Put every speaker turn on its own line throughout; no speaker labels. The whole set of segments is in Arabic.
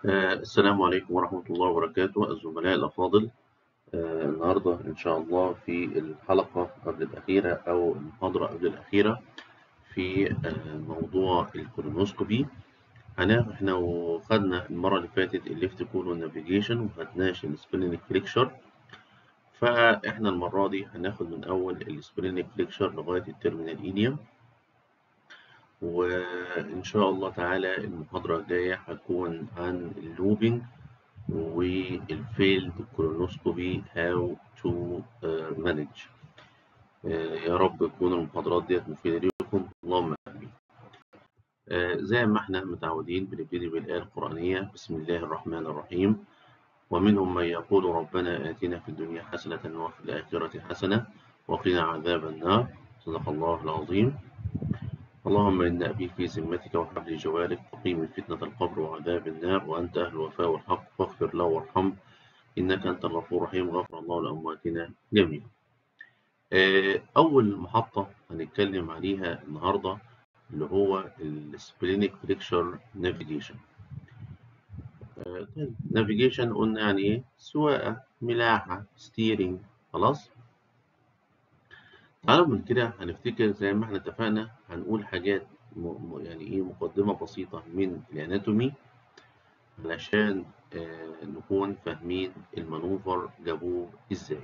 السلام عليكم ورحمة الله وبركاته الزملاء الأفاضل. النهاردة إن شاء الله في الحلقة قبل الأخيرة أو المحاضرة قبل الأخيرة في موضوع الكولونوسكوبي. إحنا وخدنا المرة اللي فاتت الليفت كولون نافيجيشن ومخدناش السبلينيك فليكشر، فإحنا المرة دي هناخد من أول السبلينيك فليكشر لغاية التيرمينال إيديوم، وإن شاء الله تعالى المحاضرة الجاية هتكون عن اللوبينج والفيلد كولونوسكوبي هاو تو مانج. يا رب تكون المحاضرات ديت مفيدة لكم، اللهم آمين. زي ما احنا متعودين بنبتدي بالآية القرآنية: بسم الله الرحمن الرحيم. ومنهم من يقول ربنا آتنا في الدنيا حسنة وفي الآخرة حسنة وقنا عذاب النار. صدق الله العظيم. اللهم إنا أبي في ذمتك وحبل جوارك وقيم فتنة القبر وعذاب النار، وأنت أهل الوفاء والحق، فاغفر له وارحمه إنك أنت الغفور الرحيم. غفر الله لأمواتنا جميعا. أول محطة هنتكلم عليها النهاردة اللي هو السبلينيك فليكشر نافيجيشن. نافيجيشن قلنا يعني إيه؟ سواقة، ملاحة، ستيرنج. خلاص؟ تعالوا من كده هنفتكر زي ما احنا اتفقنا، هنقول حاجات يعني إيه، مقدمة بسيطة من الأناتومي علشان نكون فاهمين المانوفر جابوه إزاي.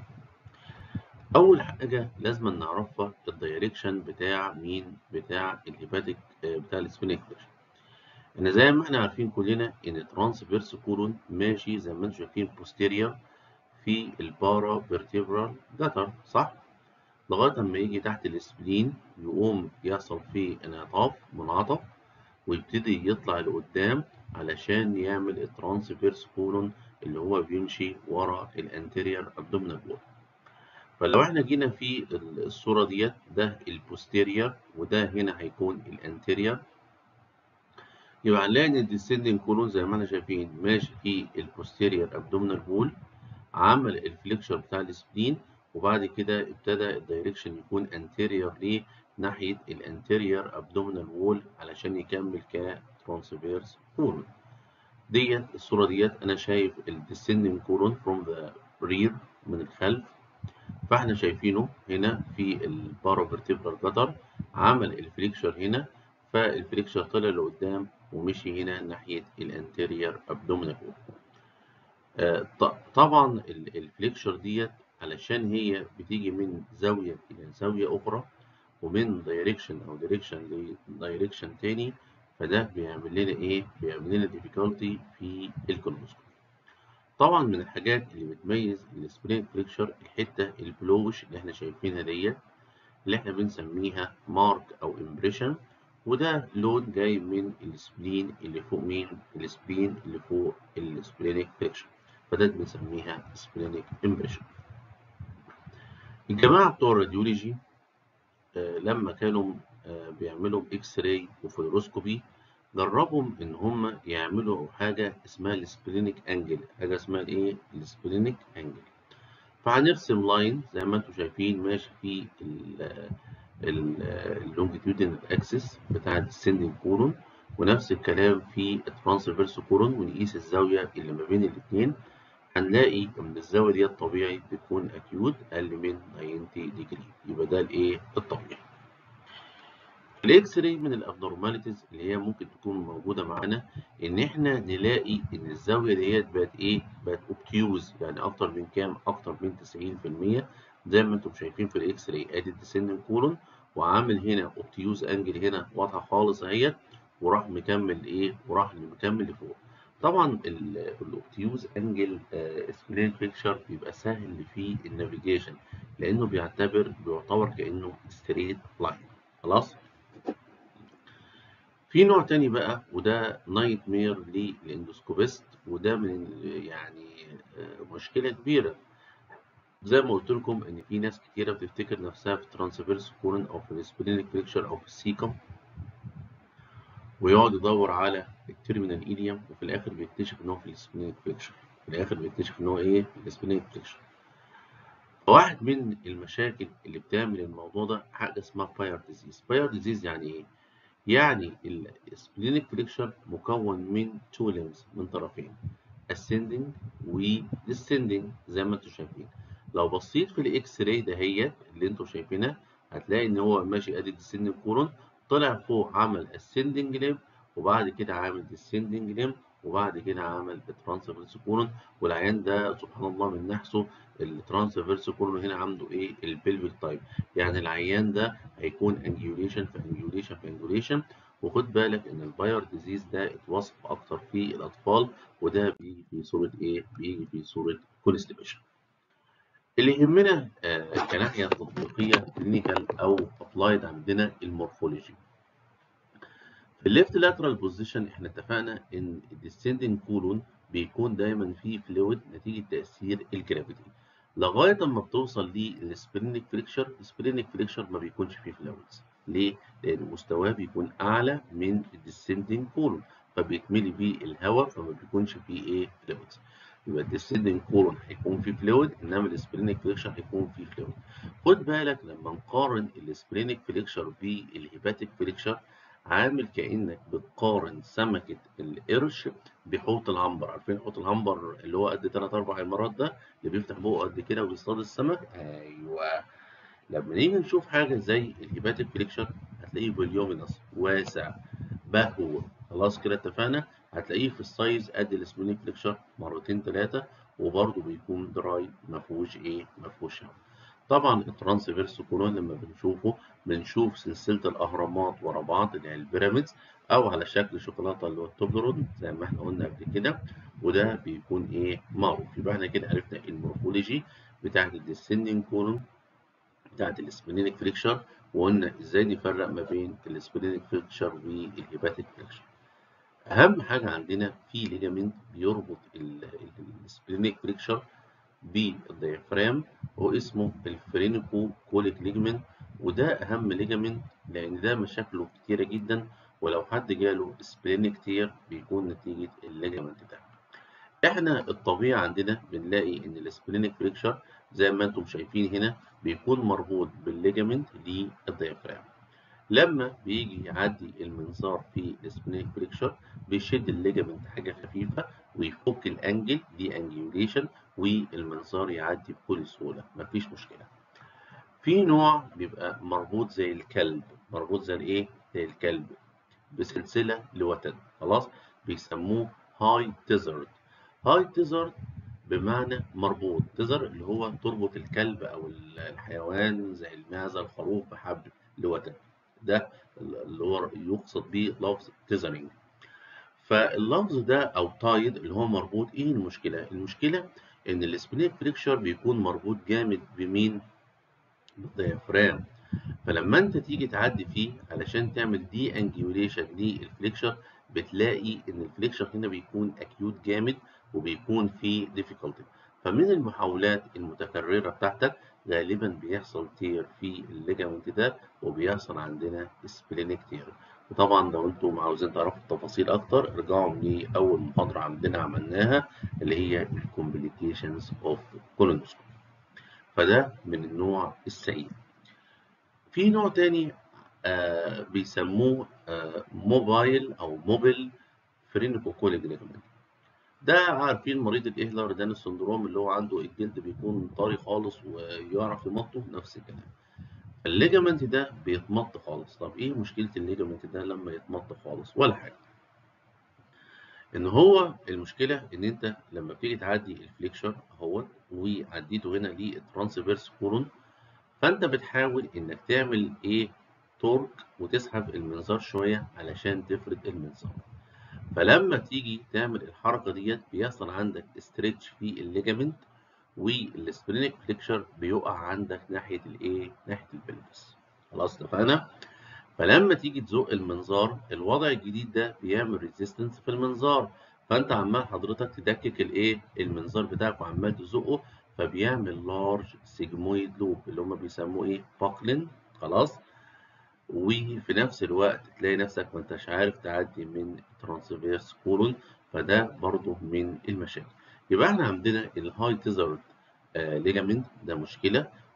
أول حاجة لازم نعرفها الدايركشن بتاع مين؟ بتاع الهيباتيك، بتاع السبلينيك فليكشن. إن زي ما إحنا عارفين كلنا إن الترانسفيرس كولون ماشي زي ما أنتم شايفين بوستيريور في البارا فيرتيبرال جاتر، صح؟ لغاية أما يجي تحت السبلين يقوم يحصل فيه انعطاف منعطف ويبتدي يطلع لقدام علشان يعمل الترانسفيرس كولون اللي هو بيمشي ورا الانتيريور ابدومينال وول. فلو احنا جينا في الصورة ديت، ده البوستيريور وده هنا هيكون الانتيريور، يبقى هنلاقي ان الديسندنج كولون زي ما احنا شايفين ماشي في البوستيريور ابدومينال وول، عمل الفليكشر بتاع السبلين، وبعد كده ابتدى الدايركشن يكون انتيريور ليه ناحية الانتيريور ابدومينال وول علشان يكمل كترانسفيرس كولون. ديت الصورة ديت انا شايف الديسندنج كولون فروم ذا رير من الخلف، فاحنا شايفينه هنا في الباروفيرتيبرال جدر، عمل الفليكشر هنا، فالفليكشر طلع لقدام ومشي هنا ناحية الانتيريور ابدومينال وول. طبعا الفليكشر ديت علشان هي بتيجي من زاوية إلى زاوية أخرى ومن دايركشن أو دايركشن لدايركشن تاني، فده بيعمل لنا إيه؟ بيعمل لنا ديفيكالتي في الكولونوسكوبي. طبعا من الحاجات اللي بتميز السبلين فليكشر الحته البلوش اللي احنا شايفينها ديت، اللي احنا بنسميها مارك او امبريشن، وده لون جاي من السبلين اللي فوق مين؟ السبلين اللي فوق السبلينيك فليكشر، فده بنسميها سبلينيك امبريشن. الجماعه بتوع الراديولوجي لما كانوا بيعملوا اكس راي وفلوروسكوبي، جربوا ان هم يعملوا حاجه اسمها السبلينيك انجل، حاجه اسمها ايه؟ السبلينيك انجل. فهنرسم لاين زي ما انتم شايفين ماشي في اللونجيتيودينال اكسس بتاع الديسندنج كولون، ونفس الكلام في الترانسفيرس كولون، ونقيس الزاويه اللي ما بين الاثنين، هنلاقي ان الزاويه دي الطبيعي بتكون اكيود اقل من 90 ديجري، يبقى ده الايه؟ الطبيعي. الاكس راي من الابنورماليتيز اللي هي ممكن تكون موجوده معانا ان احنا نلاقي ان الزاويه ديت بقت ايه؟ بقت اوبتيوز، يعني اكتر من كام؟ اكتر من 90%، زي ما انتم شايفين في الاكس راي ادي الديسندنج كولون وعامل هنا اوبتيوز انجل هنا واضحه خالص اهيت، وراح مكمل ايه؟ وراح مكمل لفوق. طبعا الاوبتيوز انجل سبلين بيكتشر بيبقى سهل في النافيجيشن لانه بيعتبر كانه ستريت لاين. خلاص. في نوع تاني بقى وده نايت مير للاندوسكوبيست، وده من يعني مشكلة كبيرة. زي ما قلت لكم ان في ناس كتيرة بتفتكر نفسها في الترانسفيرس كولون او في السبلينيك فليكشر او في السيكم، ويقعد يدور على التيرمينال ايديوم، وفي الاخر بيكتشف ان هو في السبلينيك فليكشر، في الاخر بيكتشف ان هو ايه؟ في السبلينيك فليكشر. واحد من المشاكل اللي بتعمل الموضوع ده حاجة اسمها باير ديزيز. باير ديزيز يعني ايه؟ يعني السبلينيك فليكشر مكون من تو limbs، من طرفين ascending و descending زي ما انتم شايفين. لو بصيت في الاكس راي دهيت اللي انتم شايفينها، هتلاقي ان هو ماشي ادي descending كولون، طلع فوق عمل ascending limb، وبعد كده عامل descending limb، وبعد كده عمل الترانسفيرس كولون. والعيان ده سبحان الله من نحسه الترانسفيرس كولون هنا عنده ايه؟ البلفيك تايب. يعني العيان ده هيكون انجيوليشن في انجيوليشن في انجيوليشن. وخد بالك ان الباير ديزيز ده اتوصف اكتر في الاطفال، وده بيجي في صوره ايه؟ بيجي في صوره كونستيبيشن. اللي يهمنا كناحيه تطبيقيه كلينيكال او ابلايد عندنا المورفولوجي. في الليفت لاترال بوزيشن احنا اتفقنا ان الديسندنج كولون بيكون دايما فيه فلويد نتيجه تاثير الجرافيتي، لغايه اما بتوصل للسبرينيك فليكشر. السبرينيك فليكشر ما بيكونش فيه فلويدز. ليه؟ لان مستواه بيكون اعلى من الديسندنج كولون، فبيتملي بيه الهواء، فما بيكونش فيه ايه؟ فلويدز. يبقى الديسندنج كولون هيكون فيه فلويد، انما السبرينيك فليكشر هيكون فيه فلويد. خد بالك لما نقارن السبرينيك فليكشر بالهيباتيك فليكشر، عامل كأنك بتقارن سمكة القرش بحوت العنبر. عارفين حوت العنبر اللي هو قد 3 4 عمارات ده، اللي بيفتح بقه قد كده وبيصطاد السمك؟ ايوه. لما نيجي نشوف حاجة زي الهيباتيك فليكشر، هتلاقيه فوليومينس واسع بهو. خلاص كده اتفقنا. هتلاقيه في السايز قد السبلينيك فليكشر مرتين ثلاثة، وبرضه بيكون دراي، ما فيهوش ايه؟ ما فيهوش هواء. طبعا الترانسفيرس كولون لما بنشوفه بنشوف سلسله الاهرامات ورا بعض اللي هي البيراميدز، او على شكل شوكولاته اللي هو التوبلرون زي ما احنا قلنا قبل كده، وده بيكون ايه؟ معروف. يبقى احنا كده عرفنا المورفولوجي بتاعت الديسندنج كولون بتاعت السبلينيك فليكشر، وقلنا ازاي نفرق ما بين السبلينيك فليكشر والهيباتيك فليكشر. اهم حاجه عندنا في ليجامنت بيربط السبلينيك فليكشر بالديافرام، هو اسمه الفرينيكو كوليك ليجمنت. وده اهم ليجمنت لان ده مشاكله كتيره جدا، ولو حد جاله سبلينيك تير بيكون نتيجه الليجمنت ده. احنا الطبيعي عندنا بنلاقي ان السبلينيك فريكشر زي ما انتم شايفين هنا بيكون مربوط بالليجمنت للديافرام. لما بيجي يعدي المنظار في السبلينيك فليكشر بيشد الليجمنت حاجه خفيفه ويفك الانجل دي انجيوليشن، والمنظار يعدي بكل سهوله، مفيش مشكله. في نوع بيبقى مربوط زي الكلب. مربوط زي الايه؟ زي الكلب بسلسله لوتد. خلاص، بيسموه هاي تيزرد. هاي تيزرد بمعنى مربوط. تيزر اللي هو تربط الكلب او الحيوان زي المعزه الخروف بحبل لوتد، ده اللي هو يقصد بيه لفظ تيزرنج. فاللفظ ده او تايد اللي هو مربوط، ايه المشكله؟ المشكله ان السبلينيك فريكشر بيكون مربوط جامد بمين؟ بالديافرام. فلما انت تيجي تعدي فيه علشان تعمل دي انجيوليشن للفليكشر، بتلاقي ان الفليكشر هنا بيكون اكيوت جامد وبيكون فيه ديفيكولتي. فمن المحاولات المتكرره بتاعتك غالبا بيحصل تير في الليجامنت ده، وبيحصل عندنا سبلينيك تير. وطبعا لو انتم عاوزين تعرفوا التفاصيل اكتر ارجعوا لاول محاضره عندنا عملناها اللي هي الكومبليكيشنز اوف كولونوسكوبي. فده من النوع السيء. في نوع تاني بيسموه موبايل او موبيل فرينيكوكوليك ليجمنت. ده عارفين مريض الاهلر دان السندروم اللي هو عنده الجلد بيكون طري خالص ويعرف يمطه، نفس الكلام. الليجمنت ده بيتمط خالص. طب ايه مشكله الليجمنت ده لما يتمط خالص؟ ولا حاجه. ان هو المشكله ان انت لما بتيجي تعدي الفليكشر اهوت وعديته هنا للترانسفيرس كولون، فانت بتحاول انك تعمل ايه؟ تورك، وتسحب المنظار شويه علشان تفرد المنظار. فلما تيجي تعمل الحركه ديت بيحصل عندك استريتش في الليجامنت، والسبلينيك فليكشر بيقع عندك ناحيه الايه؟ ناحيه البلفس. خلاص اتفقنا. فلما تيجي تزق المنظار، الوضع الجديد ده بيعمل ريزيستنس في المنظار، فانت عمال حضرتك تدكك الايه؟ المنظار بتاعك وعمال تزقه، فبيعمل لارج سيجمويد لوب اللي هم بيسموه ايه؟ باكلين. خلاص. وفي نفس الوقت تلاقي نفسك ما انتش عارف تعدي من ترانسفيرس كولون، فده برضه من المشاكل. يبقى احنا عندنا الهاي تيزرد ليجامنت ده مشكله،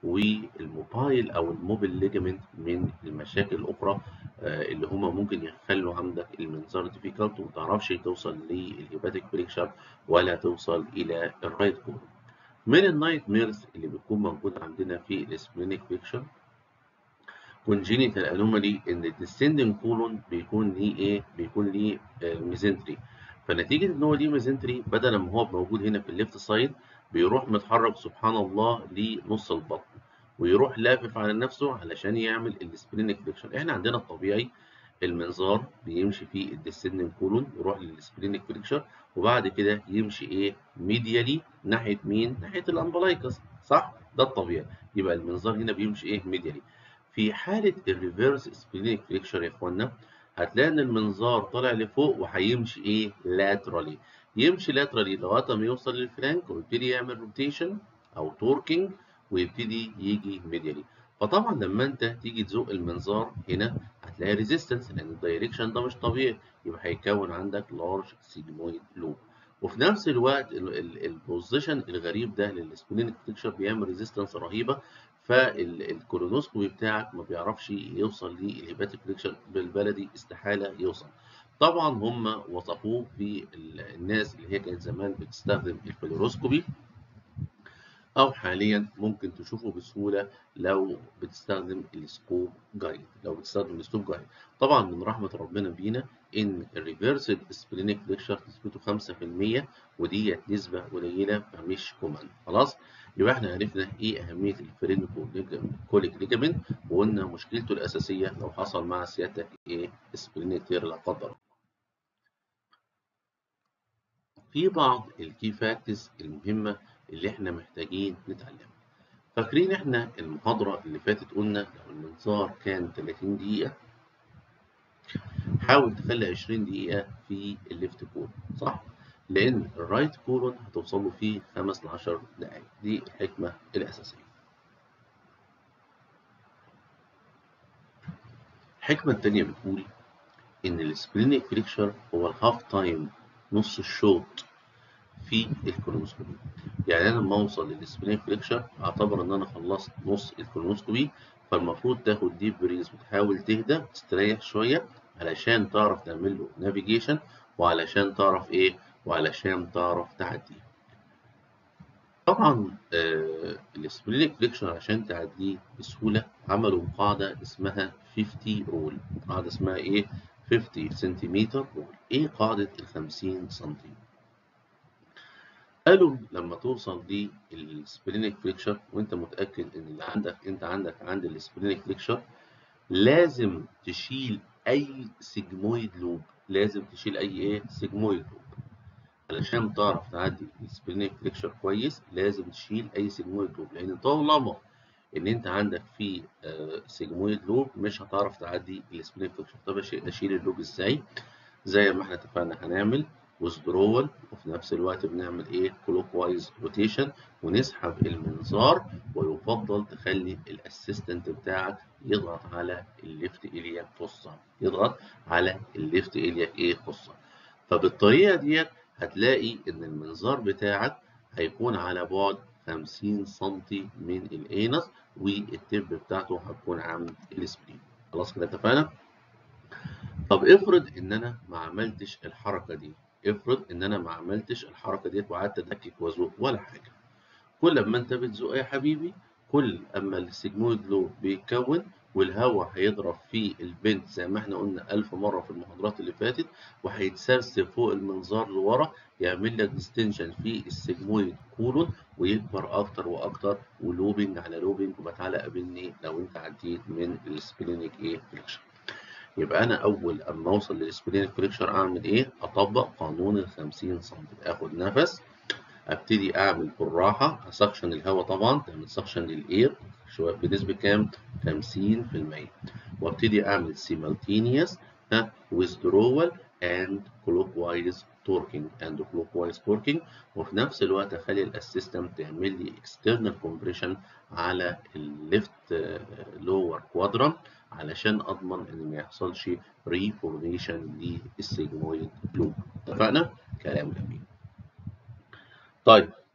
والموبايل او الموبيل ليجامنت من المشاكل الاخرى اللي هما ممكن يخلوا عندك المنظار ديفيكالت وما تعرفش توصل للهيباتيك بريكشر ولا توصل الى الرايت كولون. من النايت ميرز اللي بتكون موجوده عندنا في السبلينيك بريكشر كونجينيتال انومالي ان الديسندنج كولون بيكون ليه ايه؟ بيكون ليه ميزنتري. فنتيجه ان هو ليه ميزنتري بدل ما هو موجود هنا في الليفت سايد بيروح متحرك سبحان الله لنص البطن ويروح لافف على نفسه علشان يعمل السبلينيك فليكشن. احنا عندنا الطبيعي المنظار بيمشي في الديسندنج كولون يروح للسبلينيك فليكشر وبعد كده يمشي ايه؟ ميديالي ناحيه مين؟ ناحيه الامبلايكس، صح؟ ده الطبيعي. يبقى المنظار هنا بيمشي ايه؟ ميديالي. في حالة الريفيرس سبلينيك فليكشر يا اخوانا هتلاقي ان المنظار طالع لفوق وهيمشي ايه؟ لاترالي. يمشي لاترالي لغاية ما يوصل للفلانك ويبتدي يعمل روتيشن او توركينج ويبتدي يجي ميديالي. فطبعا لما انت تيجي تزق المنظار هنا هتلاقي ريزيستنس لان الدايركشن ده مش طبيعي، يبقى هيكون عندك لارج سيجمويد لوب. وفي نفس الوقت البوزيشن الغريب ده للسبلينيك فليكشر بيعمل ريزيستنس رهيبه، فالكولونوسكوبي بتاعك ما بيعرفش يوصل للهيباتيك بريكشر، بالبلدي استحاله يوصل. طبعا هم وصفوه في الناس اللي هي كانت زمان بتستخدم الفلوروسكوبي او حاليا ممكن تشوفه بسهوله لو بتستخدم السكوب جايد. طبعا من رحمه ربنا بينا ان الريفرسد سبلينيك فليكشر نسبته 5% ودي نسبه قليله فمش كومن. خلاص، يبقى احنا عرفنا ايه اهميه الفرينكوليك ليجامنت وقلنا مشكلته الاساسيه لو حصل مع سيادتك ايه؟ سبلينيك تير لا قدر الله. في بعض الكي فاكتس المهمه اللي احنا محتاجين نتعلمها. فاكرين احنا المحاضرة اللي فاتت قلنا لو المنظار كان 30 دقيقة حاول تخلي 20 دقيقة في الليفت كولون، صح؟ لأن الرايت كولون هتوصل له فيه 5 ل 10 دقايق، دي الحكمة الأساسية. الحكمة التانية بتقول إن السبلينيك فليكشر هو الهاف تايم، نص الشوط في الكولونوسكوبي. يعني انا لما اوصل للسبلينيك فليكشر اعتبر ان انا خلصت نص الكولونوسكوبي، فالمفروض تاخد ديب بريز وتحاول تهدى وتستريح شويه علشان تعرف تعمل له نافيجيشن وعلشان تعرف ايه؟ وعلشان تعرف تعدي. طبعا السبلينيك فليكشر عشان تعديه بسهوله عملوا قاعده اسمها 50 رول. قاعده اسمها ايه؟ 50 سنتيمتر رول. ايه قاعده ال 50 سنتيمتر؟ قالوا لما توصل للسبلينيك فليكشر وانت متاكد ان اللي عندك عند السبلينيك فليكشر لازم تشيل اي سيجمويد لوب. لازم تشيل اي ايه؟ سيجمويد لوب. علشان تعرف تعدي السبلينيك فليكشر كويس لازم تشيل اي سيجمويد لوب، لان طالما ان انت عندك في سيجمويد لوب مش هتعرف تعدي السبلينيك فليكشر. طب اشيل اللوب ازاي؟ زي ما احنا اتفقنا هنعمل withdrawal وفي نفس الوقت بنعمل ايه؟ clockwise rotation ونسحب المنظار، ويفضل تخلي الاسيستنت بتاعك يضغط على الليفت إلياك فوسا، يضغط على الليفت إلياك ايه؟ فوسا. فبالطريقة ديت هتلاقي ان المنظار بتاعك هيكون على بعد 50 سم من الانس والتب بتاعته هتكون عند السبلين. خلاص كده اتفقنا؟ طب افرض ان انا ما عملتش الحركه دي، وقعدت ادكك وازق ولا حاجه. كل اما انت بتزق يا حبيبي كل اما السيجمويد لو بيتكون والهواء هيضرب في البنت زي ما احنا قلنا 1000 مره في المحاضرات اللي فاتت وهيتسرسب فوق المنظار لورا يعمل لك ديستنشن في السيجمويد كولون ويكبر اكتر واكتر ولوبنج على لوبنج. وبتعالى قابلني لو انت عديت من السبلينيك ايه فليكشن. يبقى انا اول اما اوصل للسبلينيك فليكشر اعمل ايه؟ اطبق قانون ال 50 سم. اخد نفس، ابتدي اعمل بالراحه اسكشن الهواء، طبعا تعمل سكشن للاير شويه بنسبه كام؟ 50%. وابتدي اعمل سيمالتينيوس withdrawal and clockwise torquing وفي نفس الوقت اخلي الاسيستنت تعمل لي external compression على الليفت لور كوادرانت علشان اضمن ان ما يحصلش ريفورميشن للسيجمويد لوب. اتفقنا؟ كلام جميل. طيب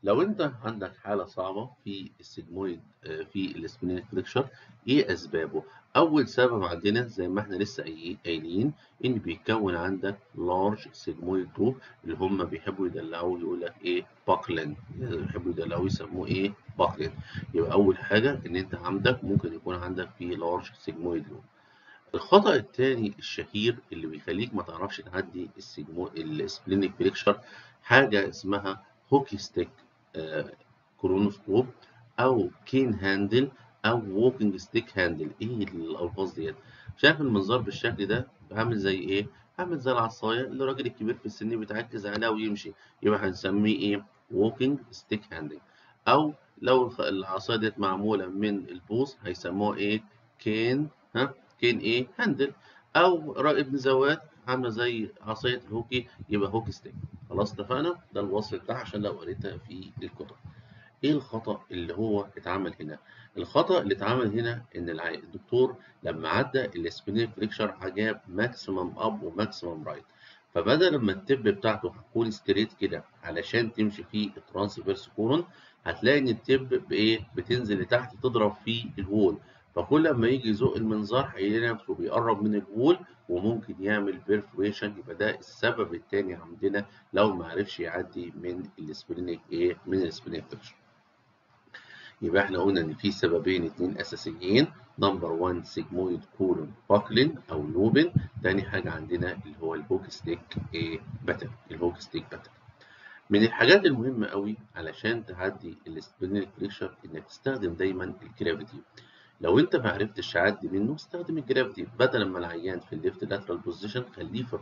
لو انت عندك حالة صعبة في السيجمويد في السبلينيك فليكشر، ايه اسبابه؟ اول سبب عندنا زي ما احنا لسه قايلين ان بيتكون عندك لارج سيجمويد جروب، اللي هم بيحبوا يدلعوه يقول لك ايه باكلين، بيحبوا يدلعوه يسموه ايه باكلين. يبقى اول حاجة ان انت عندك ممكن يكون عندك في لارج سيجمويد جروب. الخطأ التاني الشهير اللي بيخليك ما تعرفش تعدي السبلينيك فليكشر، حاجة اسمها هوكي ستيك كرونوسكوب، أو كين هاندل، أو ووكينج ستيك هاندل. إيه الألفاظ ديت؟ شايف المنظار بالشكل ده عامل زي إيه؟ عامل زي العصاية اللي الراجل الكبير في السن بيتعكز عليها ويمشي، يبقى هنسميه إيه؟ ووكينج ستيك هاندل. أو لو العصاية ديت معمولة من البوص هيسموها إيه؟ كين، ها؟ كين ايه هاندل. او ابن زوات عامله زي عصايه الهوكي، يبقى هوكي ستيك. خلاص اتفقنا، ده الوصف بتاعها عشان لو قريتها في الكتب. ايه الخطا اللي هو اتعمل هنا؟ الخطا اللي اتعمل هنا ان الدكتور لما عدى السبينال فليكشر جاب ماكسيمم اب وماكسيمم رايت، فبدل ما التب بتاعته هتكون ستريت كده علشان تمشي في الترانسفيرس كورون، هتلاقي ان التب بايه بتنزل لتحت تضرب في الوول، فكل ما يجي يزق المنظار هيلاقي نفسه بيقرب من الوول وممكن يعمل بيرفوريشن. يبقى ده السبب الثاني عندنا لو ما عرفش يعدي من السبلينيك ايه من السبلينيك فليكشر. يبقى احنا قلنا ان في سببين اتنين اساسيين. نمبر 1 سيجمويد كولون باكلين او لوبن. تاني حاجه عندنا اللي هو الهوك ستيك ايه باتل، الهوك ستيك باتل. من الحاجات المهمه قوي علشان تعدي السبلينيك فليكشر انك تستخدم دايما الجرافيتي. لو انت ما عرفتش تعدي منه استخدم الجرافيتي، بدل ما العيان في الليفت لاترال بوزيشن خليه في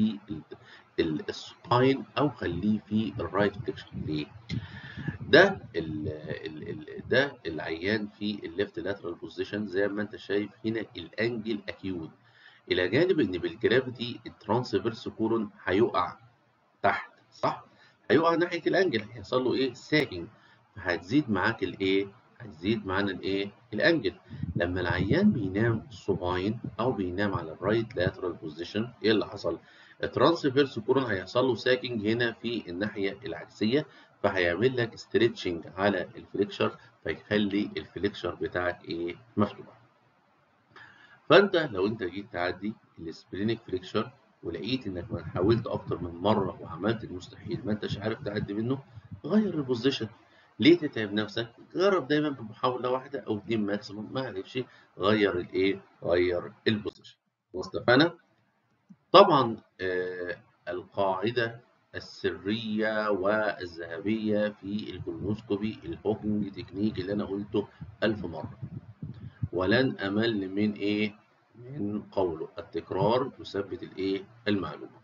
السباين، او خليه في الرايت فليكشن. ليه؟ ده العيان في الليفت لاترال بوزيشن زي ما انت شايف هنا الانجل اكيود، الى جانب ان بالجرافيتي الترانسفيرس كولون هيقع تحت، صح؟ هيقع ناحيه الانجل، هيحصل له ايه؟ ساكن، فهتزيد معاك الايه؟ هتزيد معانا الايه؟ الانجل. لما العيان بينام سوباين او بينام على الرايت لاترال بوزيشن، ايه اللي حصل؟ الترانسفيرس كورون هيحصل له ساكنج هنا في الناحيه العكسيه، فهيعمل لك ستريتشنج على الفليكشر، فيخلي الفليكشر بتاعك ايه؟ مفتوح. فانت لو انت جيت تعدي السبلينيك فليكشر ولقيت انك ما حاولت اكتر من مره وعملت المستحيل ما انتش عارف تعدي منه، غير البوزيشن. ليه تتعب نفسك؟ جرب دايما بمحاوله واحده او اتنين ماكسيموم، ما عرفش غير الايه؟ غير البوزيشن. واتفقنا؟ طبعا القاعده السريه والذهبيه في الكولونوسكوبي الهوكينج تكنيك اللي انا قلته 1000 مره، ولن أمل من إيه؟ من قوله التكرار يثبت الإيه؟ المعلومة.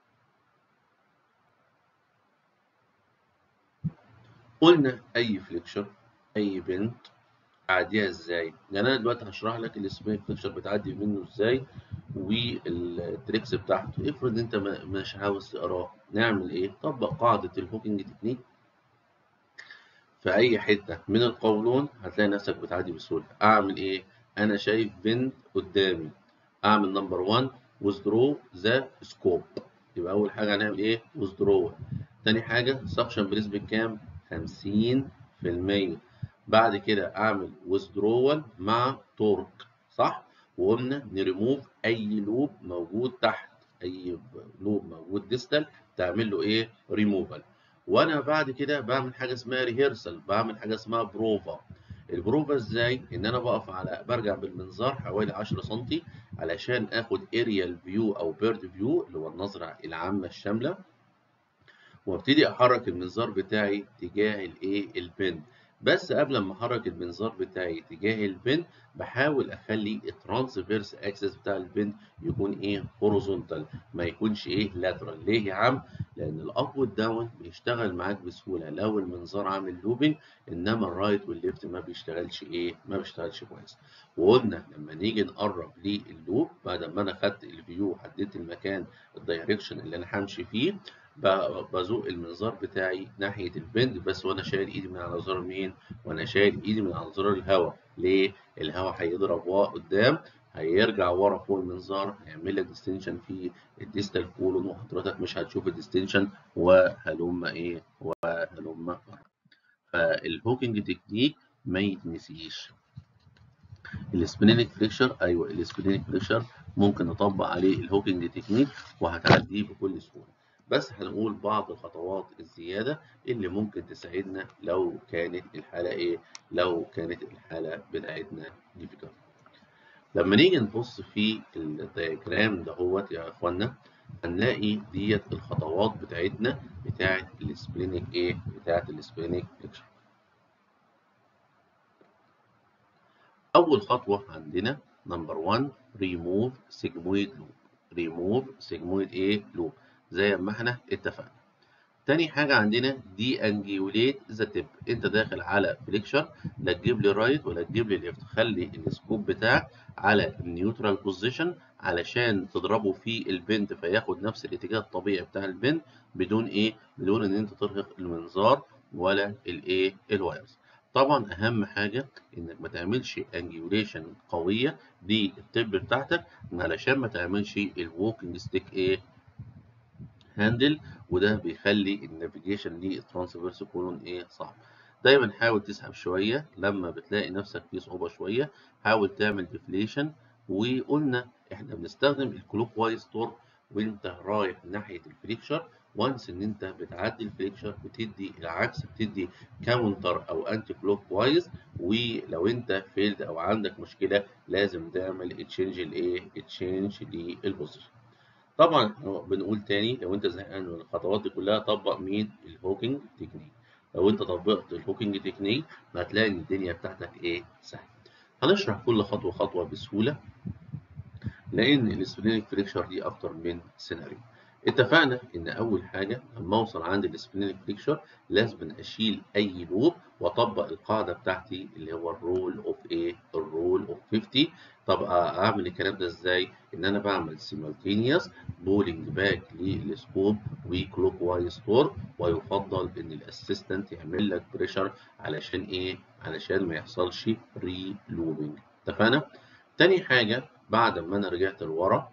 قلنا أي فليكشر، أي بنت أعديها إزاي؟ يعني أنا دلوقتي هشرح لك السبين فليكشر بتعدي منه إزاي والتريكس بتاعته. افرض أنت مش عاوز تقراه، نعمل إيه؟ طبق قاعدة الهوكينج تكنيك في أي حتة من القولون هتلاقي نفسك بتعدي بسهولة. أعمل إيه؟ أنا شايف بنت قدامي، أعمل نمبر 1 withdraw ذا سكوب. يبقى أول حاجة هنعمل إيه؟ withdraw. تاني حاجة suction بنسبة كام؟ 50%. بعد كده أعمل withdrawal مع تورك، صح؟ وقلنا نريموف أي لوب موجود تحت، أي لوب موجود ديستال تعمل له إيه؟ ريموفال. وانا بعد كده بعمل حاجه اسمها ريهرسل، بعمل حاجه اسمها بروفا. البروفا ازاي؟ ان انا بقف على برجع بالمنظار حوالي 10 سم علشان اخد اريال فيو او بيرد فيو اللي هو النظره العامه الشامله، وابتدي احرك المنظار بتاعي تجاه الايه؟ البن. بس قبل ما احرك المنظار بتاعي تجاه البن بحاول اخلي الترانسفيرس اكسس بتاع البن يكون ايه؟ هوريزونتال، ما يكونش ايه؟ لاترال. ليه يا عم؟ لان الاب والداون بيشتغل معاك بسهوله لو المنظار عامل لوبنج، انما الرايت والليفت ما بيشتغلش ايه؟ ما بيشتغلش كويس. وقلنا لما نيجي نقرب لللوب بعد ما انا خدت الفيو وحددت المكان الدايركشن اللي انا همشي فيه، بزوق المنظار بتاعي ناحية البند بس، وانا شايل ايدي من على زرار مين؟ وانا شايل ايدي من على زرار الهواء. ليه؟ الهواء هيضرب قدام، هيرجع ورا فوق المنظار، هيعمل لك ديستنشن في الديستال كولون، وحضرتك مش هتشوف الديستنشن وهلم ايه؟ وهلم. فالهوكينج تكنيك ما يتنسيش. السبلينك فليكشر، ايوه السبلينك فليكشر ممكن نطبق عليه الهوكينج تكنيك وهتعديه بكل سهوله، بس هنقول بعض الخطوات الزياده اللي ممكن تساعدنا لو كانت الحاله ايه، لو كانت الحاله بتاعتنا ديفيكالت. لما نيجي نبص في الدياجرام دهوت يا اخوانا، هنلاقي ديت الخطوات بتاعتنا بتاعت السبلينك ايه، بتاعت السبلينك فليكشر. أول خطوة عندنا نمبر 1 ريموف سيجمويد لوب. ريموف سيجمويد إيه لوب زي ما إحنا اتفقنا. تاني حاجة عندنا دي انجيوليت ذا تيب. أنت داخل على فليكشر، لا تجيب لي رايت ولا تجيب لي ليفت، خلي السكوب بتاعك على النيوترال بوزيشن علشان تضربه في البند فياخد نفس الاتجاه الطبيعي بتاع البند بدون إيه؟ بدون إن أنت ترهق المنظار ولا الإيه؟ الوايرز. طبعا اهم حاجه انك ما تعملش انجيوليشن قويه دي التب بتاعتك علشان ما تعملش الووكينج ستيك ايه هاندل، وده بيخلي النافيجيشن للترانسفيرس كولون ايه صعب. دايما حاول تسحب شويه لما بتلاقي نفسك في صعوبه شويه، حاول تعمل ديفليشن. وقلنا احنا بنستخدم الكلوك وايز تورك وانت رايح ناحيه الفليكشر. وانس ان انت بتعدي الفليكشر بتدي العكس، بتدي كاونتر او انتي كلوك وايز. ولو انت فيلد او عندك مشكله لازم تعمل تشينج الايه، تشينج للبوزيشن. طبعا بنقول تاني لو انت زهقان من الخطوات دي كلها طبق مين؟ الهوكينج تكنيك. لو انت طبقت الهوكينج تكنيك هتلاقي ان الدنيا بتاعتك ايه سهله. هنشرح كل خطوه خطوه بسهوله لان السبلينك فريكشر دي اكتر من سيناريو. اتفقنا ان اول حاجه لما اوصل عند السبلينك فريكشر لازم اشيل اي لوب واطبق القاعده بتاعتي اللي هو الرول اوف ايه، الرول اوف 50. طب اعمل الكلام ده ازاي؟ ان انا بعمل سيمالتينيوس بولينج باك للسكوب وكلوك وايز تور، ويفضل ان الاسيستنت يعمل لك بريشر علشان ايه، علشان ما يحصلش ري لوبينج. اتفقنا؟ تاني حاجه بعد ما انا رجعت لورا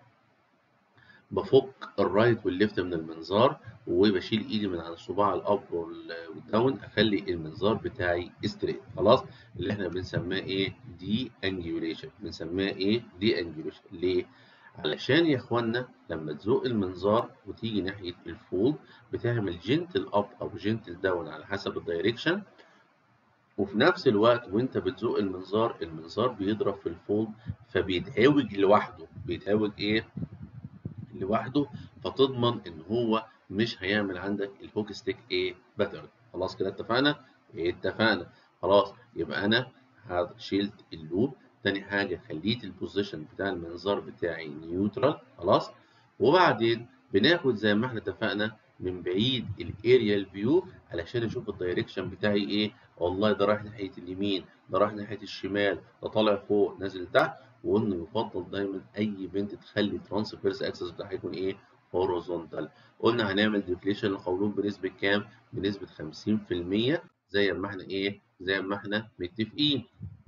بفك الرايت والليفت من المنظار وبشيل ايدي من على الصباع الاب والداون، اخلي المنظار بتاعي ستريت خلاص. اللي احنا بنسميه ايه؟ دي انجيوليشن. بنسميها ايه؟ دي انجيوليشن. ليه؟ علشان يا اخوانا لما تزق المنظار وتيجي ناحيه الفولد بتعمل جنتل اب او جنتل داون على حسب الدايركشن، وفي نفس الوقت وانت بتزق المنظار المنظار بيضرب في الفولد فبيتعوج لوحده. بيتعوج ايه؟ لوحده، فتضمن ان هو مش هيعمل عندك الهوك ستيك ايه باترن. خلاص كده اتفقنا؟ اتفقنا. خلاص يبقى انا شلت اللوب. تاني حاجه خليت البوزيشن بتاع المنظار بتاعي نيوترال خلاص. وبعدين بناخد زي ما احنا اتفقنا من بعيد الاريال فيو علشان اشوف الدايركشن بتاعي ايه. والله ده رايح ناحيه اليمين، ده رايح ناحيه الشمال، ده طالع فوق نازل تحت. وانه يفضل دايما اي بنت تخلي الترانسفيرس اكسس بتاعها يكون ايه؟ هوريزونتال. قلنا هنعمل ديفليشن للقولون بنسبه كام؟ بنسبه 50% زي ما احنا ايه؟ زي ما احنا متفقين.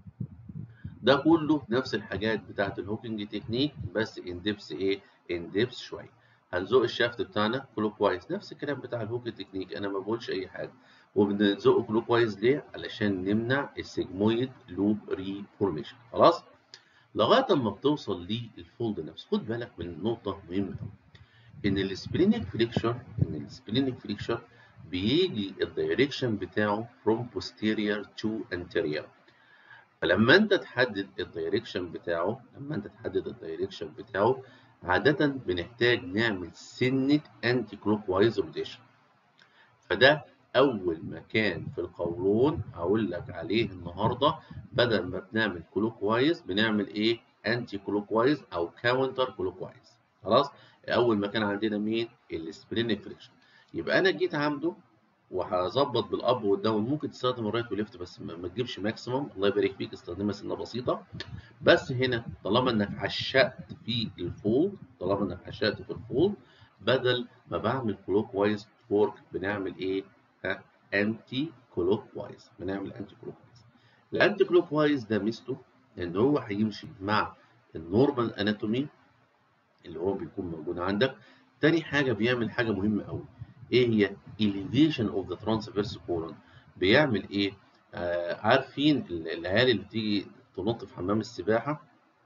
ده كله نفس الحاجات بتاعت الهوكينج تكنيك بس ان ديبس ايه؟ ان ديبس شويه. هنزق الشافت بتاعنا كلوك وايز نفس الكلام بتاع الهوكينج تكنيك، انا ما بقولش اي حاجه. وبنزقه كلوك وايز ليه؟ علشان نمنع السيجمويد لوب ري فورميشن. خلاص؟ لغايه اما بتوصل للفولد نفسه. خد بالك من نقطه مهمه قوي، ان السبلينك فريكشر بيجي الدايركشن بتاعه from posterior to anterior. فلما انت تحدد الدايركشن بتاعه، عاده بنحتاج نعمل سنه انتي كلوك وايز روتيشن. فده اول مكان في القولون هقول لك عليه النهارده. بدل ما بنعمل كلوك وايز بنعمل ايه؟ انتي كلوك وايز او كاونتر كلوك وايز. خلاص. اول مكان عندنا مين؟ السبلينك فريكشن. يبقى انا جيت عامله وهظبط بالاب والداون. ممكن تستخدم الرايت والليفت بس ما تجيبش ماكسيمم، الله يبارك فيك، استخدمها سنه بسيطه. بس هنا طالما انك عشقت في الفولد، بدل ما بعمل كلوك وايز فورك بنعمل ايه؟ انتي كلوك وايز. الانتي كلوك وايز ده ميزته ان هو هيمشي مع النورمال اناتومي اللي هو بيكون موجود عندك. تاني حاجه بيعمل حاجه مهمه قوي، ايه هي؟ elevation of the transverse colon. بيعمل ايه؟ عارفين العيال اللي بتيجي تنط في حمام السباحه،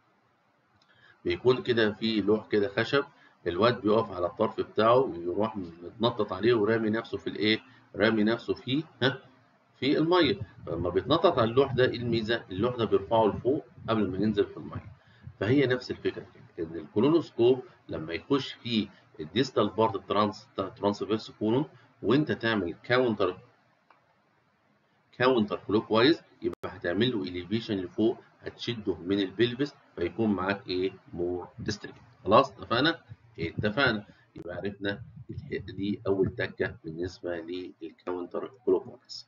بيكون كده في لوح كده خشب، الواد بيقف على الطرف بتاعه ويروح متنطط عليه ورامي نفسه في الايه؟ رامي نفسه فيه في الميه. فلما بيتنطط على اللوح ده، ايه الميزه؟ اللوح ده بيرفعه لفوق قبل ما ينزل في الميه. فهي نفس الفكره كده، ان الكولونوسكوب لما يخش فيه الديستال بارت ترانسفيرس كولون، وانت تعمل كاونتر كلوك وايز، يبقى هتعمل له اليفيشن لفوق، هتشده من البلفس، فيكون معاك ايه؟ مور ديستريكت. خلاص اتفقنا؟ اتفقنا. يبقى عرفنا دي اول تكه بالنسبه للكاونتر كلوك وايز.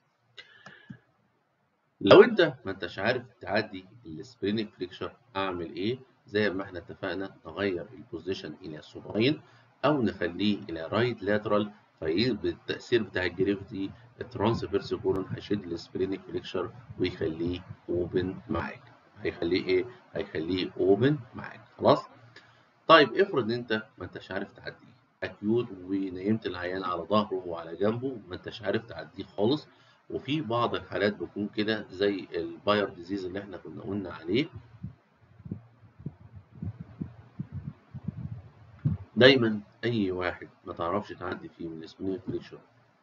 لو انت ما انتش عارف تعدي السبرينج فليكشر، اعمل ايه؟ زي ما احنا اتفقنا، نغير البوزيشن الى سوباين او نخليه الى رايت لاترال، بالتاثير بتاع الجريفيتي الترانسفيرس كولون هيشد السبرينج فليكشر ويخليه اوبن معاك. هيخليه ايه؟ هيخليه اوبن معاك. خلاص. طيب افرض انت ما انتش عارف تعديه اكيوت، ونيمت العيان على ظهره وعلى جنبه، ما انتش عارف تعديه خالص. وفي بعض الحالات بتكون كده زي الباير ديزيز اللي احنا كنا قلنا عليه. دايما اي واحد ما تعرفش تعدي فيه من السبينال فليكشر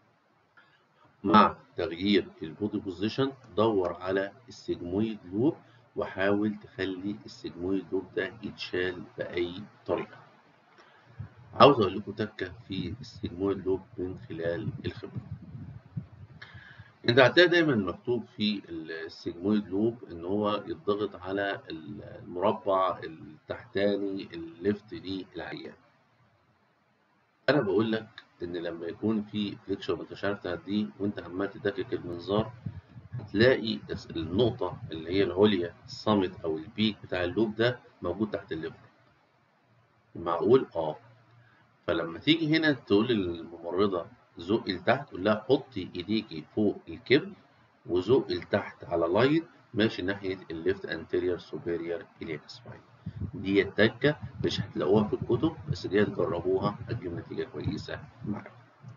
مع تغيير البودي بوزيشن، دور على السيجمويد لوب، وحاول تخلي السيجمويد لوب ده يتشال بأي طريقة. عاوز اقول لكم تكة في السيجمويد لوب من خلال الخبرة. انت هتلاقي دايما مكتوب في السيجمويد لوب ان هو يضغط على المربع التحتاني الليفت للعيان. انا بقول لك ان لما يكون في فليكشر ما انتش عارف تعديه وانت عمال تدكك المنظار، هتلاقي النقطة اللي هي العليا الصامت او البيك بتاع اللوب ده موجود تحت الليفر. معقول؟ فلما تيجي هنا تقول للممرضة زقي لتحت، تقول لها حطي ايديكي فوق الكبد وزق لتحت على لاين ماشي ناحية الليفت انتيريور سوبيريور إلياك سباين. دي التكة مش هتلاقوها في الكتب، بس دي تجربوها هتجيب نتيجة كويسة معاكم.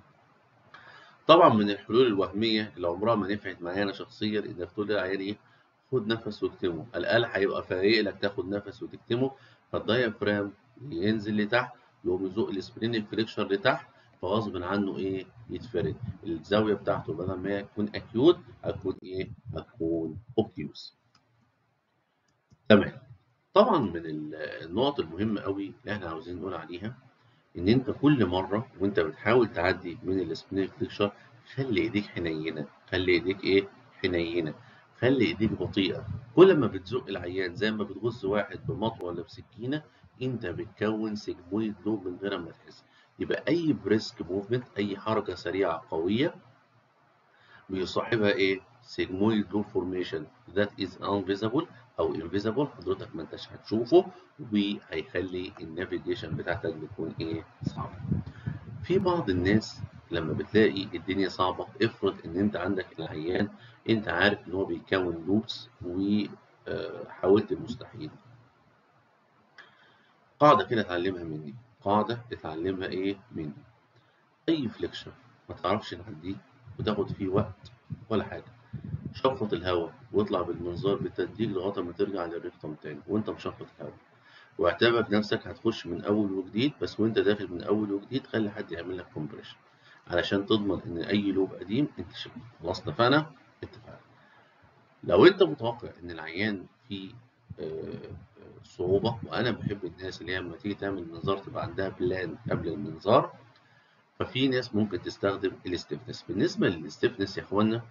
طبعا من الحلول الوهمية اللي عمرها ما نفعت معايا أنا شخصيا، إنك تقول للعيان إيه؟ خد نفس واكتمه. الآلة هيبقى فارق لك تاخد نفس وتكتمه، فالدايفرام ينزل لتحت، يقوم يزق السبرين فليكشر لتحت، فغصب عنه ايه؟ يتفرد. الزاويه بتاعته بدل ما هي تكون اكيوت هتكون ايه؟ هتكون اوبتيوس. تمام. طبعا من النقط المهمه قوي اللي احنا عاوزين نقول عليها، ان انت كل مره وانت بتحاول تعدي من السبرين فليكشر، خلي ايديك حنينه. خلي ايديك ايه؟ حنينه. خلي ايديك بطيئه. كل ما بتزق العيان زي ما بتغز واحد بمطوه ولا بسكينه، انت بتكون سيجمويد لوب من غير ما تحس. يبقى اي بريسك موفمنت، اي حركه سريعه قويه، بيصاحبها ايه؟ سيجمويد لوب فورميشن ذات از انفيزبل او انفيزبل، حضرتك ما انتش هتشوفه، وهيخلي النافيجيشن بتاعتك بتكون ايه؟ صعبه. في بعض الناس لما بتلاقي الدنيا صعبة، افرض ان انت عندك العيان انت عارف ان هو بيكون لوبس وحاولت المستحيل. قاعدة كده اتعلمها مني، قاعدة اتعلمها ايه مني. اي فليكشن ما تعرفش تعديه وتاخد فيه وقت ولا حاجة، شفط الهواء واطلع بالمنظار بالتدريج لغاية ما ترجع للريكتوم تاني وانت مشفط الهواء، واعتبر نفسك هتخش من اول وجديد. بس وانت داخل من اول وجديد خلي حد يعمل لك كومبريشن علشان تضمن ان اي لوب قديم انت شلته. خلاص اتفقنا؟ اتفقنا. لو انت متوقع ان العيان فيه صعوبة، وانا بحب الناس اللي هي لما تيجي تعمل منظار تبقى عندها بلان قبل المنظار، ففي ناس ممكن تستخدم الاستفنس. بالنسبة للاستفنس يا اخوانا،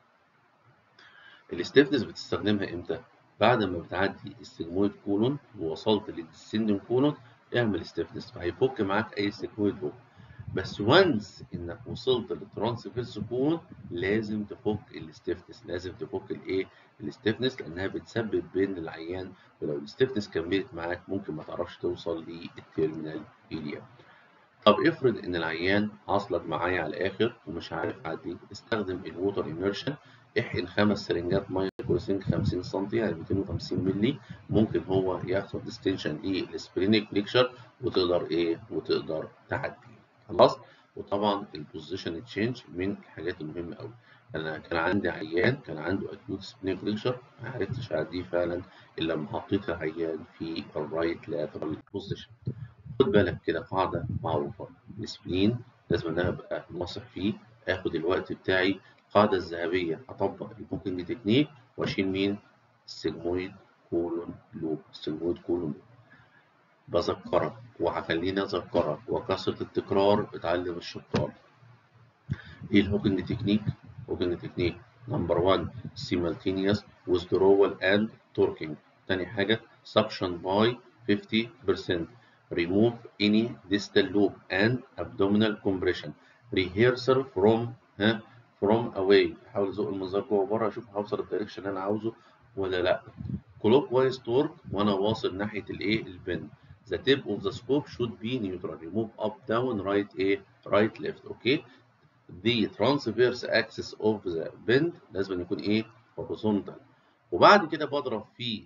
الاستفنس بتستخدمها امتى؟ بعد ما بتعدي السيجمويد كولون ووصلت للديسندنج كولون، اعمل استفنس فهيفك معاك اي سيجمويد لوب. بس وانس انك وصلت للترانسفيرس كولون لازم تفك الاستفنس، لازم تفك الايه؟ الاستفنس، لانها بتسبب بين العيان، ولو الاستفنس كملت معاك ممكن ما تعرفش توصل للتيرمينال إيليا. طب افرض ان العيان عصلك معايا على الاخر ومش عارف يعدي، استخدم الووتر اميرشن. احقن 5 سرنجات ميه كل سنج 50 سم يعني 250 مللي، ممكن هو يحصل ديستنشن للسبرينج فليكشر وتقدر ايه؟ وتقدر تعدي. خلاص. وطبعا البوزيشن تشينج من الحاجات المهمه قوي. انا كان عندي عيان كان عنده اكيوت سبلينيك فليكشر، ما عرفتش اعديه فعلا الا لما حطيت العيان في الرايت لاترال بوزيشن. خد بالك كده قاعده معروفه، السبلين لازم ان انا ابقى ناصح فيه، اخد الوقت بتاعي. القاعده الذهبيه، اطبق البوكينج تكنيك واشيل مين؟ السيجمويد كولون لوب. السيجمويد كولون لوب بذكرك وهخليني اذكرك، وكثره التكرار بتعلم الشطار. ايه الهوكينج تكنيك؟ هوكينج تكنيك نمبر 1 simultaneous withdrawal and torquing. تاني حاجة suction by 50%. remove any distal loop and abdominal compression. rehearsal from away. حاول ازق المنظار جوه وبره اشوف هوصل الدايركشن اللي انا عاوزه ولا لا. clockwise torque وانا واصل ناحية الايه البند. the tip of the scope should be neutral. remove up down right right left. اوكي. the transverse axis of the bend لازم يكون ايه؟ horizontal. وبعد كده بضرب في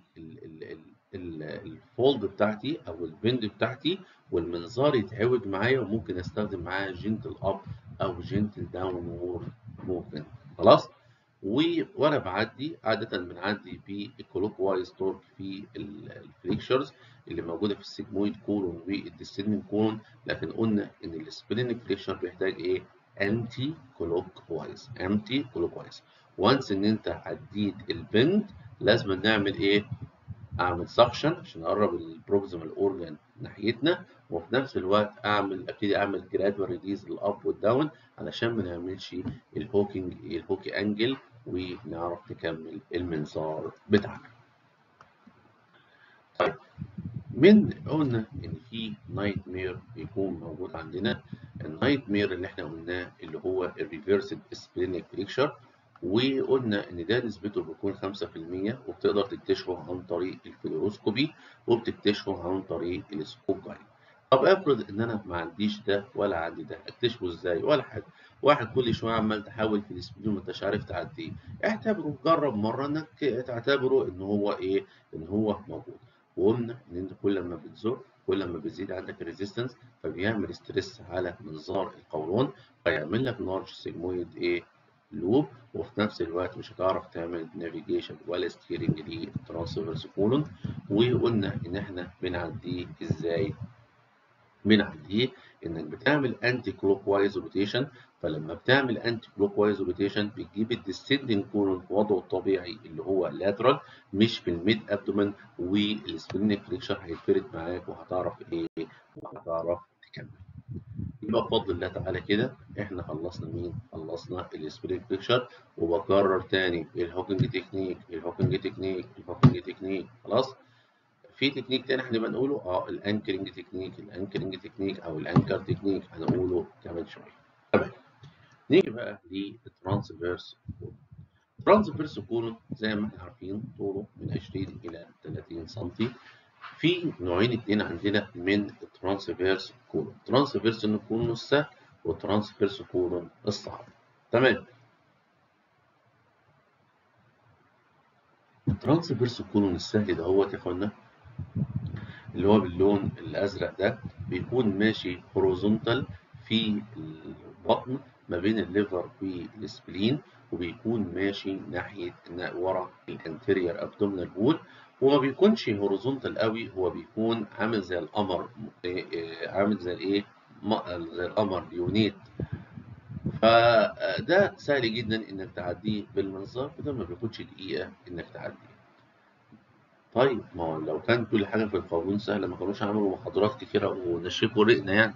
الفولد بتاعتي او البند بتاعتي، والمنظار يتعوج معايا، وممكن استخدم معاه جنتل اب او جنتل داون موفمنت. خلاص. وانا بعدي عاده بنعدي بالكلوك وايز تورك في الفليكشرز اللي موجوده في السيجمويد كولون والديسندنج كولون، لكن قلنا ان السبلينيك فليكشر بيحتاج ايه؟ انتي كلوك وايز. وانس ان انت عديت البند لازم نعمل ايه؟ اعمل سكشن عشان اقرب البروكسيمال اورجان ناحيتنا، وفي نفس الوقت ابتدي اعمل جرادوال ريليز للاب والداون علشان ما نعملش الهوكي انجل، ونعرف نكمل المنظار بتاعنا. طيب، قلنا ان في نايت مير بيكون موجود عندنا. النايت مير اللي احنا قلناه اللي هو الريفيرسد سبلينيك فليكشر، وقلنا ان ده نسبته بيكون 5%، وبتقدر تكتشفه عن طريق الفلوروسكوبي، وبتكتشفه عن طريق السكوب جايد. طب افرض ان انا ما عنديش ده ولا عندي ده، اكتشفه ازاي؟ ولا حاجه. واحد كل شويه عمال تحاول في السبلين وما انتش عارف تعديه، اعتبره جرب مره انك تعتبره ان هو ايه؟ ان هو موجود. وقلنا ان انت كل ما بتزق كل ما بتزيد عندك الريزيستنس، فبيعمل ستريس على منظار القولون، فيعمل لك لارج سيجمويد ايه؟ لوب. وفي نفس الوقت مش هتعرف تعمل نافيجيشن ولا ستيرنج للترانسفيرس كولون. وقلنا ان احنا بنعديه ازاي؟ بنعديه انك بتعمل انتي كلوك وايز روتيشن. فلما بتعمل انتي كلوك وايز روتيشن بتجيب الديسندنج كولون في وضعه الطبيعي اللي هو لاترال، مش في الميد ابدومن، والسبلينيك فليكشر هيتفرد معاك وهتعرف ايه؟ وهتعرف تكمل. يبقى بفضل الله تعالى كده احنا خلصنا مين؟ خلصنا السبلينيك فليكشر. وبكرر تاني الهوكينج تكنيك خلاص. في تكنيك تاني هنبقى نقوله الانكرنج تكنيك او الانكر تكنيك هنقوله كمان شويه. تمام. نيجي بقى للترانسفيرس كولون. الترانسفيرس كولون زي ما احنا عارفين طوله من 20 الى 30 سم. في نوعين اتنين عندنا من الترانسفيرس كولون، ترانسفيرس كولون السهل والترانسفيرس كولون الصعب. تمام. الترانسفيرس كولون السهل ده هو يا اخوانا اللي هو باللون الازرق ده، بيكون ماشي هوريزونتال في البطن ما بين الليفر والسبلين، وبيكون ماشي ناحيه ورا الانتيريور ابدومينال وول. وما بيكونش هوريزونتال قوي، هو بيكون عامل زي القمر، عامل زي الايه؟ زي القمر يونيت. فده سهل جدا انك تعديه بالمنظار كده، ما بياخدش دقيقه انك تعديه. طيب ما هو لو كان كل حاجة في القانون سهلة ما كانوش عملوا محاضرات كتيرة ونشفوا رقنا يعني.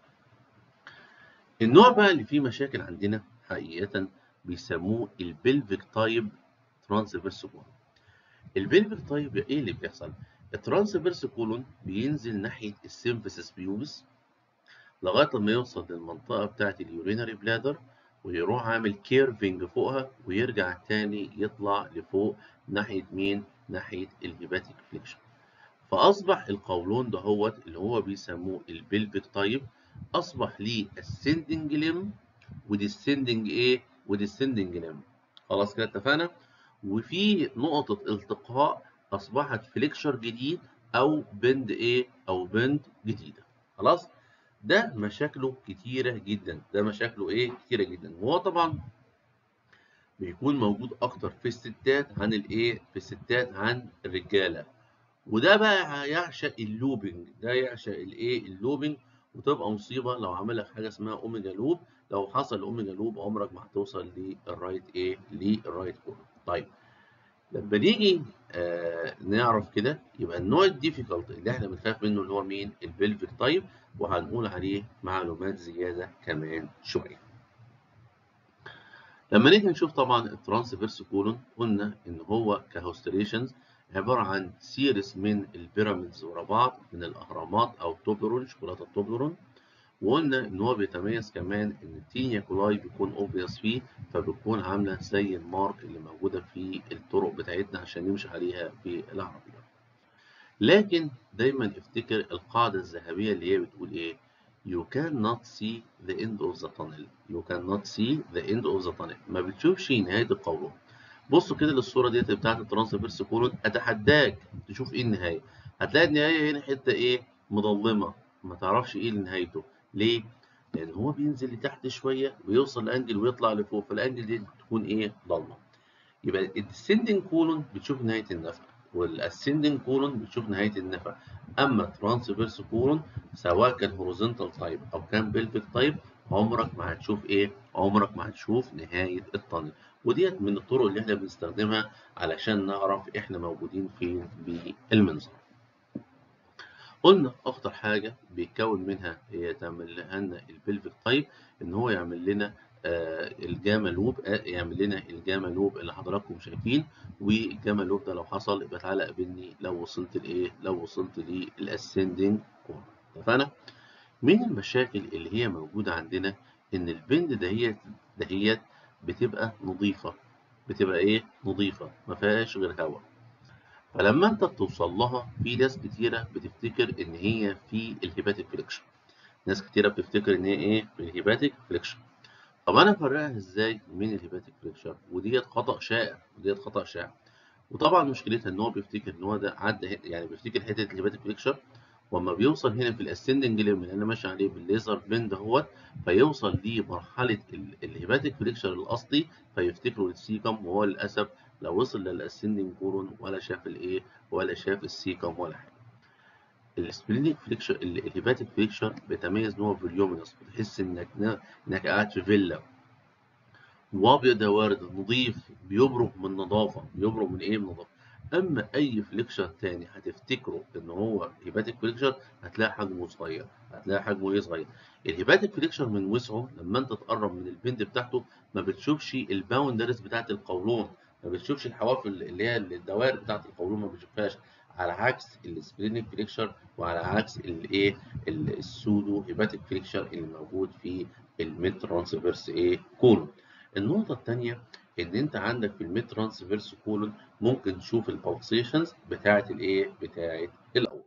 النوع بقى اللي فيه مشاكل عندنا حقيقة بيسموه البلفيك تايب ترانسفيرس كولون. البلفيك تايب ايه اللي بيحصل؟ الترانسفيرس كولون بينزل ناحية السيمفيسيس بيوبس لغاية لما يوصل للمنطقة بتاعة اليورينري بلادر، ويروح عامل كيرفنج فوقها، ويرجع تاني يطلع لفوق ناحية مين؟ ناحية الهيباتيك فليكشن. فأصبح القولون دهوت اللي هو بيسموه البلفيك تايب أصبح ليه ascending limb وديسندنج إيه؟ وديسندنج limb. خلاص كده اتفقنا؟ وفي نقطة التقاء أصبحت فليكشر جديد أو بند إيه؟ أو بند جديدة. خلاص؟ ده مشاكله كتيرة جدا، ده مشاكله ايه كتيرة جدا، وهو طبعا بيكون موجود اكتر في الستات عن الايه، في الستات عن الرجالة. وده بقى يعشق اللوبينج، ده يعشق الايه اللوبينج، وتبقى مصيبة لو عمل لك حاجة اسمها اوميجا لوب. لو حصل اوميجا لوب عمرك ما هتوصل للرايت ايه، للرايت كولون. طيب لما نيجي نعرف كده، يبقى النوع الديفيكالت اللي احنا بنخاف منه اللي هو مين؟ البلفيك تايب، وهنقول عليه معلومات زيادة كمان شوية. لما نيجي نشوف طبعا الترانسفيرس كولون، قلنا ان هو كهوستريشنز عبارة عن سيريس من البيراميدز ورا بعض، من الاهرامات او توبلرون، شوكولاتة التوبلرون. وقلنا ان هو بيتميز كمان ان التينيا كولاي بيكون اوبفيس فيه، فبتكون عامله زي المارك اللي موجوده في الطرق بتاعتنا عشان نمشي عليها في العربيات. لكن دايما افتكر القاعده الذهبيه اللي هي بتقول ايه؟ You cannot see the end of the tunnel. You cannot see the end of the tunnel. ما بتشوفش نهايه القولون. بصوا كده للصوره ديت بتاعت الترانسفيرس كولون، اتحداك تشوف ايه النهايه. هتلاقي النهايه هنا حته ايه؟ مظلمه، ما تعرفش ايه نهايته. ليه؟ لان هو بينزل لتحت شويه ويوصل لانجل ويطلع لفوق، فالانجل دي بتكون ايه؟ ضلمه. يبقى الديسندنج كولون بتشوف نهايه النفق، والاسندنج كولون بتشوف نهايه النفق. اما الترانسفيرس كولون سواء كان هوريزونتال تايب او كان بيلفيك تايب، عمرك ما هتشوف ايه؟ عمرك ما هتشوف نهايه الطنل. وديت من الطرق اللي احنا بنستخدمها علشان نعرف احنا موجودين فين بالمنظار. قلنا اخطر حاجه بيتكون منها هي تعمل لنا البلفيك تايب، ان هو يعمل لنا الجاما لوب، يعمل لنا الجاما لوب اللي حضراتكم شايفين. والجاما لوب ده لو حصل يبقى تعالى قابلني لو وصلت لايه، لو وصلت للاسندنج كورن. اتفقنا؟ من المشاكل اللي هي موجوده عندنا ان البند دهيت بتبقى نظيفه، بتبقى ايه؟ نظيفه، ما فيهاش غير هواء. فلما انت بتوصل لها، في ناس كتيره بتفتكر ان هي في الهيباتيك فليكشن. ناس كتيره بتفتكر ان هي ايه؟ في الهيباتيك فليكشن. طب انا افرقها ازاي من الهيباتيك فليكشن؟ وديت خطا شائع، وديت خطا شائع. وطبعا مشكلتها ان هو بيفتكر ان هو ده عدى، يعني بيفتكر حته الهيباتيك فليكشن، واما بيوصل هنا في الاسندنج ليم اللي انا ماشي عليه بالليزر بند اهوت، فيوصل لمرحله الهيباتيك فليكشن الاصلي، فيفتكروا السيكم. وهو للاسف لو وصل للاسندنج كورون ولا شاف الايه، ولا شاف السيكم ولا حاجه. السبلينيك فليكشر، الهيباتيك فليكشر بيتميز ان هو فوليومينس، بتحس انك قاعد في فيلا، وابيض يا وارد، نظيف، بيبرق من نظافه، بيبرق من ايه؟ من نظافه. اما اي فليكشر تاني هتفتكره ان هو هيباتيك فليكشر، هتلاقي حجمه صغير، هتلاقي حجمه ايه؟ صغير. الهيباتيك فليكشر من وسعه لما انت تقرب من البند بتاعته ما بتشوفش الباوندرز بتاعت القولون، ما بتشوفش الحواف اللي هي الدوائر بتاعت القولون، ما بتشوفهاش، على عكس السبلينيك فليكشر، وعلى عكس الايه، السودو هيباتيك فليكشر اللي موجود في الميد ترانسفيرس ايه كولون. النقطة التانية إن أنت عندك في الميد ترانسفيرس كولون ممكن تشوف البلسيشنز بتاعة الإيه؟ بتاعة الأورط.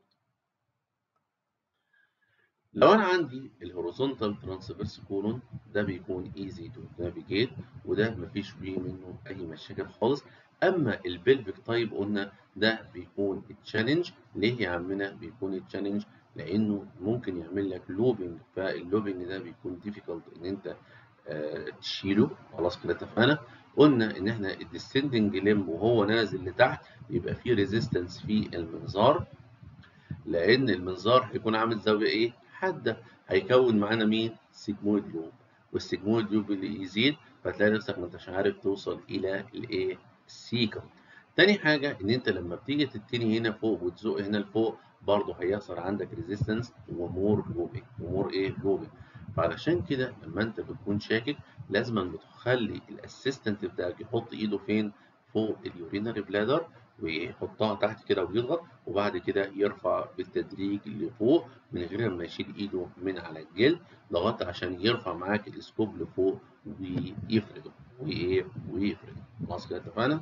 لو أنا عندي الهوريزونتال ترانسفيرس كولون ده بيكون ايزي تو نافيجيت، وده مفيش فيه منه أي مشاكل خالص. أما البلفيك تايب قلنا ده بيكون تشالنج. ليه يا عمنا بيكون تشالنج؟ لأنه ممكن يعمل لك لوبينج، فاللوبينج ده بيكون ديفيكولت إن أنت تشيله. خلاص كده اتفقنا. قلنا ان احنا الديسندنج ليمب وهو نازل لتحت بيبقى فيه ريزيستنس في المنظار، لان المنظار هيكون عامل زاويه ايه؟ حاده. هيكون معانا مين؟ سيجمويد لوب. والسيجمويد لوب اللي يزيد فتلاقي نفسك ما انتش عارف توصل الى الايه؟ السيكم. تاني حاجه ان انت لما بتيجي تتني هنا فوق وتزق هنا لفوق، برضه هيحصل عندك ريزيستنس ومور لوبينج، ومور ايه؟ لوبينج. فعلشان كده لما انت بتكون شاكك لازم بتخلي الاسيستنت بتاعك يحط ايده فين؟ فوق اليورينري بلادر، ويحطها تحت كده ويضغط، وبعد كده يرفع بالتدريج لفوق من غير ما يشيل ايده من على الجلد، لغايه عشان يرفع معاك السكوب لفوق ويفرده وايه؟ ويفرده. خلاص كده اتفقنا.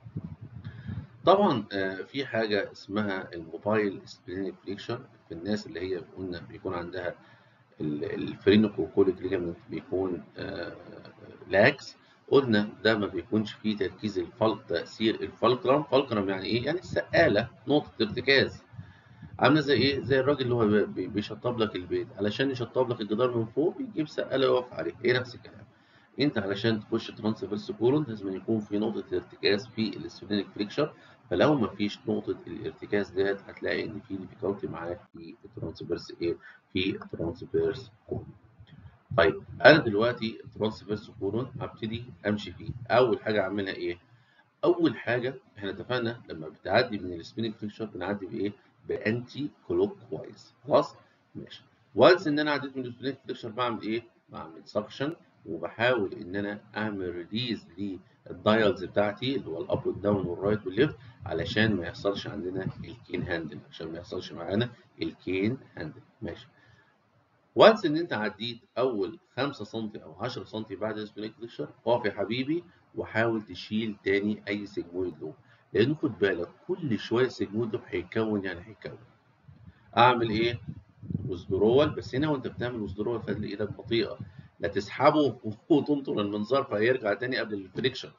طبعا في حاجه اسمها الموبايل سبلينيك فليكشن في الناس اللي هي قلنا بيكون عندها الفرينوكوكوليك ليجامنت بيكون لاكس. قلنا ده ما بيكونش فيه تأثير الفالكرم. فالكرم يعني ايه؟ يعني السقالة، نقطة ارتكاز. عامله زي ايه؟ زي الراجل اللي هو بيشطب لك البيت، علشان يشطب لك الجدار من فوق بيجيب سقاله يقف عليه، ايه نفس الكلام. انت علشان تخش ترانسفيرس كولون لازم يكون في نقطه ارتكاز في السفلينك فريكشر، فلو ما فيش نقطه الارتكاز ديت هتلاقي ان في ديفيكالتي معاك في الترانسفيرس ايه؟ في الترانسفيرس كولون. طيب انا دلوقتي الترانسفيرس كولون هبتدي امشي فيه، اول حاجه اعملها ايه؟ اول حاجه احنا اتفقنا لما بتعدي من السبيننج فيكشر بنعدي بايه؟ بانتي كلوك وايز، خلاص؟ ماشي. وانس ان انا عديت من السبيننج فيكشر بعمل ايه؟ بعمل سكشن، وبحاول ان انا اعمل ريليز للدايلز بتاعتي اللي هو الاب والداون والرايت والليفت، علشان ما يحصلش عندنا الكين هاندل، عشان ما يحصلش معانا الكين هاندل. ماشي. وانس ان انت عديت اول 5 سم او 10 سم بعد السبيننج فيكشر، اقف يا حبيبي وحاول تشيل تاني اي سيجمويد لوب، لان خد بالك كل شويه سيجمويد لوب هيتكون، يعني هيتكون. اعمل ايه؟ وذرول، بس هنا وانت بتعمل وذرول خلي ايدك بطيئه، لا تسحبه وتنطر المنظار فهيرجع تاني قبل الفريكشن.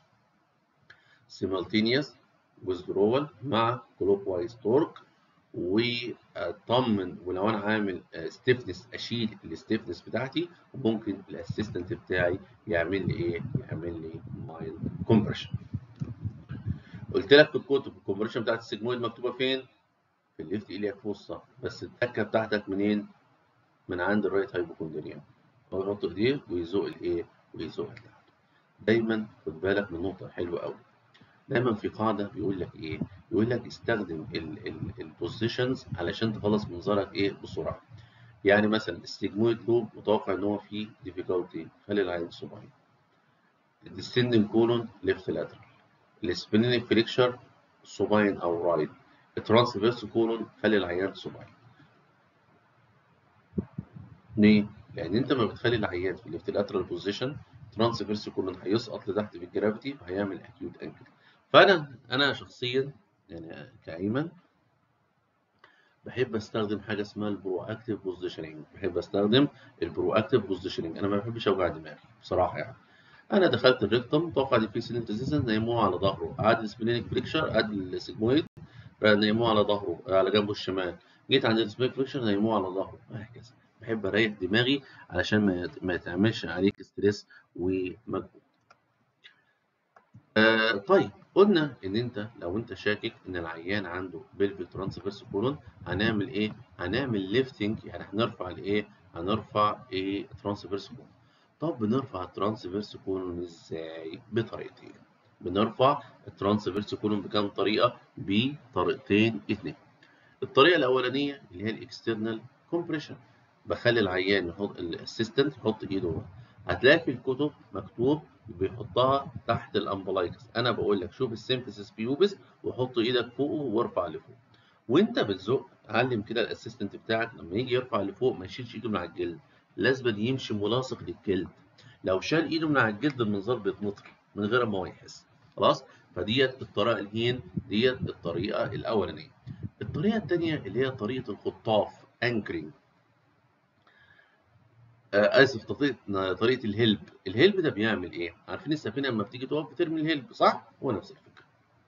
سيمالتينيوس وذرول مع كلوك وايز تورك، واطمن، ولو انا عامل ستيفنس اشيل الستيفنس بتاعتي، وممكن الاسيستنت بتاعي يعمل لي ايه؟ يعمل لي مايل كومبريشن. قلت لك في الكتب الكومبريشن بتاعت السيجمويد مكتوبه فين؟ في الليفت ايلياك فوسا، بس التكه بتاعتك منين؟ من عند الرايت هايبوكوندريا. هو يحط ايديه ويزق الايه؟ ويزق لتحت. دايما خد بالك من نقطه حلوه قوي، دايما في قاعده بيقول لك ايه؟ يقول لك استخدم البوزيشنز علشان تخلص منظرك ايه؟ بسرعه. يعني مثلا السيجمويد لوب متوقع ان هو فيه ديفيكالتي، خلي العين صباعي. الديسندنج كولون ليفت لاترال. السبيننج فليكشر صباعين او رايت. الترانسفيرس كولون خلي العيان صباعي. ليه؟ لان انت ما بتخلي العيان في الليفت لاترال بوزيشن، ترانسفيرس كولون هيسقط لتحت في الجرافيتي وهيعمل اكيوت انكل. فانا شخصيا يعني كايمن بحب استخدم حاجه اسمها البرو اكتيف بوزيشننج، بحب استخدم البرو اكتيف بوزيشننج. انا ما بحبش اوجع دماغي بصراحه يعني. انا دخلت الريكتوم، متوقع ان في سيلنت ريزيستنس، نيموه على ظهره، قعد السبلينيك فريكشر، قعد السيجمويد نيموه على ظهره على جنبه الشمال، جيت عند السبلينيك فريكشر نيموه على ظهره، وهكذا. بحب اريح دماغي علشان ما يتعملش عليك ستريس ومجهود. طيب قلنا ان انت لو انت شاكك ان العيان عنده بلفيك ترانسفيرس كولون، هنعمل ايه؟ هنعمل ليفتنج، يعني هنرفع الايه؟ هنرفع ايه؟ ترانسفيرس كولون. طب بنرفع الترانسفيرس كولون ازاي؟ بطريقتين. بنرفع الترانسفيرس كولون بكام طريقه؟ بطريقتين اتنين. الطريقه الاولانيه اللي هي الاكسترنال كومبريشن، بخلي العيان يحط الاسيستنت يحط ايده ورا. هتلاقي في الكتب مكتوب بيحطها تحت الامبلايكس، انا بقول لك شوف السيمفيسيس بيوبس وحط ايدك فوقه وارفع لفوق. وانت بتزق علم كده الاسيستنت بتاعك لما يجي يرفع لفوق ما يشيلش ايده من على الجلد، لازم يمشي ملاصق للجلد. لو شال ايده من على الجلد المنظار بيتنطر من غير ما هو يحس. خلاص؟ فديت الطريقه الهين، ديت الطريقه الاولانيه. الطريقة التانية اللي هي طريقة الخطاف انكرينج، اسف، طريقة الهلب. الهلب ده بيعمل ايه؟ عارفين السفينة لما بتيجي تقف بترمي الهلب، صح؟ هو نفس الفكرة.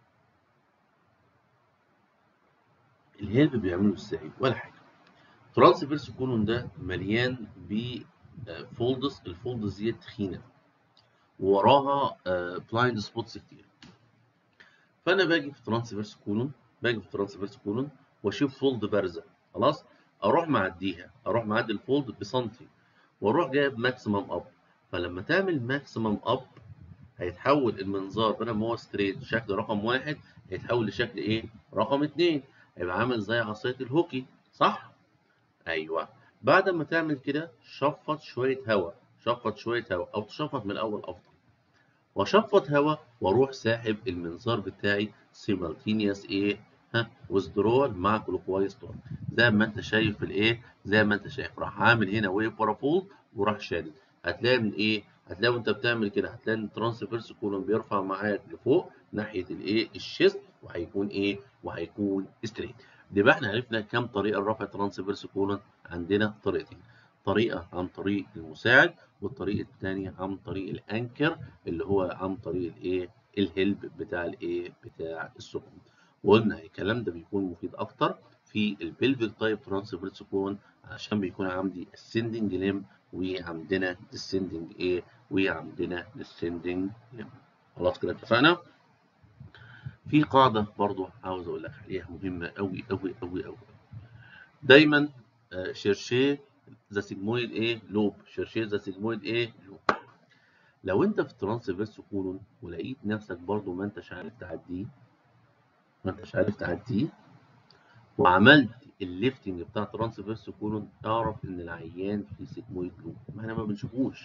الهلب بيعمله ازاي؟ ولا حاجة. ترانسفيرس كولون ده مليان ب فولدز، الفولدز دي تخينة ووراها بلايند سبوتس كتير. فانا باجي في ترانسفيرس كولون، واشوف فولد بارزة، خلاص؟ اروح معديها، اروح معدي الفولد بسنتي، واروح جايب ماكسيمم اب. فلما تعمل ماكسيمم اب هيتحول المنظار بدل ما هو ستريت شكل رقم واحد، هيتحول لشكل ايه؟ رقم اتنين. هيبقى عامل زي عصاية الهوكي، صح؟ ايوه. بعد ما تعمل كده شفط شوية هواء، او تشفط من الاول افضل. واشفط هواء واروح ساحب المنظار بتاعي سيمالتينيوس ايه؟ ها، ويزدرول مع كلوكوايز تورك. زي ما انت شايف في الايه؟ زي ما انت شايف راح عامل هنا ويف بارافول وراح شادد. هتلاقي من ايه؟ هتلاقي وانت بتعمل كده هتلاقي ان الترانسفيرس كولون بيرفع معاك لفوق ناحيه الايه؟ الشيست، وهيكون ايه؟ وهيكون ستريت. يبقى احنا عرفنا كام طريقه لرفع الترانسفيرس كولون. عندنا طريقتين، طريقه عن طريق المساعد، والطريقه الثانيه عن طريق الانكر اللي هو عن طريق الايه؟ الهلب بتاع الايه؟ بتاع السكون. وقلنا الكلام ده بيكون مفيد اكتر في البلفيك تايب ترانسفيرس كولون عشان بيكون عندي ascending limb وعندنا descending ايه وعندنا descending limb. خلاص كده اتفقنا. في قاعده برضو عاوز اقول لك عليها مهمه قوي قوي قوي قوي. دايما شيرشيه ذا سيجمويد ايه لوب، شيرشيه ذا سيجمويد ايه لوب. لو انت في الترانسفيرس كولون ولقيت نفسك برضو ما انتش عارف تعديه وعملت الليفتنج بتاع الترانسفيرس كولون، اعرف ان العيان في سيجمويد لوب، ما احنا ما بنشوفوش.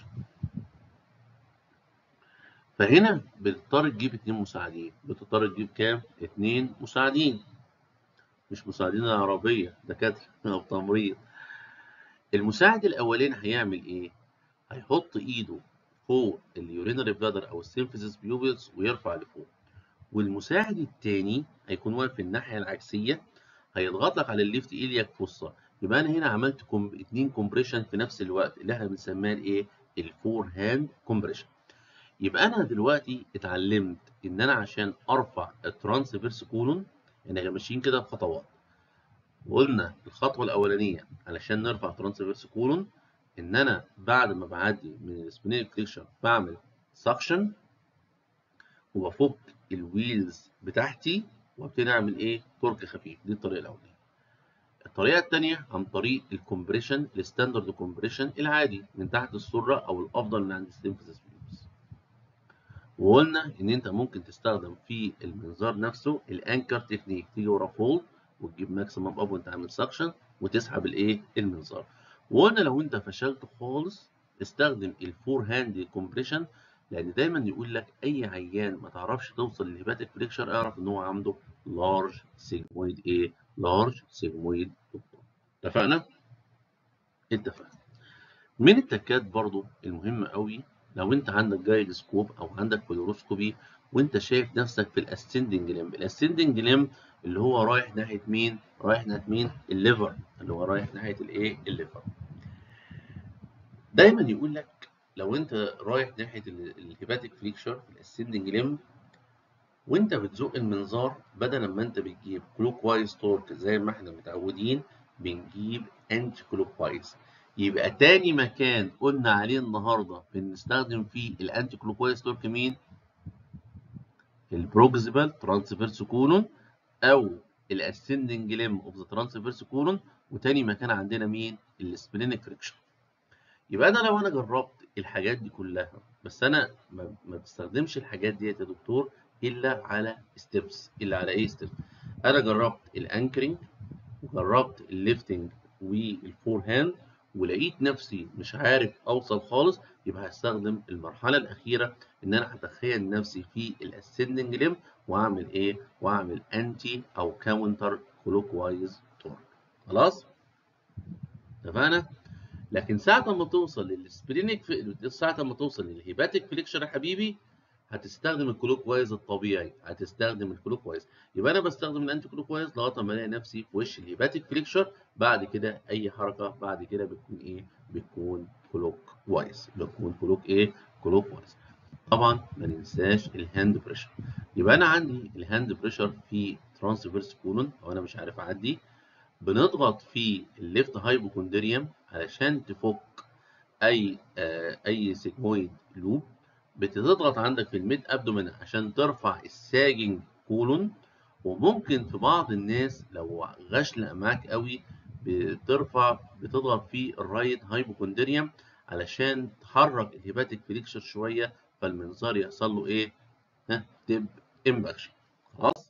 فهنا بتضطر تجيب 2 مساعدين. بتضطر تجيب كام؟ 2 مساعدين، مش مساعدين عربيه دكاتره او تمريض. المساعد الاولاني هيعمل ايه؟ هيحط ايده فوق اليورينري بلادر او السيمفيسيس بيوبلز ويرفع لفوق. والمساعد الثاني هيكون واقف في الناحيه العكسيه، هيضغط لك على الليفت ايلياك فوسا. يبقى انا هنا عملت 2 كومبريشن في نفس الوقت اللي احنا بنسميها الايه؟ الفور هاند كومبريشن. يبقى انا دلوقتي اتعلمت ان انا عشان ارفع الترانسفيرس كولون، يعني احنا ماشيين كده بخطوات. وقلنا الخطوه الاولانيه علشان نرفع ترانسفيرس كولون ان انا بعد ما بعدي من السبينال فليكشن بعمل سكشن وبفك الويلز بتاعتي وابتدي اعمل ايه؟ تورك خفيف. دي الطريقه الاولانيه. الطريقه الثانيه عن طريق الكومبريشن، الستاندرد كومبريشن العادي من تحت السره او الافضل من عند السيمفيسيس بيوبس. وقلنا ان انت ممكن تستخدم في المنظار نفسه الانكر تكنيك، تيجي ورا فولد وتجيب ماكسيمم اب وانت عامل سكشن وتسحب الايه؟ المنظار. وقلنا لو انت فشلت خالص استخدم الفور هاند كومبريشن، لان دايما يقول لك اي عيان ما تعرفش توصل للهيباتيك فليكشر اعرف ان هو عنده لارج سيجمويد ايه؟ لارج سيجمويد. اتفقنا؟ اتفقنا. من التكات برضو المهمة قوي لو انت عندك جايد سكوب او عندك فلوروسكوبي وانت شايف نفسك في الاسندنج ليمب. الاسندنج ليمب اللي هو رايح ناحية مين؟ رايح ناحية مين؟ الليفر، اللي هو رايح ناحية الايه؟ الليفر. دايما يقول لك لو انت رايح ناحية الهيباتيك فليكشر في الاسندنج ليمب وانت بتزق المنظار، بدل ما انت بتجيب كلوك وايز تورك زي ما احنا متعودين بنجيب انتي كلوك وايز. يبقى تاني مكان قلنا عليه النهارده بنستخدم فيه الانتي كلوك وايز تورك مين؟ البروكسيبال ترانسفيرس كولون او الاسندنج ليم اوف ذا ترانسفيرس كولون. وتاني مكان عندنا مين؟ السبلينيك فريكشن. يبقى انا لو انا جربت الحاجات دي كلها بس انا ما بستخدمش الحاجات ديت يا دكتور الا على ستيبس. الا على ايه ستيبس؟ انا جربت الانكرنج وجربت الليفتنج والفور هاند ولقيت نفسي مش عارف اوصل خالص، يبقى هستخدم المرحله الاخيره ان انا هتخيل نفسي في الاسندنج ليم واعمل ايه؟ واعمل انتي او كاونتر كلوك وايز تورك. خلاص؟ اتفقنا؟ لكن ساعة ما توصل للسبلينيك ساعة ما توصل للهيباتيك فليكشر يا حبيبي هتستخدم الكلوك وايز الطبيعي، هتستخدم الكلوك وايز. يبقى انا بستخدم الانتي كلوك وايز لغايه ما الاقي نفسي في وش الهيباتيك فليكشر. بعد كده اي حركه بعد كده بتكون ايه؟ بتكون كلوك وايز. بتكون كلوك ايه؟ كلوك وايز. طبعا ما ننساش الهاند بريشر. يبقى انا عندي الهاند بريشر في ترانسفيرس كولون او انا مش عارف اعدي، بنضغط في الليفت هايبوكوندريوم علشان تفك اي سيجمويد لوب. بتضغط عندك في الميد ابدومين عشان ترفع الساجنج كولون. وممكن في بعض الناس لو غشلق معاك قوي بتضغط في الرايت هايبوكوندريوم علشان تحرك الهيباتيك فليكشر شويه فالمنظار يحصل له ايه؟ تب امباكشن. خلاص؟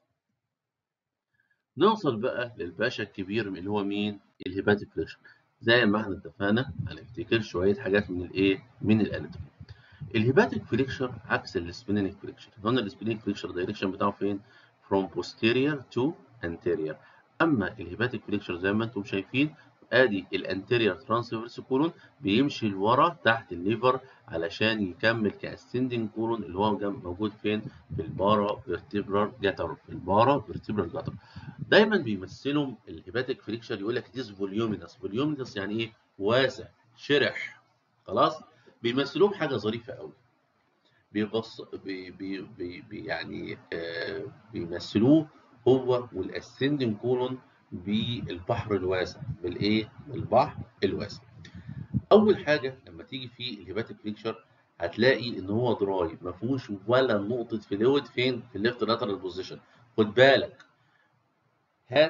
نوصل بقى للباشا الكبير اللي هو مين؟ الهيباتيك فليكشر. زي ما احنا اتفقنا هنفتكر شويه حاجات من الايه؟ من الاناتومي. الهيباتيك فليكشر عكس السبلينيك فليكشر. قلنا السبلينيك فليكشر الدايركشن بتاعه فين؟ from posterior to anterior. اما الهيباتيك فليكشر زي ما انتم شايفين ادي الانتيريور ترانسفيرس كولون بيمشي لورا تحت الليفر علشان يكمل كاسندنج كولون اللي هو موجود فين؟ في البارا فيرتيبرال جاتر. في البارا فيرتيبرال جاتر. دايما بيمثلوا الهيباتيك فليكشر يقول لك it is voluminous. voluminous يعني ايه؟ واسع، شرح. خلاص؟ بيمثلوه بحاجه ظريفه قوي. بيبص يعني بيمثلوه هو والاسندنج كولون بالبحر الواسع، بالايه؟ بالبحر الواسع. اول حاجه لما تيجي في الهيباتيك فليكشر هتلاقي ان هو دراي، ما فيهوش ولا نقطه فلويد فين؟ في الليفت لاترال بوزيشن. خد بالك، هات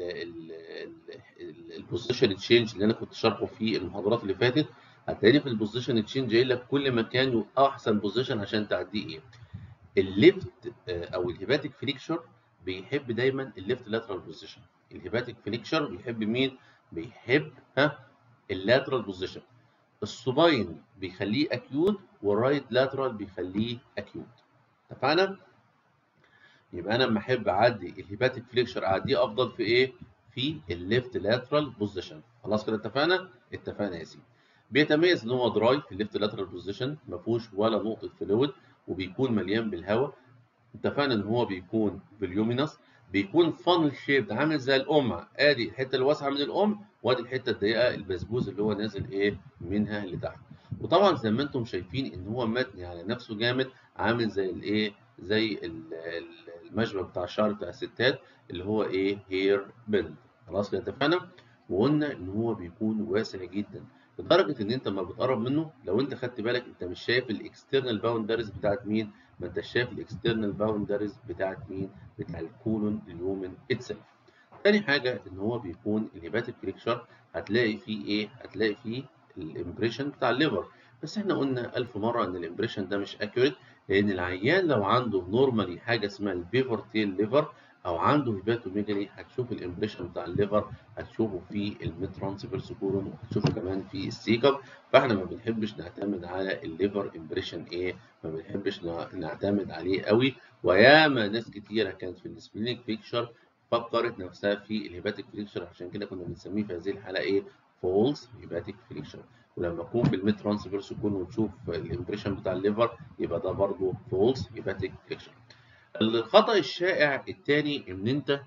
البوزيشن تشينج اللي انا كنت شارحه في المحاضرات اللي فاتت، هتلاقيني في البوزيشن تشينج قايل لك كل ما كان احسن بوزيشن عشان تعديه ايه؟ الليفت او الهيباتيك فليكشر بيحب دايما الليفت لاترال بوزيشن. الهيباتيك فليكشر بيحب مين؟ بيحب اللاترال بوزيشن. السوباين بيخليه اكيوت، والرايت لاترال بيخليه اكيوت. اتفقنا؟ يبقى انا لما احب اعدي الهيباتيك فليكشر اعديه افضل في ايه؟ في الليفت لاترال بوزيشن. خلاص كده اتفقنا؟ اتفقنا يا سيدي. بيتميز ان هو دراي في الليفت لاترال بوزيشن، ما فيهوش ولا نقطه فلويد، وبيكون مليان بالهواء. اتفقنا ان هو بيكون فوليومينس، بيكون فانل شيبد عامل زي القمع. ادي الحته الواسعه من القمع، وادي الحته الضيقه البسبوس اللي هو نازل ايه منها لتحت. وطبعا زي ما انتم شايفين ان هو متني على نفسه جامد، عامل زي الايه؟ زي المشبك بتاع الشعر بتاع الستات اللي هو ايه؟ هير بند. خلاص كده اتفقنا. وقلنا ان هو بيكون واسع جدا لدرجه ان انت لما بتقرب منه، لو انت خدت بالك انت مش شايف الاكسترنال باوندرز بتاعت مين؟ ما انت شايف الاكسترنال باوندرز بتاعت مين؟ بتاع الكولون اليومن اتسلف. تاني حاجه ان هو بيكون الهيباتيك فليكشر هتلاقي فيه ايه؟ هتلاقي فيه الامبريشن بتاع الليفر. بس احنا قلنا 1000 مره ان الامبريشن ده مش اكيوريت، لان العيان لو عنده نورمالي حاجه اسمها البيفر تيل ليفر او عنده هيباتوميجالي هتشوف الامبريشن بتاع الليفر، هتشوفه في الميد ترانسفيرس كولون، وهتشوفه كمان في السيكم. فاحنا ما بنحبش نعتمد على الليفر امبريشن ايه؟ ما بنحبش نعتمد عليه قوي. وياما ناس كتيره كانت في السبلينيك بيكشر فكرت نفسها في الهيباتيك فليكشر، عشان كده كنا بنسميه في هذه الحاله ايه؟ فولس هيباتيك فليكشر. ولما تكون في الميد ترانسفيرس كولون وتشوف الامبريشن بتاع الليفر يبقى ده برضه فولس هيباتيك فليكشر. الخطأ الشائع الثاني ان انت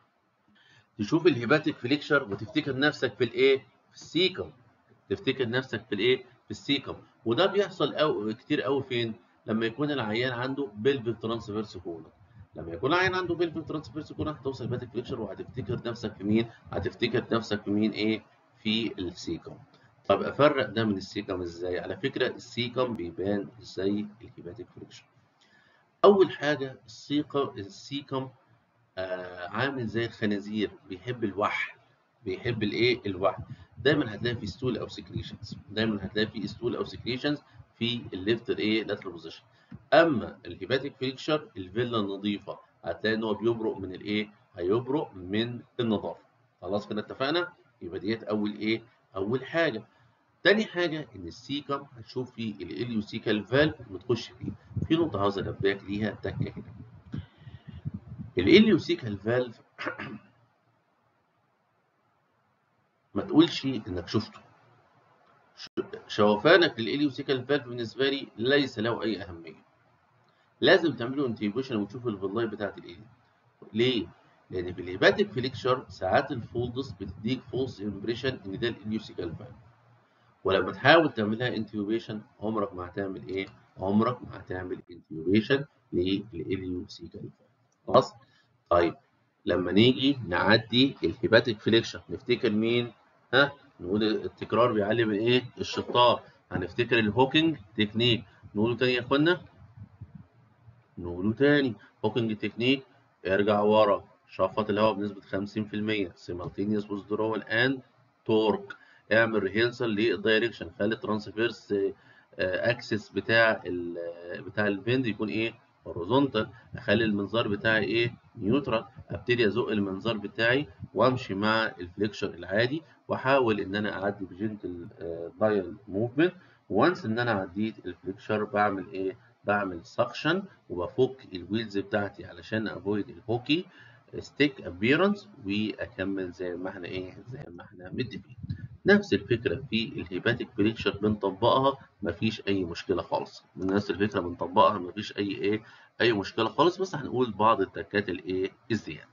تشوف الهيباتيك فليكشر وتفتكر نفسك في الايه؟ في السيكم. تفتكر نفسك في الايه؟ في السيكم. وده بيحصل كتير قوي فين؟ لما يكون العيان عنده بلفيك ترانسفيرس كولون. لما يكون العيان عنده بلفيك ترانسفيرس كولون هتوصل هيباتيك فليكشر وهتفتكر نفسك في مين؟ هتفتكر نفسك في مين ايه؟ في السيكم. طب افرق ده من السيكم ازاي؟ على فكره السيكم بيبان زي الهيباتيك فليكشر. اول حاجه السيكم عامل زي الخنازير، بيحب الوحل. بيحب الايه؟ الوحل. دايما هتلاقي في ستول او سكريشنز، دايما هتلاقي في ستول او سكريشنز في الليفت ايه؟ لاترال بوزيشن. اما الهيباتيك فليكشر الفيلا النظيفه هتلاقي ان هو بيبرق من الايه؟ هيبرق من النظافه. خلاص كده اتفقنا. يبقى ديت اول ايه؟ اول حاجه. تاني حاجه ان السيكم هتشوف فيه الاليوسيكال فالف بتخش فيه. في نقطه عاوز انبهك ليها تكه كده. الاليوسيكال فالف ما تقولش انك شفته. شوفانك للإليوسيكال فالف بالنسبه لي ليس له اي اهميه. لازم تعملوا انتيبيوشن وتشوفوا الفلاي بتاعت الإليو. ليه؟ لان في الهيباتيك فليكشر ساعات الفولدس بتديك فولس امبريشن ان ده الإليوسيكال فالف، ولما تحاول تعملها انتيوبيشن عمرك ما هتعمل ايه؟ عمرك ما هتعمل انتيوبيشن للإليوسيكال فالف. خلاص؟ طيب لما نيجي نعدي الهيباتيك فليكشر نفتكر مين؟ نقول التكرار بيعلم ايه؟ الشطار. هنفتكر الهوكينج تكنيك. نقوله تاني يا اخوانا. نقوله تاني. هوكينج تكنيك. ارجع ورا، شفط الهواء بنسبة 50%، سيمالتينيوس withdrawal اند تورك. اعمل ريهرسال للدايركشن، خلي الترانسفيرس اكسس بتاع الفند يكون ايه؟ هوريزونتال. اخلي المنظار بتاعي ايه؟ نيوترال. ابتدي ازق المنظار بتاعي وامشي مع الفليكشر العادي، واحاول ان انا اعدي بجنتل دايل موفمنت. وانس ان انا عديت الفليكشر بعمل ايه؟ بعمل سكشن وبفك الويلز بتاعتي علشان افويد الهوكي ستيك ابيرنس، واكمل زي ما احنا ايه؟ زي ما احنا متفقين. نفس الفكره في الهيباتيك فليكشر بنطبقها مفيش اي مشكله خالص. نفس الفكره بنطبقها مفيش اي مشكله خالص. بس هنقول بعض التكات الايه؟ الزياده.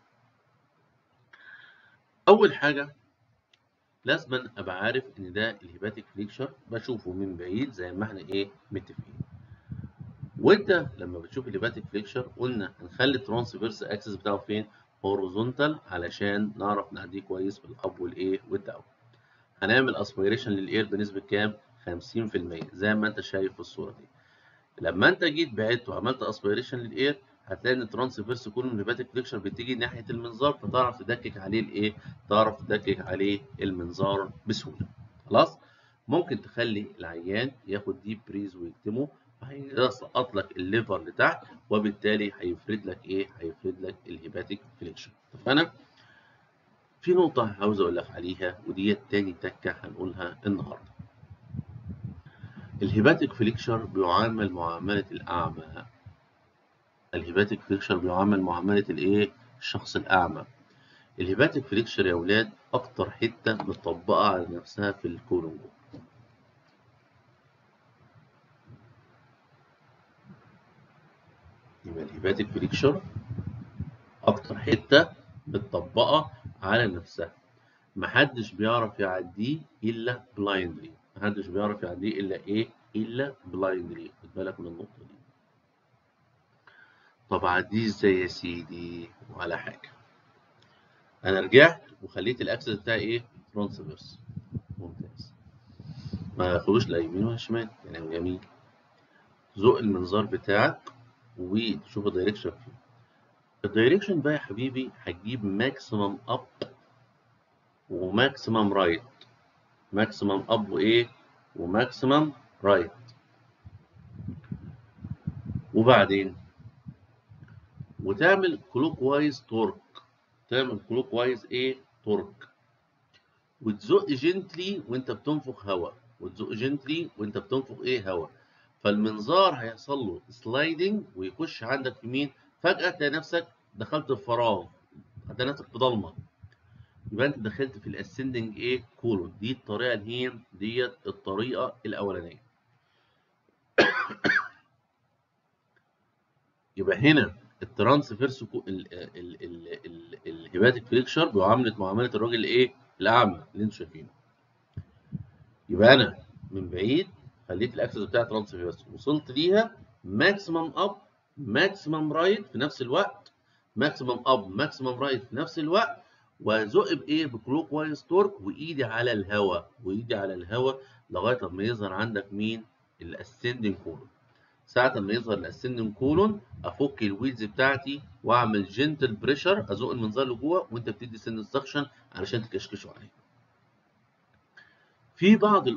اول حاجه لازم ابقى عارف ان ده الهيباتيك فليكشر، بشوفه من بعيد زي ما احنا ايه؟ متفقين. وانت لما بتشوف الهيباتيك فليكشر قلنا هنخلي الترانسفيرس اكسس بتاعه فين؟ هوريزونتال علشان نعرف نعديه كويس في الاب والايه والداون. هنعمل اسبيريشن للاير بنسبه كام؟ 50% زي ما انت شايف في الصوره دي. لما انت جيت بعدت وعملت اسبيريشن للاير هتلاقي ان الترانسفيرس كولون هيباتيك فليكشر بتيجي ناحيه المنظار، فتعرف تدكك عليه الايه؟ تعرف تدكك عليه المنظار بسهوله. خلاص؟ ممكن تخلي العيان ياخد ديب بريز ويكتمه، هيسقط لك الليفر لتحت وبالتالي هيفرد لك ايه؟ هيفرد لك الهيباتيك فليكشر. اتفقنا؟ في نقطة عاوز اقول لك عليها ودي تاني تكة هنقولها النهارده. الهيباتيك فليكشر بيعامل معاملة الأعمى. الهيباتيك فليكشر بيعامل معاملة الايه؟ الشخص الأعمى. الهيباتيك فليكشر يا ولاد أكتر حتة متطبقة على نفسها في الكولون. يبقى الهيباتيك فليكشر أكتر حتة متطبقة على نفسها. محدش بيعرف يعديه إلا بلايندلي. محدش بيعرف يعديه إلا إيه؟ إلا بلايندلي. خد بالك من النقطة دي. طب أعديه إزاي يا سيدي؟ ولا حاجة. أنا رجعت وخليت الأكسس بتاعي إيه؟ ترانسفيرس. ممتاز. ما خدوش لا يمين ولا شمال، كلام جميل. زق المنظار بتاعك وتشوف الدايركشن فيه. الدايركشن بقى يا حبيبي هتجيب ماكسيمم اب وماكسيمم رايت. ماكسيمم اب وايه؟ وماكسيمم رايت. وبعدين وتعمل كلوك وايز تورك. تعمل كلوك وايز ايه؟ تورك. وتزق جنتلي وانت بتنفخ هواء. وتزق جنتلي وانت بتنفخ ايه؟ هواء. فالمنظار هيحصل له سلايدنج ويخش عندك في مين؟ فجأة تلاقي نفسك دخلت في فراغ. هتلاقي نفسك في ضلمة. يبقى انت دخلت في الاسندنج ايه؟ كولون. دي الطريقة اللي هي ديت الطريقة الأولانية. يبقى هنا الترانسفيرس الهيباتيك فليكشر بيعاملة معاملة الراجل الايه؟ الأعمى اللي انتوا شايفينه. يبقى انا من بعيد خليت الاكسس بتاع ترانسفيرس، وصلت ليها ماكسيمم اب ماكسيمم رايت في نفس الوقت. ماكسيمم اب ماكسيمم رايت في نفس الوقت. وازق بايه؟ بكلوك وايز تورك وايدي على الهواء. وايدي على الهواء لغايه لما يظهر عندك مين؟ الاسندنج كولون. ساعة ما يظهر الاسندنج كولون افك الويلز بتاعتي واعمل جنتل بريشر، ازق المنظار لجوه وانت بتدي سن السكشن علشان تكشكشوا عليه. في بعض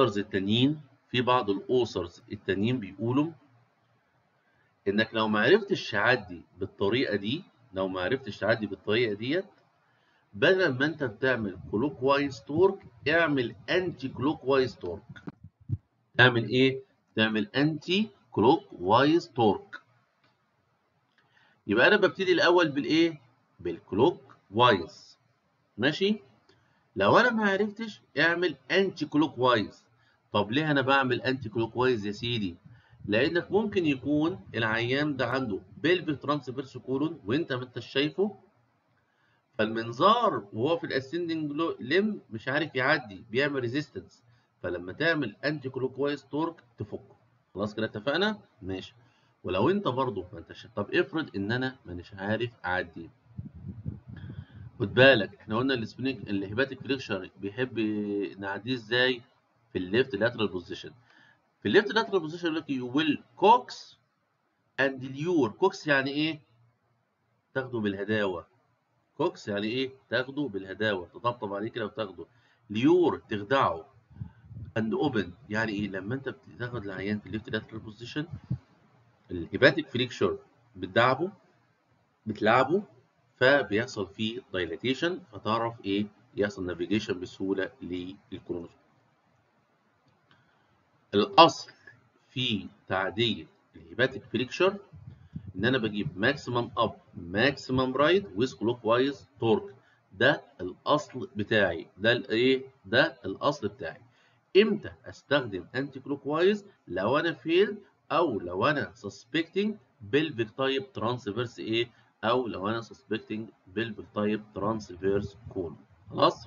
الأوسرز التانيين بيقولوا إنك لو ما عرفتش تعدي بالطريقة دي، ديت، بدل ما أنت بتعمل كلوك وايز تورك اعمل أنتي كلوك وايز تورك. تعمل إيه؟ تعمل أنتي كلوك وايز تورك. يبقى أنا ببتدي الأول بالإيه؟ بالكلوك وايز. ماشي؟ لو انا ما عرفتش اعمل انتي كلوك وايز. طب ليه انا بعمل انتي كلوك وايز يا سيدي؟ لانك ممكن يكون العيان ده عنده بيلفيك ترانسفيرس كولون وانت ما انتش شايفه، فالمنظار وهو في الاسندنج لم مش عارف يعدي، بيعمل ريزيستنس. فلما تعمل انتي كلوك وايز تورك تفكه. خلاص كده اتفقنا؟ ماشي. ولو انت برضه ما انتش، طب افرض ان انا مانيش عارف اعدي. خد بالك احنا قلنا الهيباتيك فليكشر بيحب نعديه ازاي؟ في الليفت لاترال بوزيشن. في الليفت لاترال بوزيشن يقول لك يو ويل كوكس اند ليور. كوكس يعني ايه؟ تاخده بالهداوه. كوكس يعني ايه؟ تاخده بالهداوه، تطبطب عليه كده وتاخده. ليور تخدعه. اند اوبن يعني ايه؟ لما انت بتاخد العيان في الليفت لاترال بوزيشن الهيباتيك فليكشر بتلعبه فبيحصل فيه دايلاتيشن، فتعرف ايه؟ يحصل نافيجيشن بسهوله للكرونوسوم. الاصل في تعديل الهيباتيك فليكشر ان انا بجيب ماكسيمم اب ماكسيمم رايت ويز كلوك وايز تورك. ده الاصل بتاعي. ده الايه؟ ده الاصل بتاعي. امتى استخدم انتي كلوك وايز؟ لو انا فيل، او لو انا سسبكتنج بلفيك تايب ترانسفيرس ايه؟ او لو انا سسبكتنج بلفيك تايب ترانسفيرس كولون. خلاص؟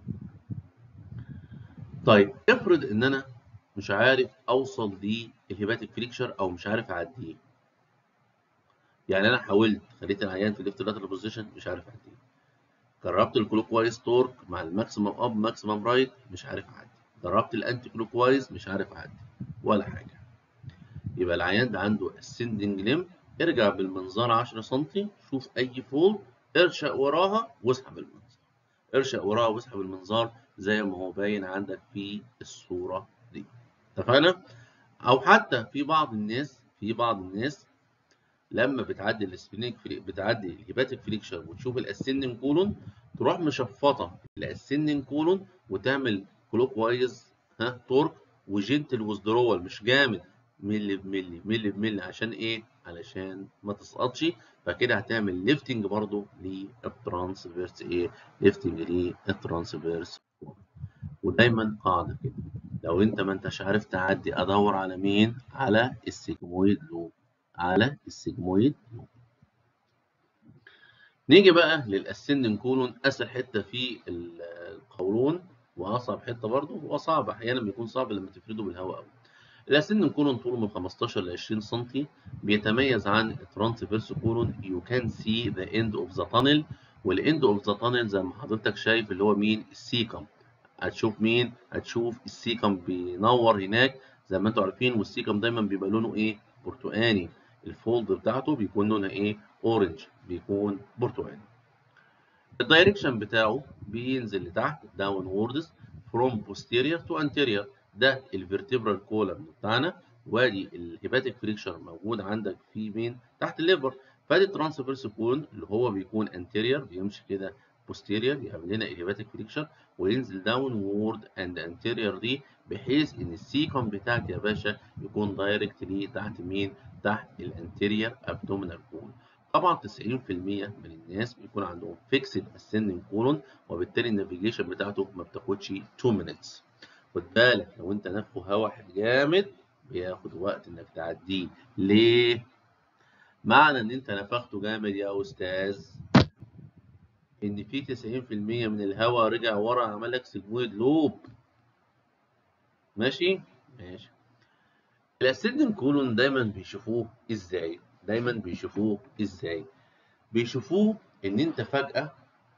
طيب افرض ان انا مش عارف اوصل للهيباتيك فليكشر او مش عارف اعديه. يعني انا حاولت خليت العيان في الليفت لاترال بوزيشن مش عارف اعدي، جربت الكلوك وايز تورك مع الماكسيمم اب ماكسيمم رايت مش عارف اعدي، جربت الانتي كلوك وايز مش عارف اعدي ولا حاجه. يبقى العيان ده عنده ascending limb، ارجع بالمنظار 10 سم، شوف اي فولد، ارشق وراها واسحب المنظار، ارشق وراها واسحب المنظار زي ما هو باين عندك في الصوره دي. اتفقنا؟ او حتى في بعض الناس لما بتعدي بتعدي الهيباتيك فريكشر وتشوف الاسندنج كولون، تروح مشفطه الاسندنج كولون وتعمل كلوك وايز تورك وجنتل وذرول مش جامد، ملي بملي ملي بملي. عشان ايه؟ علشان ما تسقطش. فكده هتعمل ليفتنج برضو للترانسفيرس ليفتنج للترانسفيرس. ودايما قاعده كده، لو انت ما انتش عارف تعدي ادور على مين؟ على السيجمويد لوب، على السيجمويد لوب. نيجي بقى للاسندنج كولون، اسهل حته في القولون واصعب حته برضه. هو صعب احيانا، بيكون صعب لما تفرده بالهواء قوي. الاسندنج كولون طوله من 15 ل 20 سم، بيتميز عن الترانسفيرس كولون. يو كان سي ذا اند اوف ذا تانل، والاند اوف ذا تانل زي ما حضرتك شايف اللي هو مين؟ السيكم. هتشوف مين؟ هتشوف السيكم بينور هناك زي ما انتم عارفين، والسيكم دايما بيبقى لونه ايه؟ برتقاني. الفولد بتاعته بيكون لونها ايه؟ اورنج، بيكون برتقاني. الدايركشن بتاعه بينزل لتحت داون ووردز فروم posterior تو anterior. ده الفيرتبرال كولم بتاعنا، وادي الهيباتيك فريكشر موجود عندك في مين؟ تحت الليفر. فادي الترانسفيرس كولون اللي هو بيكون anterior بيمشي كده posterior يعمل لنا الهيباتيك فريكشر، وينزل داون وورد اند anterior دي، بحيث ان السيكم بتاعك يا باشا يكون دايركتلي تحت مين؟ تحت الانتيريور ابدومينال كول. طبعا 90% من الناس بيكون عندهم فيكسد اسندنج كولون، وبالتالي النافيجيشن بتاعته ما بتاخدش 2 minutes. خد بالك لو انت نفخه هوا جامد بياخد وقت انك تعديه. ليه؟ معنى ان انت نفخته جامد يا استاذ ان في 90% من الهوا رجع ورا عمل لك سيجمويد لوب. ماشي؟ ماشي. الاسندنج كولون دايما بيشوفوه ازاي؟ بيشوفوه ان انت فجأة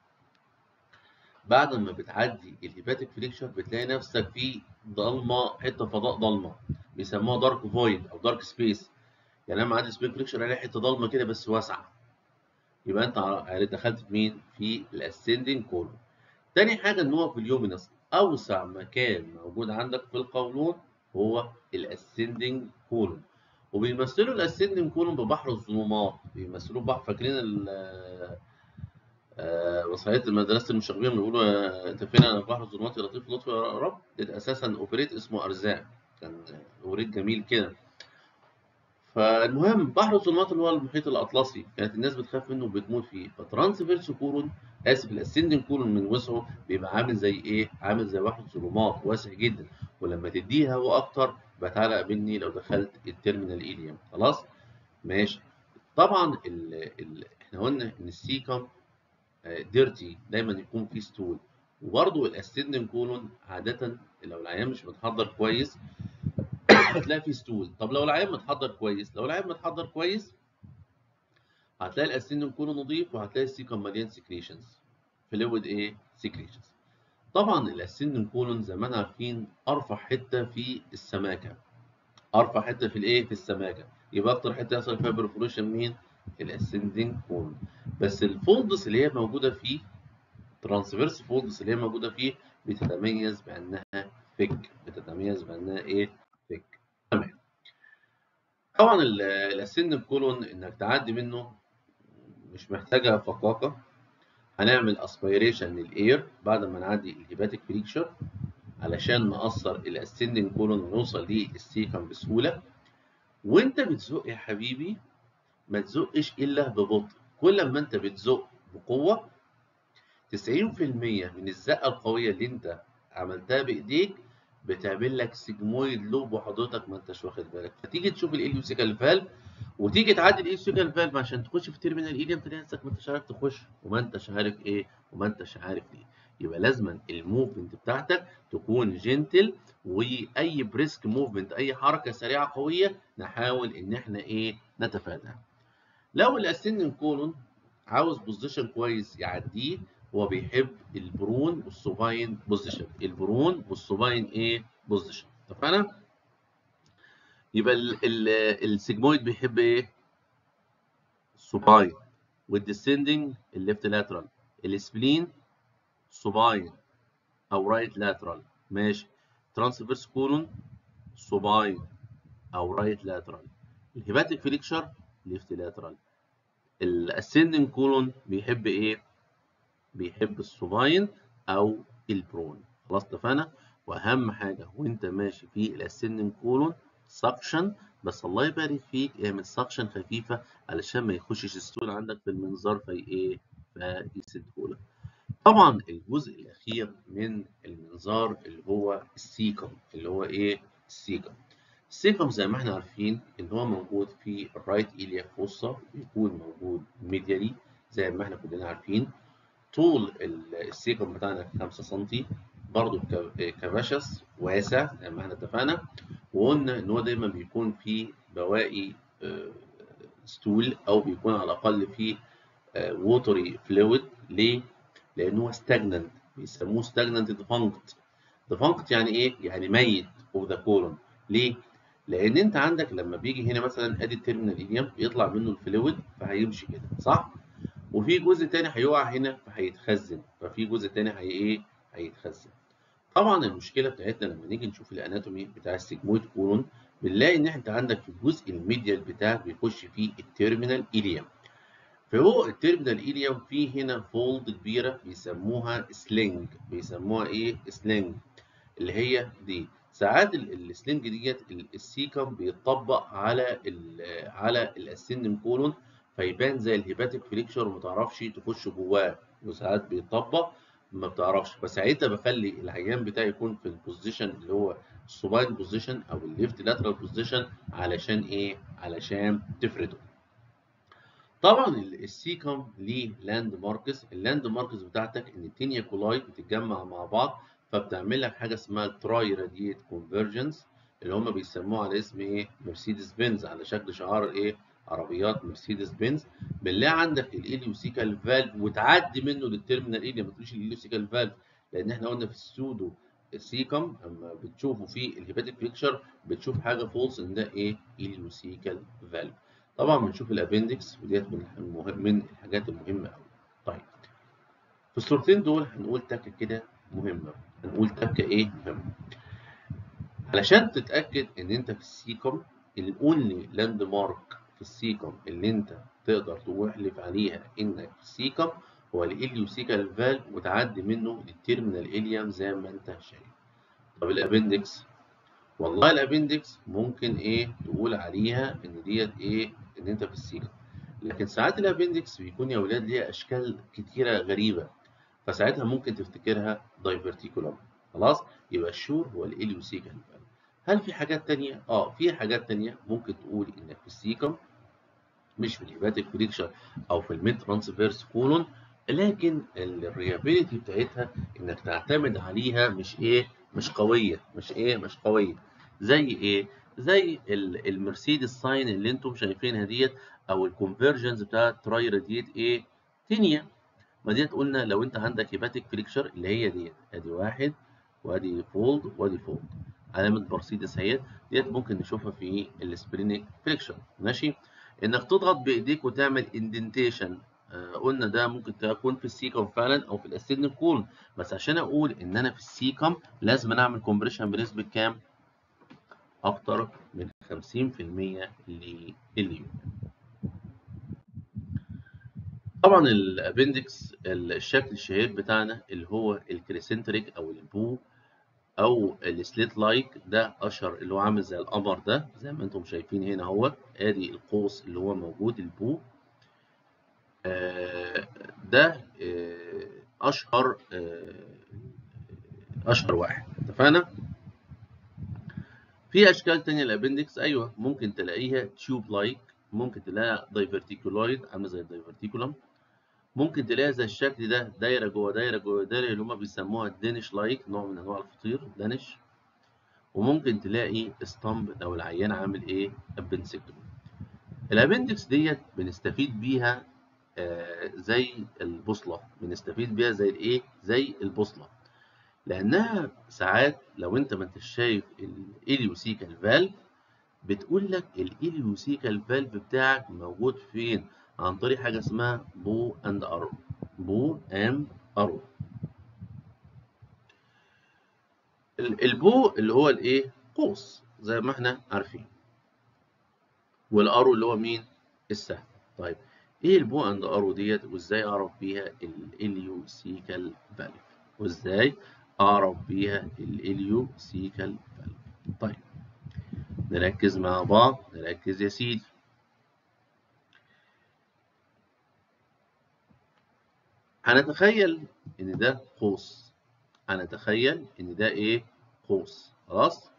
بعد ما بتعدي الهيباتيك فريكشر بتلاقي نفسك في ضلمه، حته فضاء ضلمه بيسموها دارك فويد او دارك سبيس. يعني انا معدي سبيك فريكشر الاقي حته ضلمه كده بس واسعه، يبقى انت دخلت في مين؟ في الاسندنج كولون. تاني حاجه ان هو في اليومينس، اوسع مكان موجود عندك في القولون هو الاسندنج كولون. وبيمثلوا الاسندنج كولون ببحر الظلمات، بيمثلوه بحر. فاكرين وصحية مدرسة المشاغبين بيقولوا انت فين؟ انا في بحر الظلمات يا لطيف لطفي يا رب. ده اساسا اوبريت اسمه ارزاق، كان اوبريت جميل كده. فالمهم بحر الظلمات اللي هو المحيط الاطلسي كانت الناس بتخاف منه وبتموت فيه. فترانسفيرس كولون، اسف الاسندنج كولون، من وسعه بيبقى عامل زي ايه؟ عامل زي بحر الظلمات، واسع جدا. ولما تديه هوا اكتر بتعالى قابلني لو دخلت التيرمينال ايليوم. خلاص؟ ماشي. طبعا احنا قلنا ان السيكم ديرتي دايما يكون فيه ستول. وبرضه الاسندنج كولون عاده لو العيان مش متحضر كويس هتلاقي فيه ستول. طب لو العيان متحضر كويس، هتلاقي الاسندنج كولون نظيف، وهتلاقي السيكم مليان سكريشنز، فلويد ايه؟ سكريشنز. طبعا الاسندنج كولون زي ما احنا عارفين ارفع حته في السماكه، ارفع حته في الايه؟ في السماكه. يبقى اكتر حته يحصل فيها برفوريشن مين؟ الاسندنج كولون. بس الفولدز اللي هي موجوده فيه، ترانسفيرس فولدز اللي هي موجوده فيه، بتتميز بانها ايه؟ فيك. تمام. طبعا الاسندنج كولون انك تعدي منه مش محتاجه فقاقه. هنعمل اسبيريشن للاير بعد ما نعدي الهيباتيك فريكشر علشان نقصر الاسندنج كولون ونوصل للسيكم بسهوله. وانت بتزق يا حبيبي ما تزقش الا ببطء. كل ما انت بتزق بقوه 90% من الزقه القويه اللي انت عملتها بايديك بتعمل لك سيجمويد لوب وحضرتك ما انتش واخد بالك. فتيجي تشوف الاليوسيكال فالف وتيجي تعدي الاليوسيكال فالف عشان تخش في تيرمينال ايليوم تلاقي نفسك ما انتش عارف تخش وما انتش عارف ايه وما انتش عارف ليه. يبقى لازما الموفمنت بتاعتك تكون جنتل، واي بريسك موفمنت، اي حركه سريعه قويه نحاول ان احنا ايه؟ نتفاداها. لو الاسندنج كولون عاوز بوزيشن كويس يعديه، هو بيحب البرون والسوباين بوزيشن، البرون والسوباين ايه بوزيشن، اتفقنا؟ يبقى السيجمويد بيحب ايه؟ السوباين، والديسندنج الليفت لاترال، السبلين سوباين او رايت لاترال، ماشي. ترانسفيرس كولون سوباين او رايت لاترال، الهيباتيك فليكشر ليفت لاترال. الاسندنج كولون بيحب ايه؟ بيحب السوباين او البرون، خلاص اتفقنا؟ واهم حاجه وانت ماشي في الاسندنج كولون سكشن، بس الله يبارك فيك اعمل سكشن خفيفه علشان ما يخشش الستول عندك في المنظار في ايه؟ فيسدهولك. طبعا الجزء الاخير من المنظار اللي هو السيكم، اللي هو ايه؟ السيكم. السيكم زي ما احنا عارفين ان هو موجود في الرايت ايليا فوسا، بيكون موجود ميديالي زي ما احنا كلنا عارفين. طول السيكم بتاعنا 5 سم، برضه كبشس واسع زي ما احنا اتفقنا، وقلنا ان هو دايما بيكون فيه بواقي ستول، او بيكون على الاقل فيه ووتري فلويد. ليه؟ لان هو ستاجننت، بيسموه ستاجننت ديفانكت. ديفانكت يعني ايه؟ يعني ميت اوف ذا كولون. ليه؟ لان انت عندك لما بيجي هنا مثلا ادي التيرمينال ايديوم بيطلع منه الفلويد فهيمشي كده، صح؟ وفي جزء تاني هيقع هنا فهيتخزن، ففي جزء تاني ايه؟ هيتخزن. طبعا المشكله بتاعتنا لما نيجي نشوف الاناتومي بتاع السيجمويد كولون، بنلاقي ان انت عندك في الجزء الميديال بتاعك بيخش فيه التيرمينال ايليوم. فوق التيرمينال ايليوم في هنا فولد كبيره بيسموها سلينج، بيسموها ايه؟ سلينج، اللي هي دي. ساعات السلينج ديت السيكم بيتطبق على الاسندم كولون، فيبان زي الهيباتيك فليكشر وما تعرفش تخش جواه، وساعات بيتطبق ما بتعرفش، فساعتها بخلي العيان بتاعي يكون في البوزيشن اللي هو السوباين بوزيشن او الليفت لاترال بوزيشن، علشان ايه؟ علشان تفرده. طبعا السيكم ليه لاند ماركس، اللاند ماركس بتاعتك ان التينيا كولاي بتتجمع مع بعض، فبتعمل لك حاجه اسمها تراي راديت كونفرجنس، اللي هم بيسموه على اسم ايه؟ مرسيدس بنز، على شكل شعار ايه؟ عربيات مرسيدس بنز. بنلاقي عندك الاليوسيكال فالف وتعدي منه للتيرمينال ايليا، ما تقولش الاليوسيكال فالف، لان احنا قلنا في السودو السيكم اما بتشوفه في الهيباتيك بيكتشر بتشوف حاجه فولس ان ده ايه؟ اليوسيكال فالف. طبعا بنشوف الابندكس وديت من الحاجات المهمه قوي. طيب في الصورتين دول هنقول تكه كده مهمه، هنقول تكه ايه مهمه علشان تتاكد ان انت في السيكم. الاونلي لاند مارك في السيكم اللي انت تقدر تحلف عليها انك في السيكم هو الاليوسيكال فالف، وتعدي منه للتيرمينال اليوم زي ما انت شايف. طب الابندكس، والله الابندكس ممكن ايه تقول عليها ان ديت ايه؟ ان انت في السيكم، لكن ساعات الابندكس بيكون يا ولاد ليها اشكال كتيره غريبه، فساعتها ممكن تفتكرها دايفرتيكولم. خلاص، يبقى الشور هو الاليوسيكال. هل في حاجات تانية؟ في حاجات تانية ممكن تقول انك في السيكم، مش في الهيباتيك فليكشر او في الميد ترانسفيرس كولون، لكن الريابيليتي بتاعتها انك تعتمد عليها مش ايه؟ مش قويه، مش قويه. زي ايه؟ زي المرسيدس ساين اللي انتم شايفينها ديت، او الكونفرجنز بتاعت تراي راديت ايه؟ تينيا. ما ديت قلنا لو انت عندك هيباتيك فليكشر اللي هي ديت، ادي واحد وادي فولد وادي فولد، علامه مرسيدس اهيت، ديت ممكن نشوفها في السبرينيك فليكشر، ماشي. انك تضغط بايديك وتعمل اندنتيشن، قلنا ده ممكن تكون في السيكم فعلا او في الاسيدن كون، بس عشان اقول ان انا في السيكم لازم انا اعمل كومبريشن بنسبه كام؟ اكتر من 50% لليوم. طبعا الابندكس الشكل الشهير بتاعنا اللي هو الكريسنتريك او البو او السليت لايك، ده اشهر، اللي هو عامل زي القمر ده زي ما انتم شايفين هنا اهوت، ادي القوس اللي هو موجود البو. ده اشهر واحد، اتفقنا؟ في اشكال تانية الابندكس، ايوه ممكن تلاقيها تيوب لايك، ممكن تلاقيها دايفرتيكولويد عامله زي الدايفرتيكولم، ممكن تلاقيها زي الشكل ده دايره جوه دايره جوه دايره، اللي هم بيسموها الدانش لايك، نوع من انواع الفطير دانش. وممكن تلاقي ستامب لو العيان عامل ايه؟ ابنسكتومي. الابندكس ديت بنستفيد بيها زي البوصله، بنستفيد بيها زي الايه، زي البوصله، لانها ساعات لو انت ما انتش شايف الاليوسيكال فالف بتقول لك الاليوسيكال فالف بتاعك موجود فين، عن طريق حاجه اسمها بو اند ارو. بو اند ارو. البو اللي هو الايه، قوس زي ما احنا عارفين، والارو اللي هو مين، السهم. طيب ايه البو اند ارو ديت، وازاي اعرف بيها الاليوسيكال فالف، وازاي اعرف بيها الاليوسيكال فالف؟ طيب نركز مع بعض، نركز يا سيدي. هنتخيل ان ده قوس، هنتخيل ان ده ايه، قوس، خلاص،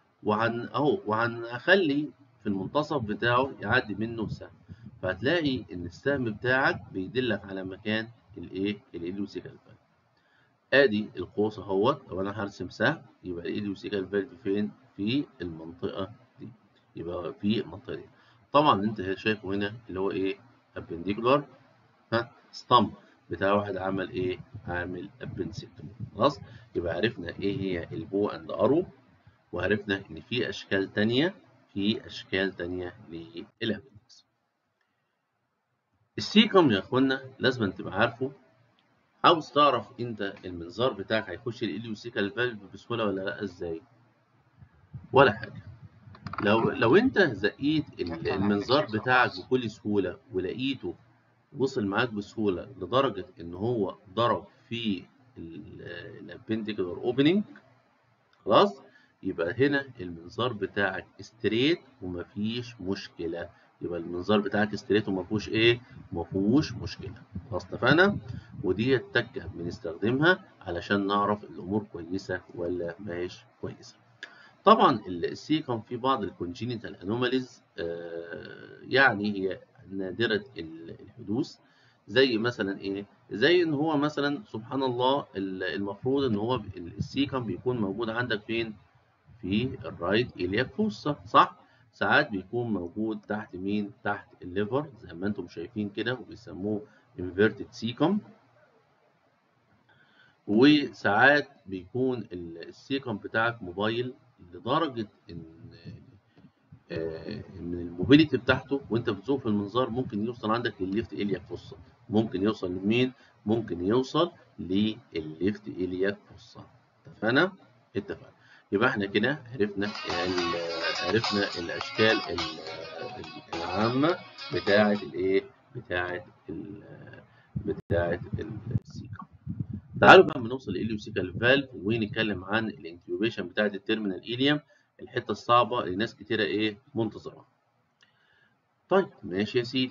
وهنخلي في المنتصف بتاعه يعدي منه سهم، فهتلاقي ان السهم بتاعك بيدلك على مكان الايه، الاليوسيكال فالف. ادي القوس اهوت، لو انا هرسم سهم يبقى الاليوسيكال فالف فين، في المنطقه دي، يبقى في المنطقه دي. طبعا انت شايفه هنا اللي هو ايه، ابنديكولار ستامب بتاع واحد عمل ايه، عامل ابنسكتومي. خلاص، يبقى عرفنا ايه هي البو اند ارو، وعرفنا ان في اشكال تانية، في اشكال تانية للابندكس. السيكم يا اخوانا لازم تبقى عارفه. عاوز تعرف انت المنظار بتاعك هيخش الاليوسيكال فالف بسهوله ولا لا، ازاي؟ ولا حاجه. لو انت زقيت المنظار بتاعك بكل سهوله ولقيته وصل معاك بسهوله لدرجه ان هو ضرب في الابنديكولار اوبننج، خلاص، يبقى هنا المنظار بتاعك ستريت ومفيش مشكله. يبقى المنظار بتاعك ستريت ومفيهوش ايه، مفيهوش مشكله. خلاص اتفقنا. ودي التكه بنستخدمها علشان نعرف الامور كويسه ولا ماهيش كويسه. طبعا السيكم في بعض الكونجينيتال انوماليز، يعني هي نادره الحدوث، زي مثلا ايه، زي ان هو مثلا سبحان الله المفروض ان هو السيكم بيكون موجود عندك فين، في الرايت إلياك فوسا، صح؟ ساعات بيكون موجود تحت مين؟ تحت الليفر زي ما انتم شايفين كده، وبيسموه inverted سيكم. وساعات بيكون السيكم بتاعك موبايل لدرجة إن من الموبيليتي بتاعته وأنت بتزوق في المنظار ممكن يوصل عندك للليفت إلياك فوسا. ممكن يوصل لمين؟ ممكن يوصل للليفت إلياك فوسا. اتفقنا؟ اتفقنا. يبقى احنا كده عرفنا الأشكال العامة بتاعة الإيه؟ بتاعة السيكم. تعالوا بقى اما نوصل للإليوسيكال فالف ونتكلم عن الانتيوبيشن بتاعة التيرمينال إيليوم، الحتة الصعبة اللي ناس كتيرة إيه منتظرة. طيب ماشي يا سيدي.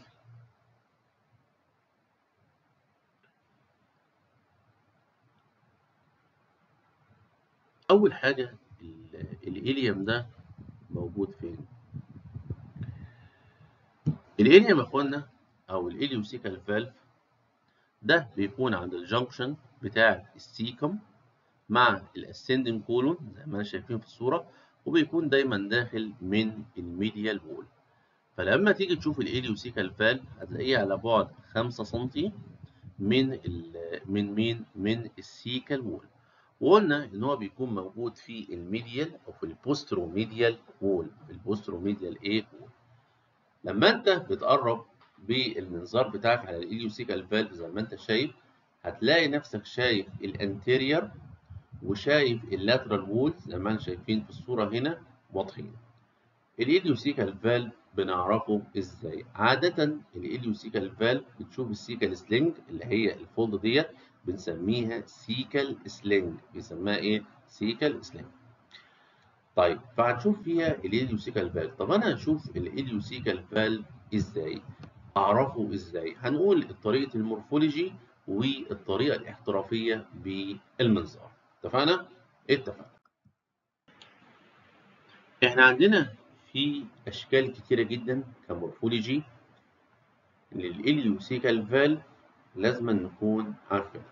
أول حاجة الإيليوم ده موجود فين؟ الإيليوم يا إخوانا أو الإليوسيكال فالف ده بيكون عند الجنكشن بتاع السيكم مع الاسندنج كولون زي ما احنا شايفين في الصورة، وبيكون دايما داخل من الميديال وول. فلما تيجي تشوف الإليوسيكال فالف هتلاقيه على بعد 5 سم من السيكال وول. وقلنا ان هو بيكون موجود في الميديال او في البوستروميديال وول، في البوستروميديال ايه وول. لما انت بتقرب بالمنظار بتاعك على الإليوسيكال فالف زي ما انت شايف، هتلاقي نفسك شايف الانتيريور وشايف اللاترال وول زي ما احنا شايفين في الصورة هنا واضحين. الإليوسيكال فالف بنعرفه ازاي؟ عادة الإليوسيكال فالف بتشوف السيكال سلينج اللي هي الفولد ديت بنسميها سيكال سلينج، بيسموها ايه؟ سيكال سلينج. طيب فهنشوف فيها الإليوسيكال فالف. طب انا هشوف الإليوسيكال فالف ازاي؟ اعرفه ازاي؟ هنقول طريقة المورفولوجي والطريقة الاحترافية بالمنظار. اتفقنا؟ اتفقنا. احنا عندنا في اشكال كتيرة جدا كمورفولوجي للإليوسيكال فالف لازم نكون عارفينها.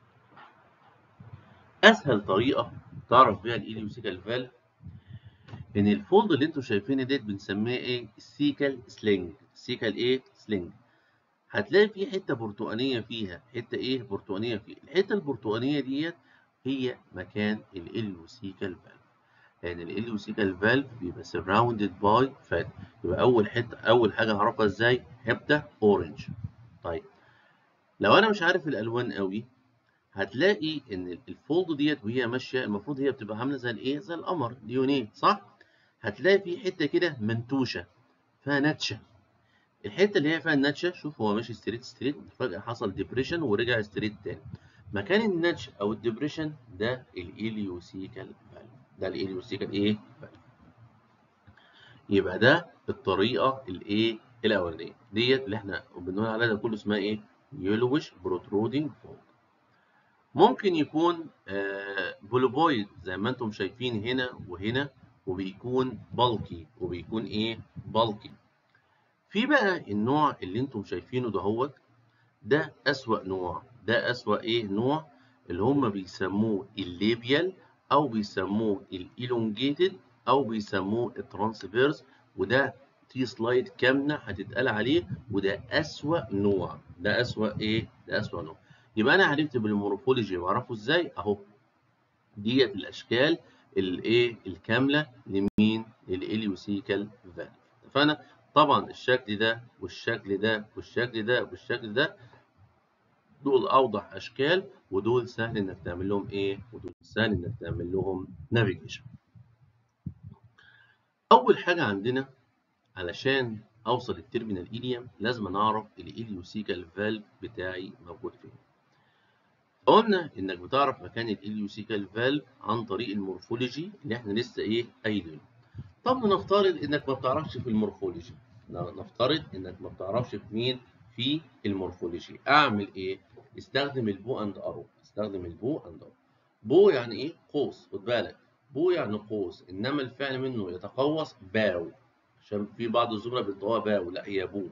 اسهل طريقة تعرف بيها الإليوسيكال فالف ان الفولد اللي انتوا شايفينه ديت بنسميها ايه؟ السيكال سلينج. السيكال ايه؟ سلينج. هتلاقي في حته برتقانيه فيها، حته ايه؟ برتقانيه فيها. الحته البرتقانيه ديت هي مكان الاليوسيكال فالف. لان الاليوسيكال فالف بيبقى سراوندد باي فات. يبقى اول حاجه اعرفها ازاي؟ هبدا اورنج. طيب لو انا مش عارف الالوان قوي، هتلاقي ان الفولد ديت وهي ماشيه المفروض هي بتبقى عامله زي الايه؟ زي القمر ليونيه، صح؟ هتلاقي في حته كده منتوشه فيها نتشه. الحته اللي هي فيها النتشه، شوف هو ماشي ستريت ستريت، فجاه حصل ديبريشن ورجع ستريت تاني. مكان النتش او الديبريشن ده الاليوسيكال فالف. ده الاليوسيكال ايه؟ فالف. يبقى ده الطريقه الايه؟ الاولانيه ديت اللي احنا بنقول عليها ده كله اسمها ايه؟ يلوش بروترودنج فولد. ممكن يكون بولوبويد زي ما انتم شايفين هنا وهنا، وبيكون بالكي وبيكون ايه؟ بالكي. في بقى النوع اللي انتم شايفينه دهوت، ده أسوأ نوع. ده أسوأ ايه؟ نوع اللي هم بيسموه الليبيال، او بيسموه الإيلونجيتد، او بيسموه الترانسفيرس. وده في سلايد كامله هتتقال عليه، وده أسوأ نوع. ده أسوأ ايه؟ ده أسوأ نوع. يبقى انا عرفت بالمورفولوجي واعرفه ازاي اهو. ديت الاشكال الايه؟ الكامله لمين؟ للإليوسيكال فالف. اتفقنا؟ طبعا الشكل ده والشكل ده والشكل ده والشكل ده دول اوضح اشكال، ودول سهل انك تعمل لهم ايه؟ ودول سهل انك تعمل لهم نافيجيشن. اول حاجه عندنا علشان اوصل التيرمينال ايليوم لازم اعرف الإليوسيكال فالف بتاعي موجود فين. قلنا انك بتعرف مكان الإليوسيكال فالف عن طريق المورفولوجي اللي احنا لسه ايه؟ قايلينه. طب نفترض انك ما بتعرفش في المورفولوجي. نفترض انك ما بتعرفش في مين؟ في المورفولوجي. اعمل ايه؟ استخدم البو اند ارو. استخدم البو اند ارو. بو يعني ايه؟ قوس. خد بالك، بو يعني قوس، انما الفعل منه يتقوس باو، عشان في بعض الزملاء بينطقوها باو، لا هي بو.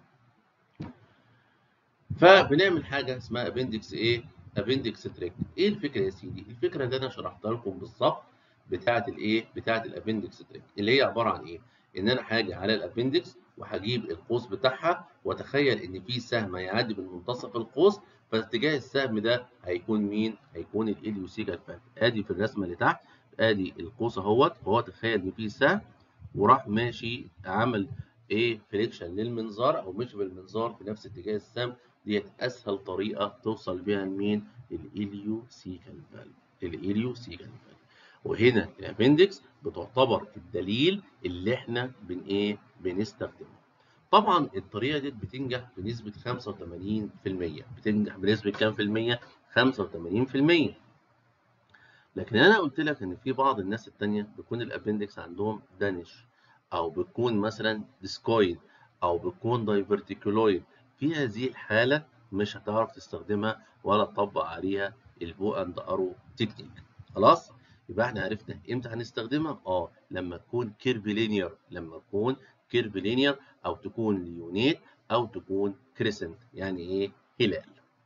فبنعمل حاجه اسمها ابندكس ايه؟ ابندكس تريك. ايه الفكره يا سيدي؟ الفكره اللي انا شرحتها لكم بالظبط بتاعه الايه؟ بتاعه الابندكس تريك، اللي هي عباره عن ايه؟ ان انا هاجي على الابندكس وهجيب القوس بتاعها، واتخيل ان في سهم هيعدي من منتصف القوس، فاتجاه السهم ده هيكون مين؟ هيكون الاليوسيكال فالف. ادي في الرسمه اللي تحت، ادي القوس اهوت، فهو تخيل ان في سهم وراح ماشي عمل ايه؟ فليكشن للمنظار، او مشي بالمنظار في نفس اتجاه السهم. ديت اسهل طريقه توصل بيها لمين؟ الإليوسيكال فالف. الإليوسيكال فالف. وهنا الابندكس بتعتبر الدليل اللي احنا بنستخدمه. طبعا الطريقه دي بتنجح بنسبه 85%. بتنجح بنسبه كام في المية؟ 85%. لكن انا قلت لك ان في بعض الناس التانية بيكون الابندكس عندهم دانش، او بتكون مثلا ديسكويد، او بتكون دايفرتيكولويد. في هذه الحالة مش هتعرف تستخدمها ولا تطبق عليها البو اند ارو تكنيك. خلاص؟ يبقى احنا عرفنا امتى هنستخدمها. لما تكون كيرفلينير. لما تكون كيرفلينير، او تكون ليونيت، او تكون كريسنت. يعني ايه؟ هلال.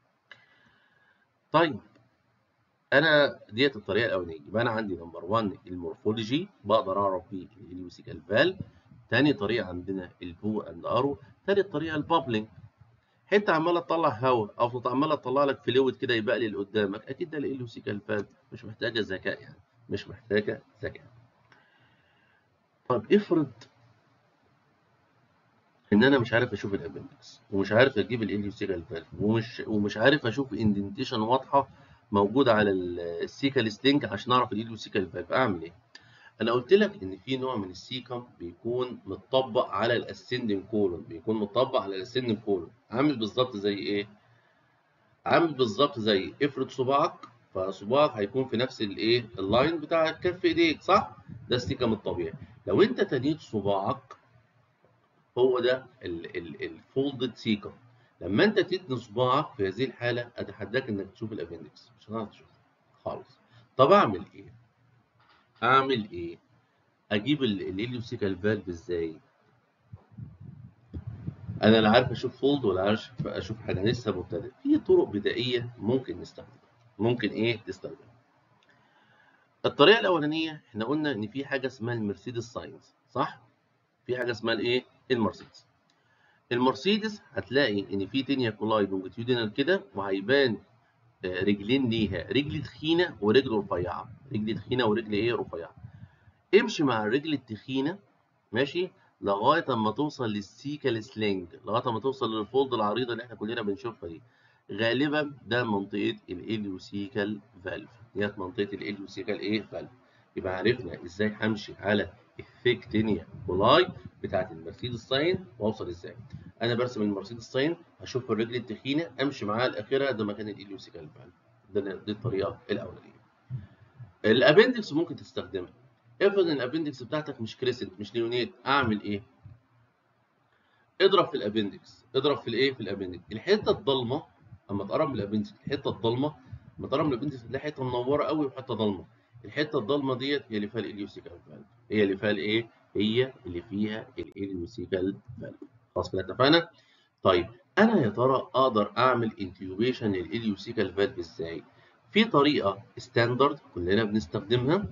طيب انا ديت الطريقه الاولانيه. يبقى انا عندي نمبر 1 المورفولوجي، بقدر اعرف بيه الإليوسيكال فالف. تاني طريقه عندنا البو اند ارو. تالت طريقه البابلنج. حته عماله تطلع هواء، او عماله تطلع لك فلويد كده يبقلل قدامك، اكيد ده الإليوسيكال فالف. مش محتاجه ذكاء يعني، مش محتاجه ذكاء. طب افرض ان انا مش عارف اشوف الابندكس، ومش عارف اجيب الإليوسيكال فالف، ومش عارف اشوف اندنتيشن واضحه موجوده على السيكال ستينج عشان اعرف الإليوسيكال فالف. اعمل ايه؟ انا قلت لك ان في نوع من السيكم بيكون متطبق على الاسندنج كولون. بيكون متطبق على الاسندنج كولون. عامل بالظبط زي ايه؟ عامل بالظبط زي افرض صباعك، فصباعك هيكون في نفس الايه؟ اللاين بتاع كف ايديك، صح؟ ده السيكم الطبيعي. لو انت تنيت صباعك، هو ده الفولدد سيكم. لما انت تتني صباعك في هذه الحاله، اتحداك انك تشوف الابندكس، مش هتعرف تشوفه خالص. طب اعمل ايه؟ اعمل ايه؟ اجيب الإليوسيكال فالف ازاي؟ انا لا عارف اشوف فولد ولا عارف اشوف حاجه، لسه مبتدئ. في طرق بدائيه ممكن نستخدمها. ممكن ايه تستخدمها؟ الطريقه الاولانيه احنا قلنا ان في حاجه اسمها المرسيدس ساينز، صح؟ في حاجه اسمها الايه؟ المرسيدس. المرسيدس هتلاقي ان في تينيا كولاي لونجيتيودينال كده، وهيبان رجلين ليها، رجل تخينه ورجل رفيعه، رجل تخينه ورجل ايه؟ رفيعه. امشي مع الرجل التخينه ماشي لغايه اما توصل للسيكال سلينج، لغايه اما توصل للفولد العريضه اللي احنا كلنا بنشوفها دي. غالبا ده منطقه الاليوسيكال فالف، ديت منطقه الاليوسيكال ايه؟ فالف. يبقى عرفنا ازاي همشي على الثيك تينيا كولاي بتاعت المرسيدس ساين واوصل ازاي. انا برسم المرسيدس ساين، هشوف الرجل التخينه امشي معاها لاخرها، ده مكان الاليوسيكال فالف. دي الطريقه الاولانيه. الابندكس ممكن تستخدمها. افرض ان الابندكس بتاعتك مش كريسنت مش ليونيت، اعمل ايه؟ اضرب في الابندكس، اضرب في الايه؟ في الابندكس. الحته الضلمه اما تقرب من الابندكس، الحته الضلمه اما تقرب من الابندكس تلاقي حته منوره قوي وحته ضلمه. الحته الضلمه ديت هي اللي فيها الاليوسيكال فالف، هي اللي فيها الايه؟ هي اللي فيها الاليوسيكال فالف. خلاص كده اتفقنا؟ طيب انا يا ترى اقدر اعمل انتيوبيشن للاليوسيكال فالف ازاي؟ في طريقه ستاندرد كلنا بنستخدمها،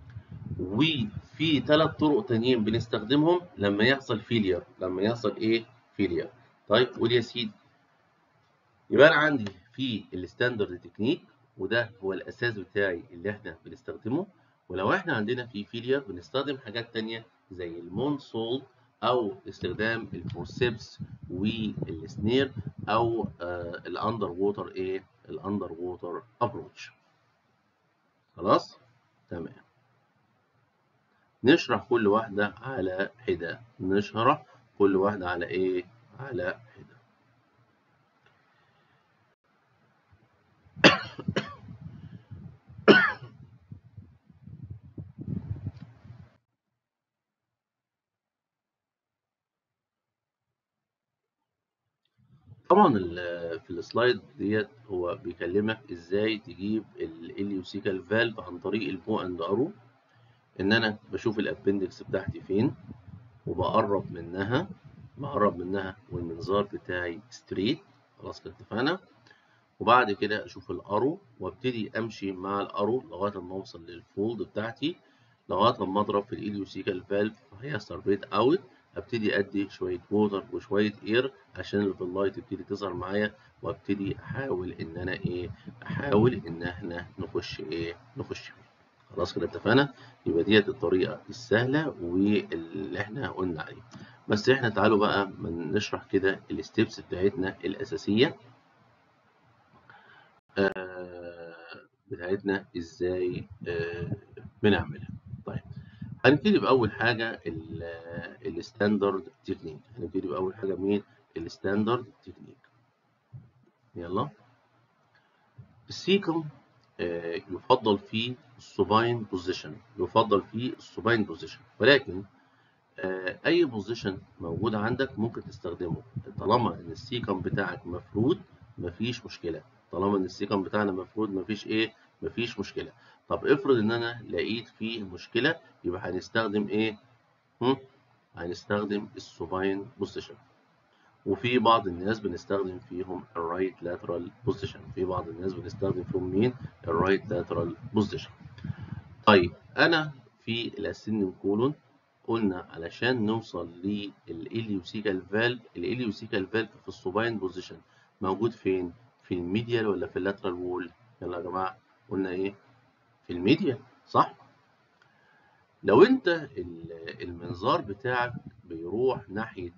وفي 3 طرق تانيين بنستخدمهم لما يحصل فيلير. لما يحصل ايه؟ فيلير. طيب قول يا سيدي. يبقى انا عندي في الستاندرد تكنيك، وده هو الاساس بتاعي اللي احنا بنستخدمه. ولو احنا عندنا في فيلير بنستخدم حاجات تانية زي المونسول، او استخدام الفورسيبس والسنير، او الاندر ووتر ايه؟ الاندر ووتر ابروتش. خلاص؟ تمام. نشرح كل واحدة على حدة. نشرح كل واحدة على إيه؟ على حدة. طبعا في السلايد ديت هو بيكلمك إزاي تجيب الإليوسيكال فالف عن طريق البو أند أرو. إن أنا بشوف الأبندكس بتاعتي فين وبقرب منها، بقرب منها والمنظار بتاعي ستريت. خلاص كده اتفقنا. وبعد كده اشوف الارو وابتدي امشي مع الارو لغايه ما اوصل للفولد بتاعتي، لغايه ما اضرب في الاليوسيكال فالف هيحصل ريت اوت. ابتدي ادي شويه ووتر وشويه اير عشان الفلاي تبتدي تظهر معايا، وابتدي احاول ان انا ايه؟ احاول ان احنا نخش ايه؟ نخش فيه. خلاص كده اتفقنا. يبقى ديت الطريقه السهله واللي احنا قلنا عليها. بس احنا تعالوا بقى نشرح كده الستبس بتاعتنا الاساسيه بتاعتنا ازاي بنعملها. طيب هنبتدي باول حاجه الستاندرد تكنيك. هنبتدي باول حاجه مين؟ الستاندرد تكنيك. يلا. السيكم يفضل فيه السوباين بوزيشن، يفضل فيه السوباين بوزيشن، ولكن اي بوزيشن موجود عندك ممكن تستخدمه طالما ان السيكم بتاعك مفرود. مفيش مشكله. طالما ان السيكم بتاعنا مفرود مفيش ايه؟ مفيش مشكله. طب افرض ان انا لقيت فيه مشكله، يبقى هنستخدم ايه؟ هنستخدم السوباين بوزيشن. وفي بعض الناس بنستخدم فيهم الرايت لاترال بوزيشن، في بعض الناس بنستخدم فيهم مين؟ الرايت لاترال بوزيشن. طيب انا في الاسندنج كولون قلنا علشان نوصل للإليوسيكال فالف، الإليوسيكال فالف في السوباين بوزيشن موجود فين؟ في الميديال ولا في اللاترال وول؟ يلا يا جماعة قلنا إيه؟ في الميديال، صح؟ لو أنت المنظار بتاعك بيروح ناحية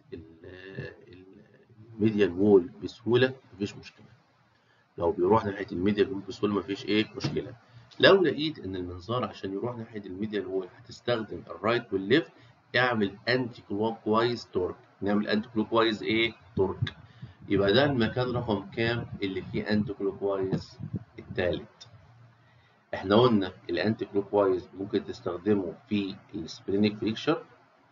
الميديال وول بسهولة مفيش مشكلة. لو بيروح ناحية الميديال وول بسهولة مفيش إيه؟ مشكلة. لو لقيت إن المنظار عشان يروح ناحية الميديال وول هتستخدم الرايت والليفت، اعمل انتي كلوك وايز تورك. نعمل انتي كلوك وايز ايه؟ تورك. يبقى ده المكان رقم كام اللي فيه انتي كلوك وايز؟ التالت. احنا قلنا الانتي كلوك وايز ممكن تستخدمه في السبرينج فليكشر،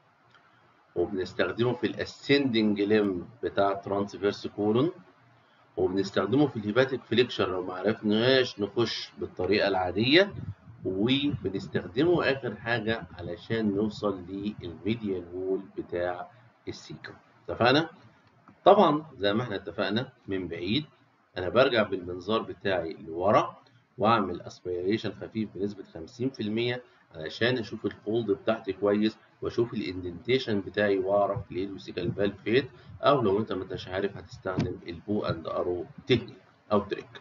وبنستخدمه في الاسندنج ليم بتاع ترانسفيرس كولون، وبنستخدمه في الهيباتيك فليكشر لو ما عرفناش نخش بالطريقه العاديه، وبنستخدمه اخر حاجه علشان نوصل للميديال وول بتاع السيكم. اتفقنا؟ طبعا زي ما احنا اتفقنا من بعيد انا برجع بالمنظار بتاعي لورا، واعمل اسبيريشن خفيف بنسبه 50% علشان اشوف الفولد بتاعتي كويس، واشوف الاندنتيشن بتاعي، واعرف الاليوسيكال فالف فين. او لو انت ما انتش عارف هتستخدم البو اند ارو تكنيك او تريك.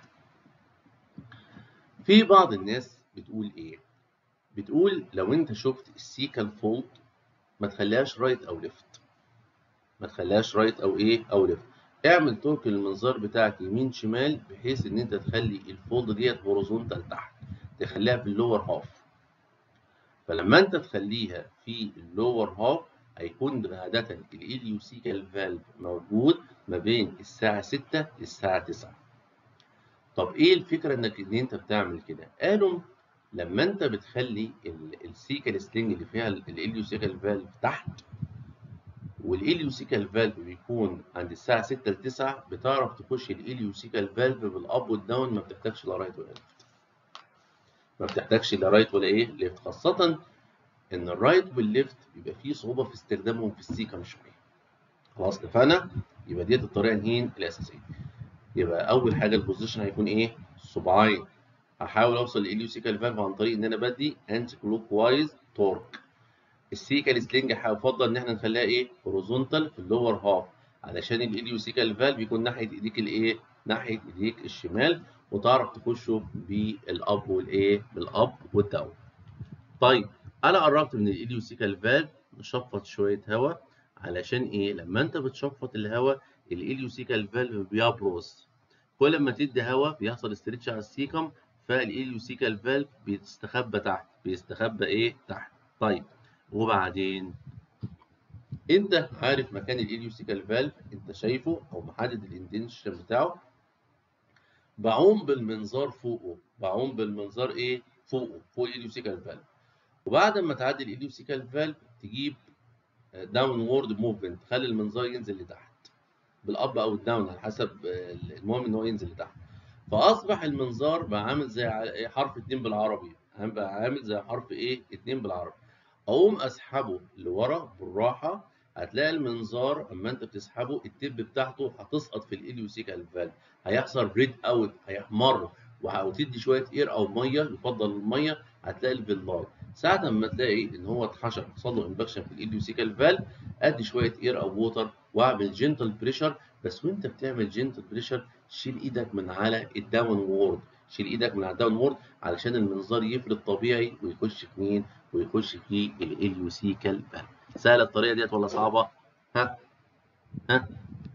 في بعض الناس بتقول ايه؟ بتقول لو انت شفت السيكال فولد ما تخليهاش رايت او ليفت، ما تخليهاش رايت او ايه او ليفت. اعمل تورك للمنظار بتاعك يمين شمال، بحيث ان انت تخلي الفولد ديت هوريزونتال تحت، تخليها في اللور هاف. فلما انت تخليها في اللور هاف هيكون عادة الاليوسيكال فالف موجود ما بين الساعة 6 للساعة 9. طب ايه الفكرة ان انت بتعمل كده؟ قالوا لما انت بتخلي السيكال سلينج اللي فيها الاليوسيكال فالف تحت، والاليوسيكال فالف بيكون عند الساعة 6 ل 9، بتعرف تخش الاليوسيكال فالف بالاب والداون، ما بتحتاجش لا رايت ولا ليفت. ما بتحتاجش لا رايت ولا ايه ليفت، خاصة ان الرايت والليفت بيبقى فيه صعوبة في استخدامهم في السيكم شوية. خلاص اتفقنا؟ يبقى ديت الطريقة الأساسية. يبقى أول حاجة البوزيشن هيكون إيه؟ صباعين. هحاول أوصل للإليوسيكال فالف عن طريق إن أنا بدي أنتي كلوك وايز تورك. السيكال سلينج هيفضل إن إحنا نخليها إيه؟ هوريزونتال في اللور هاف، علشان الإليوسيكال فالف بيكون ناحية إيديك الإيه؟ ناحية إيديك الشمال، وتعرف تخشه بالأب والإيه؟ بالأب والداون. طيب انا قربت من الاليوسيكال فالف، نشفط شويه هواء. علشان ايه؟ لما انت بتشفط الهواء الاليوسيكال فالف بيبرز، كل ما تدي هواء بيحصل استرتش على السيكم، فالاليوسيكال فالف بيستخبى تحت، بيستخبى ايه تحت. طيب وبعدين انت عارف مكان الاليوسيكال فالف، انت شايفه او محدد الاندنشن بتاعه، بعوم بالمنظار فوقه، بعوم بالمنظار ايه فوقه، فوق الاليوسيكال فالف. وبعد ما تعدي الاليوسيكال فالف تجيب داون وورد موفمنت، تخلي المنظار ينزل لتحت بالاب او الداون على حسب، المهم ان هو ينزل لتحت. فاصبح المنظار بقى عامل زي حرف 2 بالعربي، بقى عامل زي حرف ايه 2 بالعربي. اقوم اسحبه لورا بالراحه، هتلاقي المنظار اما انت بتسحبه التب بتاعته هتسقط في الاليوسيكال فالف، هيحصل ريد اوت، هيحمر، وتدي شويه اير او ميه، يفضل الميه. هتلاقي الفيلاي ساعه ما تلاقي ان هو اتحشر، حصل له انفكشن في الاليوسيكال فالف، ادي شويه اير او ووتر واعمل جنتل بريشر. بس وانت بتعمل جنتل بريشر شيل ايدك من على الداون وورد، شيل ايدك من على الداون وورد علشان المنظار يفرد طبيعي ويخش في مين؟ ويخش في الاليوسيكال فالف. سهله الطريقه ديت ولا صعبه؟ ها ها.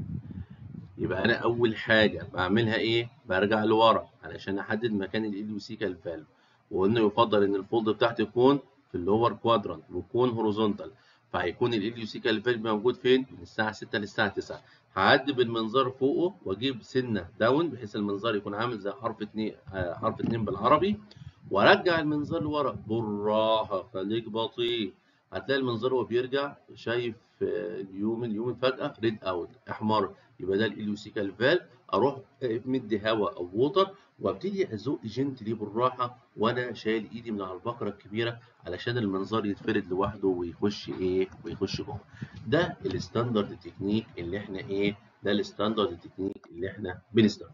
يبقى انا اول حاجه بعملها ايه؟ برجع لورا علشان احدد مكان الاليوسيكال فالف، وقلنا يفضل ان الفولد بتاعتي يكون في اللور كوادرانت ويكون هوريزونتال. فهيكون الاليوسيكال فالف موجود فين؟ من الساعه 6 للساعه 9. هعدي بالمنظار فوقه واجيب سنه داون، بحيث المنظار يكون عامل زي حرف 2، حرف 2 بالعربي، وارجع المنظار لورا بالراحه، خليك بطيء. هتلاقي المنظار وهو بيرجع شايف اليومن فجاه ريد اوت، احمر، يبقى ده الاليوسيكال فالف. اروح مدي هواء او ووتر، وابتدي ازق جنتلي بالراحه وانا شايل ايدي من على البقره الكبيره، علشان المنظار يتفرد لوحده ويخش ايه ويخش جوه. ده الستاندرد تكنيك اللي احنا ايه، ده الستاندرد تكنيك اللي احنا بنستخدمه.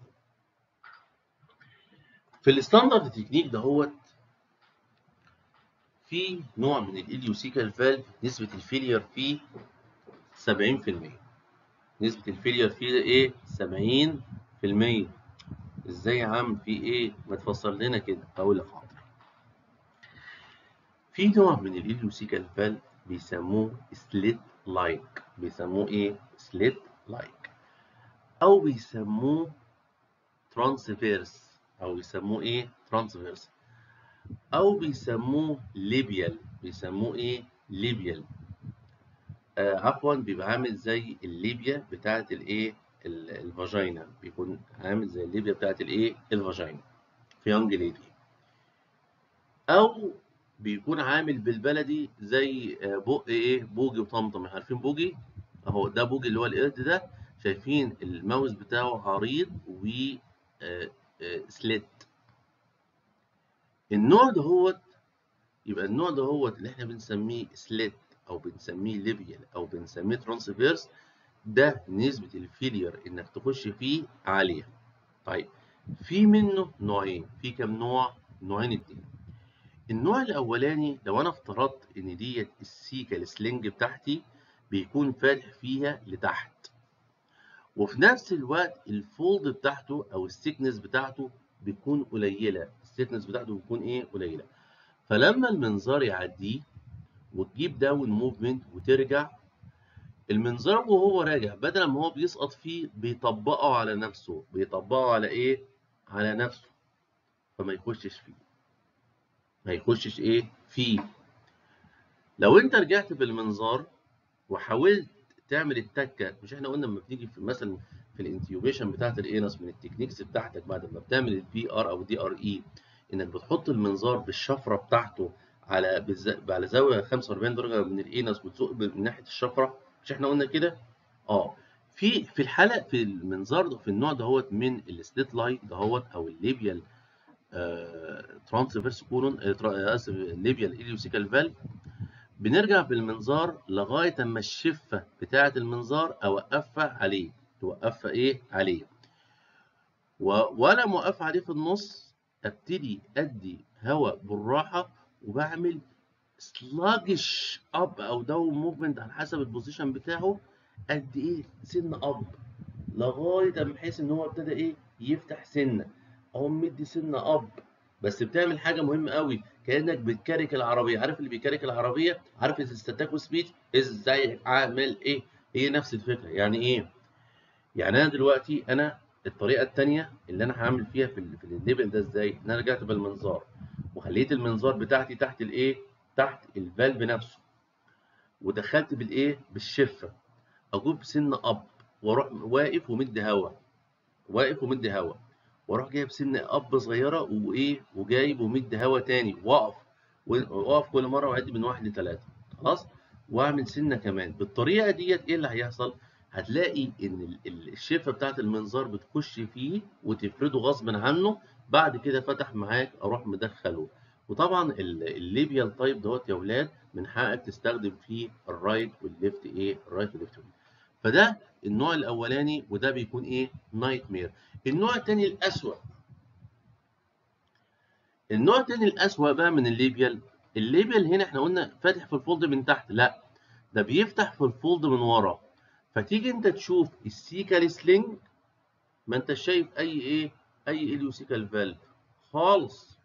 في الستاندرد تكنيك دهوت في نوع من الاليوسيكال فالف نسبه الفيلير فيه 70%. نسبه الفيلير فيه ايه 70%. ازاي يا عم في ايه؟ ما تفسر لنا كده. اقول لك حاضر. في نوع من الاليوسيكال فالف بيسموه سليت لايك، بيسموه ايه؟ سليت لايك، او بيسموه ترانسفيرس، او بيسموه ايه؟ ترانسفيرس، او بيسموه ليبيال، بيسموه ايه؟ ليبيال. عفوا، بيبقى عامل زي الليبيا بتاعت الايه؟ الفاجينا، بيكون عامل زي الليبيا بتاعت الايه؟ الفاجينا في يونج ليدي. او بيكون عامل بالبلدي زي بق ايه؟ بوجي وطمطم. عارفين بوجي؟ اهو ده بوجي اللي هو القرد ده. شايفين الماوس بتاعه عريض و سليت. النوع ده هو، يبقى النوع ده هو اللي احنا بنسميه سليت، او بنسميه ليبيال، او بنسميه ترانسفيرس. ده نسبة الفيلير انك تخش فيه عالية. طيب في منه نوعين، في كام نوع؟ نوعين اتنين. النوع الاولاني لو انا افترضت ان ديت السيكا السلنج بتاعتي بيكون فاتح فيها لتحت، وفي نفس الوقت الفولد بتاعته او السيكنس بتاعته بتكون قليله، السيكنس بتاعته بتكون ايه؟ قليله. فلما المنظار يعديه وتجيب داون موفمنت وترجع، المنظار وهو راجع بدل ما هو بيسقط فيه بيطبقه على نفسه، بيطبقه على ايه؟ على نفسه، فما يخشش فيه، ما يخشش ايه؟ فيه. لو انت رجعت بالمنظار وحاولت تعمل التكه، مش احنا قلنا لما بتيجي في مثلا في الانتيوبيشن بتاعت الانس من التكنيكس بتاعتك بعد ما بتعمل البي ار او الدي ار اي، انك بتحط المنظار بالشفره بتاعته على زاويه 45 درجه من الانس وتزق من ناحيه الشفره، مش احنا قلنا كده؟ اه. في الحاله في المنظار ده، في النوع دهوت من السليت لايت دهوت او الليبيال ترانسفيرس كولون، اسف، الليبيال اليوسيكال فالف، بنرجع بالمنظار لغاية أما الشفة بتاعة المنظار أوقفها عليه، توقفها إيه؟ عليه. وأنا موقفها عليه في النص أبتدي أدي هواء بالراحة، وبعمل سلاجش أب أو داون موفمنت على حسب البوزيشن بتاعه، قد إيه؟ سن أب، لغاية أما بحيث إن هو ابتدى إيه؟ يفتح سنة، أقوم مدي سنة أب. بس بتعمل حاجة مهمة قوي، كأنك بتكارك العربية. عارف اللي بيكارك العربية؟ عارف الستاكو سبيتش؟ إزاي عامل إيه؟ هي نفس الفكرة. يعني إيه؟ يعني أنا دلوقتي الطريقة التانية اللي أنا هعمل فيها في الليفل ده إزاي؟ إن أنا رجعت بالمنظار وخليت المنظار بتاعتي تحت الإيه؟ تحت الفالف نفسه، ودخلت بالإيه؟ بالشفة، أجيب سن أب وأروح واقف ومدي هوا، واقف ومدي هوا، واروح جايب سنه اب صغيره وايه وجايب ومدي هوا تاني، واقف كل مره واعد من 1 ل3، خلاص، واعمل سنه كمان. بالطريقه ديت ايه اللي هيحصل؟ هتلاقي ان الشفه بتاعت المنظار بتخش فيه وتفرده غصب عنه، بعد كده فتح معاك اروح مدخله. وطبعا الليبيال تايب دوت يا ولاد من حقك تستخدم فيه الرايت والليفت ايه؟ الرايت والليفت. فده النوع الاولاني، وده بيكون ايه؟ نايت مير. النوع الثاني الاسوأ، النوع الثاني الاسوأ بقى من الليبيال. الليبيال هنا احنا قلنا فاتح في الفولد من تحت، لا، ده بيفتح في الفولد من ورا. فتيجي انت تشوف السيكال سلينج، ما انت شايف اي ايه؟ اي اليوسيكال فالف خالص،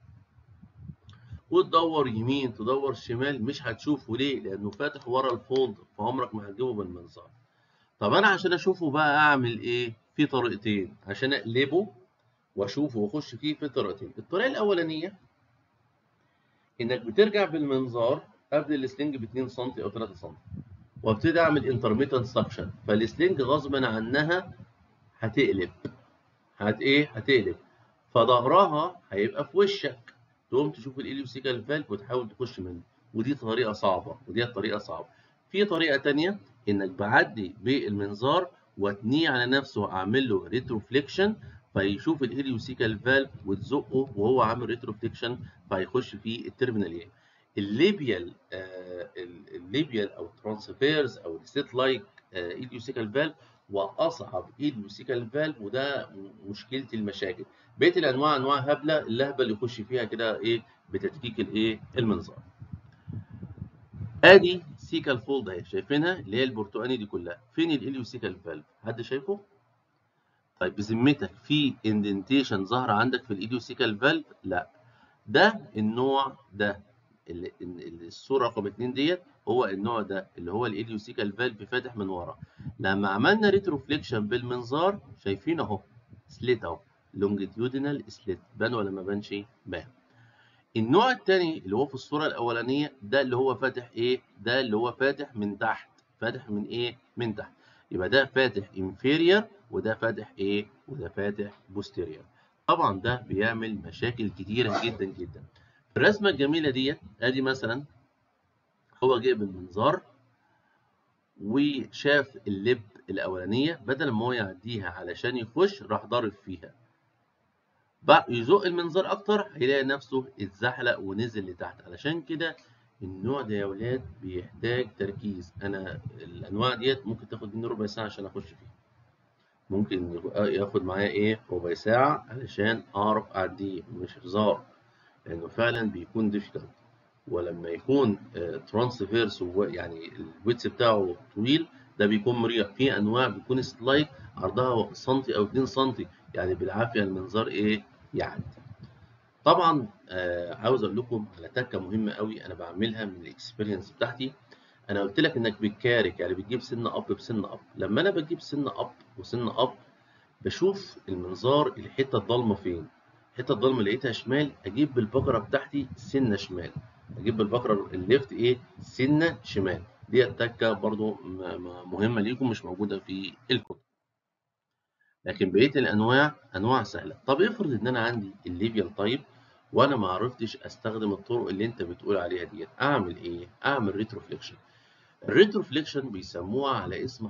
وتدور يمين تدور شمال مش هتشوفه. ليه؟ لانه فاتح ورا الفولد، فعمرك ما هتجيبه بالمنظار. طب انا عشان اشوفه بقى اعمل ايه؟ في طريقتين عشان اقلبه واشوفه واخش فيه. في طريقتين. الطريقه الاولانيه انك بترجع بالمنظار قبل السلنج ب 2 سم او 3 سم، وابتدي اعمل انترميتنت سكشن، فالسلنج غصبا عنها هتقلب، هتقلب، فظهرها هيبقى في وشك، تقوم تشوف الاليوسيكال فالف وتحاول تخش منه. ودي طريقه صعبه، ودي طريقه صعبه. في طريقه تانية انك بعدي بالمنظار واتنيه على نفسه، اعمل له ريتروفليكشن فيشوف الاليوسيكال فالف وتزقه وهو عامل ريتروفليكشن فيخش في التيرمينال ايه. الليبيال او ترانسفيرز او الست لايك اليوسيكال فالف واصعب اليوسيكال فالف، وده مشكله المشاكل. بقيه الانواع انواع هبله، اللهبه اللي يخش فيها كده ايه؟ بتدكيك الايه؟ المنظار. ادي سيكال فولد اهي، شايفينها اللي هي البرتقاني دي كلها. فين الاليوسيكال فالف؟ حد شايفه؟ طيب بذمتك في اندنتيشن ظاهره عندك في الاليوسيكال فالف؟ لا. ده النوع ده، الصوره رقم 2 ديت هو النوع ده اللي هو الاليوسيكال فالف فاتح من ورا. لما عملنا ريتروفليكشن بالمنظار شايفين اهو سليت اهو، لونجيتيودينال سليت. بان ولا ما بانش؟ بان. النوع الثاني اللي هو في الصوره الاولانيه ده اللي هو فاتح ايه؟ ده اللي هو فاتح من تحت، فاتح من ايه؟ من تحت. يبقى ده فاتح انفيرير وده فاتح ايه؟ وده فاتح بوستيرير. طبعا ده بيعمل مشاكل كتيره جدا جدا. في الرسمه الجميله ديت ادي مثلا هو جايب المنظار وشاف اللب الاولانيه، بدل ما هو يعديها علشان يخش راح ضارب فيها، بقى يزق المنظار اكتر هيلاقي نفسه اتزحلق ونزل لتحت. علشان كده النوع ده يا ولاد بيحتاج تركيز. انا الانواع ديت ممكن تاخد مني ربع ساعه عشان اخش فيها، ممكن ياخد معايا ايه ربع ساعة علشان اعرف اعديه، مش هزار، لانه فعلا بيكون ديفيكالت. ولما يكون ترانسفيرس يعني الويتس بتاعه طويل، ده بيكون مريح. في انواع بيكون سلايد عرضها سنتي او 2 سنتي، يعني بالعافيه المنظار ايه يعدي. طبعا عاوز اقول لكم على تكه مهمه قوي انا بعملها من الاكسبيرينس بتاعتي. انا قلت لك انك بتكارك، يعني بتجيب سن اب بسن اب. لما انا بجيب سن اب وسن اب، بشوف المنظار الحته الضلمه فين. الحته الضلمه لقيتها شمال، اجيب بالبكره بتاعتي سنه شمال، اجيب بالبكره الليفت ايه سنه شمال. دي التكه برضو مهمه ليكم، مش موجوده في الكتب. لكن بقيه الانواع انواع سهله. طب افرض ان انا عندي الليبيال تايب وانا ما عرفتش استخدم الطرق اللي انت بتقول عليها ديت، اعمل ايه؟ اعمل ريتروفليكشن. الريتروفليكشن بيسموها على اسم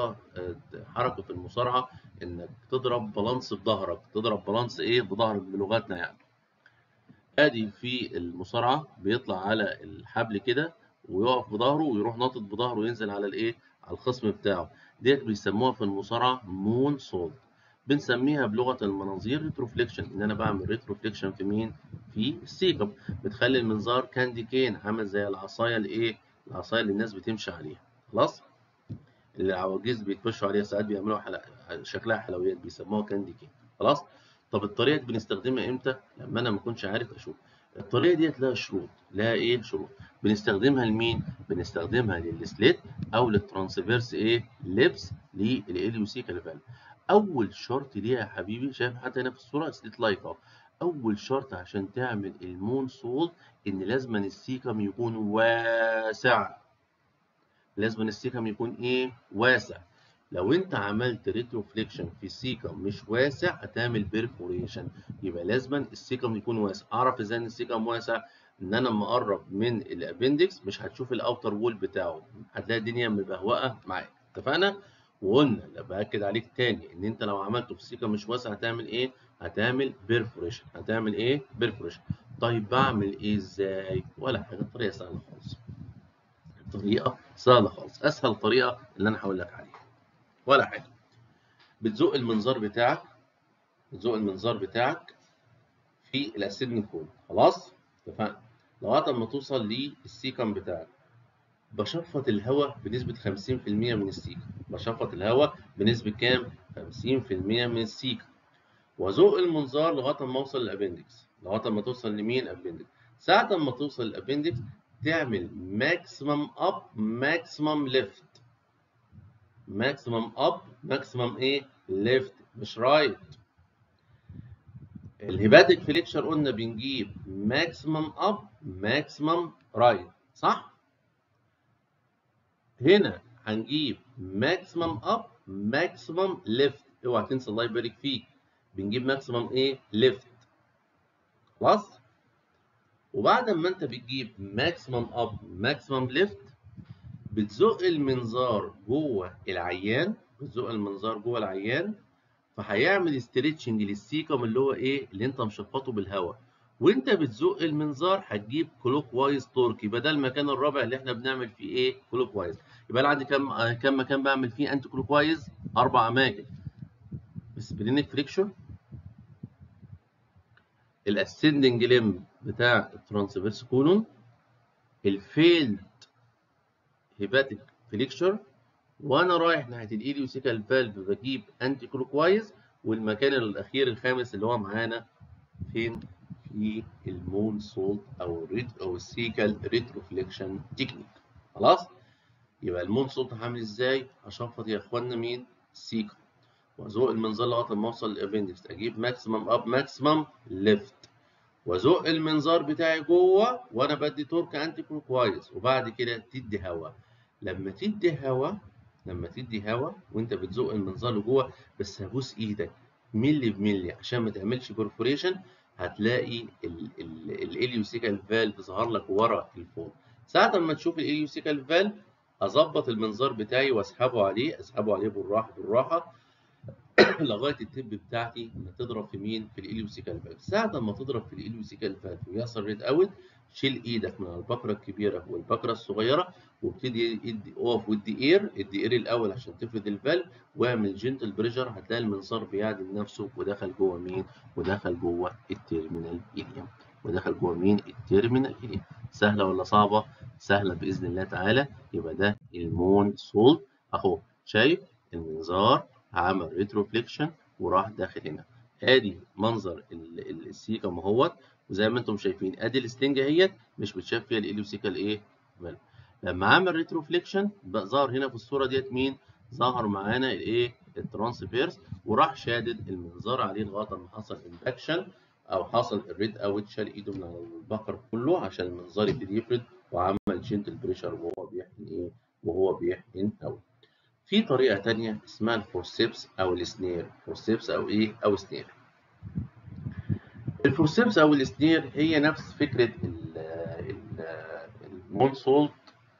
حركة في المصارعة، انك تضرب بالانس بظهرك. تضرب بالانس ايه بظهرك بلغتنا يعني. ادي في المصارعة بيطلع على الحبل كده ويقف بظهره ويروح ناطط بظهره وينزل على الايه على الخصم بتاعه. ديت بيسموها في المصارعة مون سولت. بنسميها بلغة المناظير ريتروفليكشن، ان انا بعمل ريتروفليكشن في مين؟ في السيكم. بتخلي المنظار كاندي كين، عامل زي العصاية الايه العصاية اللي الناس بتمشي عليها. خلاص، اللي العواجيز بيتمشوا عليها ساعات بيعملوا شكلها حلويات، بيسموها كاندي كين. خلاص. طب الطريقه دي بنستخدمها امتى؟ لما انا ما كنتش عارف اشوف. الطريقه ديت لها شروط. لها ايه شروط؟ بنستخدمها لمين؟ بنستخدمها للسليت او للترانسفيرس ايه ليبس للاليوسيكال فالف. اول شرط ليها يا حبيبي، شايف حتى هنا في الصوره سليت لايك اهو. اول شرط عشان تعمل المون سولت ان لازم السيكم يكون واسع. لازم السيكم يكون ايه واسع. لو انت عملت ريتروفليكشن في سيكم مش واسع هتعمل بيرفوريشن. يبقى لازم السيكم يكون واسع. اعرف ازاي ان السيكم واسع؟ ان انا لما اقرب من الابندكس مش هتشوف الاوتر وول بتاعه، هتلاقي الدنيا مبهوقه معاك. اتفقنا؟ وقلنا لا، باكد عليك تاني ان انت لو عملته في سيكم مش واسع هتعمل ايه؟ هتعمل بيرفوريشن. هتعمل ايه؟ بيرفوريشن. طيب بعمل ايه ازاي؟ ولا حاجه، طريقه سهله خالص. طريقة سهلة خالص، أسهل طريقة اللي أنا هقول لك عليها. ولا حاجة. بتزق المنظار بتاعك، بتزق المنظار بتاعك في الأسيدنج كون. خلاص؟ اتفقنا. لغاية أما توصل للسيكم بتاعك. بشفط الهواء بنسبة 50% من السيكم. بشفط الهواء بنسبة كام؟ 50% من السيكم. وأزق المنظار لغاية أما أوصل للأبندكس. لغاية أما توصل لمين؟ أبندكس. ساعة أما توصل للأبندكس تعمل ماكسيمم أب ماكسيمم ليفت. ماكسيمم اب ماكسيمم ايه ليفت مش رايت. الهيباتيك فليكشر قلنا بنجيب ماكسيمم اب ماكسيمم رايت، صح؟ هنا هنجيب ماكسيمم اب ماكسيمم ليفت. اوعى تنسى الله يبارك فيك، بنجيب ماكسيمم ايه ليفت. خلاص. وبعد ما انت بتجيب ماكسيمم اب ماكسيمم ليفت، بتزق المنظار جوه العيان. بتزق المنظار جوه العيان، فهيعمل ستريتشنج للسيكم اللي هو ايه اللي انت مشفطه بالهواء. وانت بتزق المنظار هتجيب كلوك وايز تورك. يبقى ده المكان الرابع اللي احنا بنعمل فيه ايه كلوك وايز. يبقى انا عندي كام مكان بعمل فيه انتي كلوك وايز؟ 4 اماكن. سبلينيك فريكشن، الاسندنج ليم بتاع الترانسفيرس كولون، الفيلد هيباتيك فليكشر، وانا رايح ناحيه الايليوسيكال فالف بجيب انتي كلوك وايز. والمكان الاخير الخامس اللي هو معانا فين؟ في المون سولت او السيكال ريتروفليكشن تكنيك. خلاص. يبقى المون سولت هعمل ازاي؟ هشفط يا اخوانا مين؟ السيكال. وازق المنظار لغايه ما اوصل للابندكس، اجيب ماكسيمم اب ماكسيمم ليفت، وازق المنظار بتاعي جوه وانا بدي تورك انتي كلوك وايز. وبعد كده تدي هواء. لما تدي هواء، لما تدي هواء وانت بتزق المنظار لجوه، بس هبوس ايدك ملي بملي عشان ما تعملش بورفوريشن. هتلاقي الاليوسيكال فالف ظهر لك ورا الفوم. ساعة ما تشوف الاليوسيكال فالف اظبط المنظار بتاعي واسحبه عليه، اسحبه عليه بالراحه بالراحه. لغايه التب بتاعتي ما تضرب في مين؟ في الاليوسيكال فالف. ساعه ما تضرب في الاليوسيكال فالف ويحصل ريد اوت، شيل ايدك من على البكره الكبيره والبكره الصغيره، وابتدي اقف وادي اير، ادي اير الاول عشان تفرد الفالف، واعمل جنتل بريشر، هتلاقي المنظار بيعدل نفسه ودخل جوه مين؟ ودخل جوه التيرمينال اليم. ودخل جوه مين؟ التيرمينال اليم. سهله ولا صعبه؟ سهله باذن الله تعالى. يبقى ده المون سولت اهو. شايف المنظار عمل ريتروفليكشن وراح داخل هنا. ادي منظر السيكم اهوت، وزي ما انتم شايفين ادي السلنجه اهيت مش متشاف فيها الاليوسيكال ايه؟ فالف. لما عمل ريتروفليكشن ظهر هنا في الصوره ديت مين؟ ظهر معانا الايه؟ الترانسفيرس، وراح شادد المنظار عليه لغايه ما حصل امباكشن او حصل الريد اوت، شال ايده من على البكر كله عشان المنظار يبتدي يفرد، وعمل جنتل بريشر وهو بيحقن ايه؟ وهو بيحقن اوت. في طريقة تانية اسمها الفورسيبس أو السنير. فورسيبس أو إيه؟ أو سنير. الفورسيبس أو السنير هي نفس فكرة المون سولت،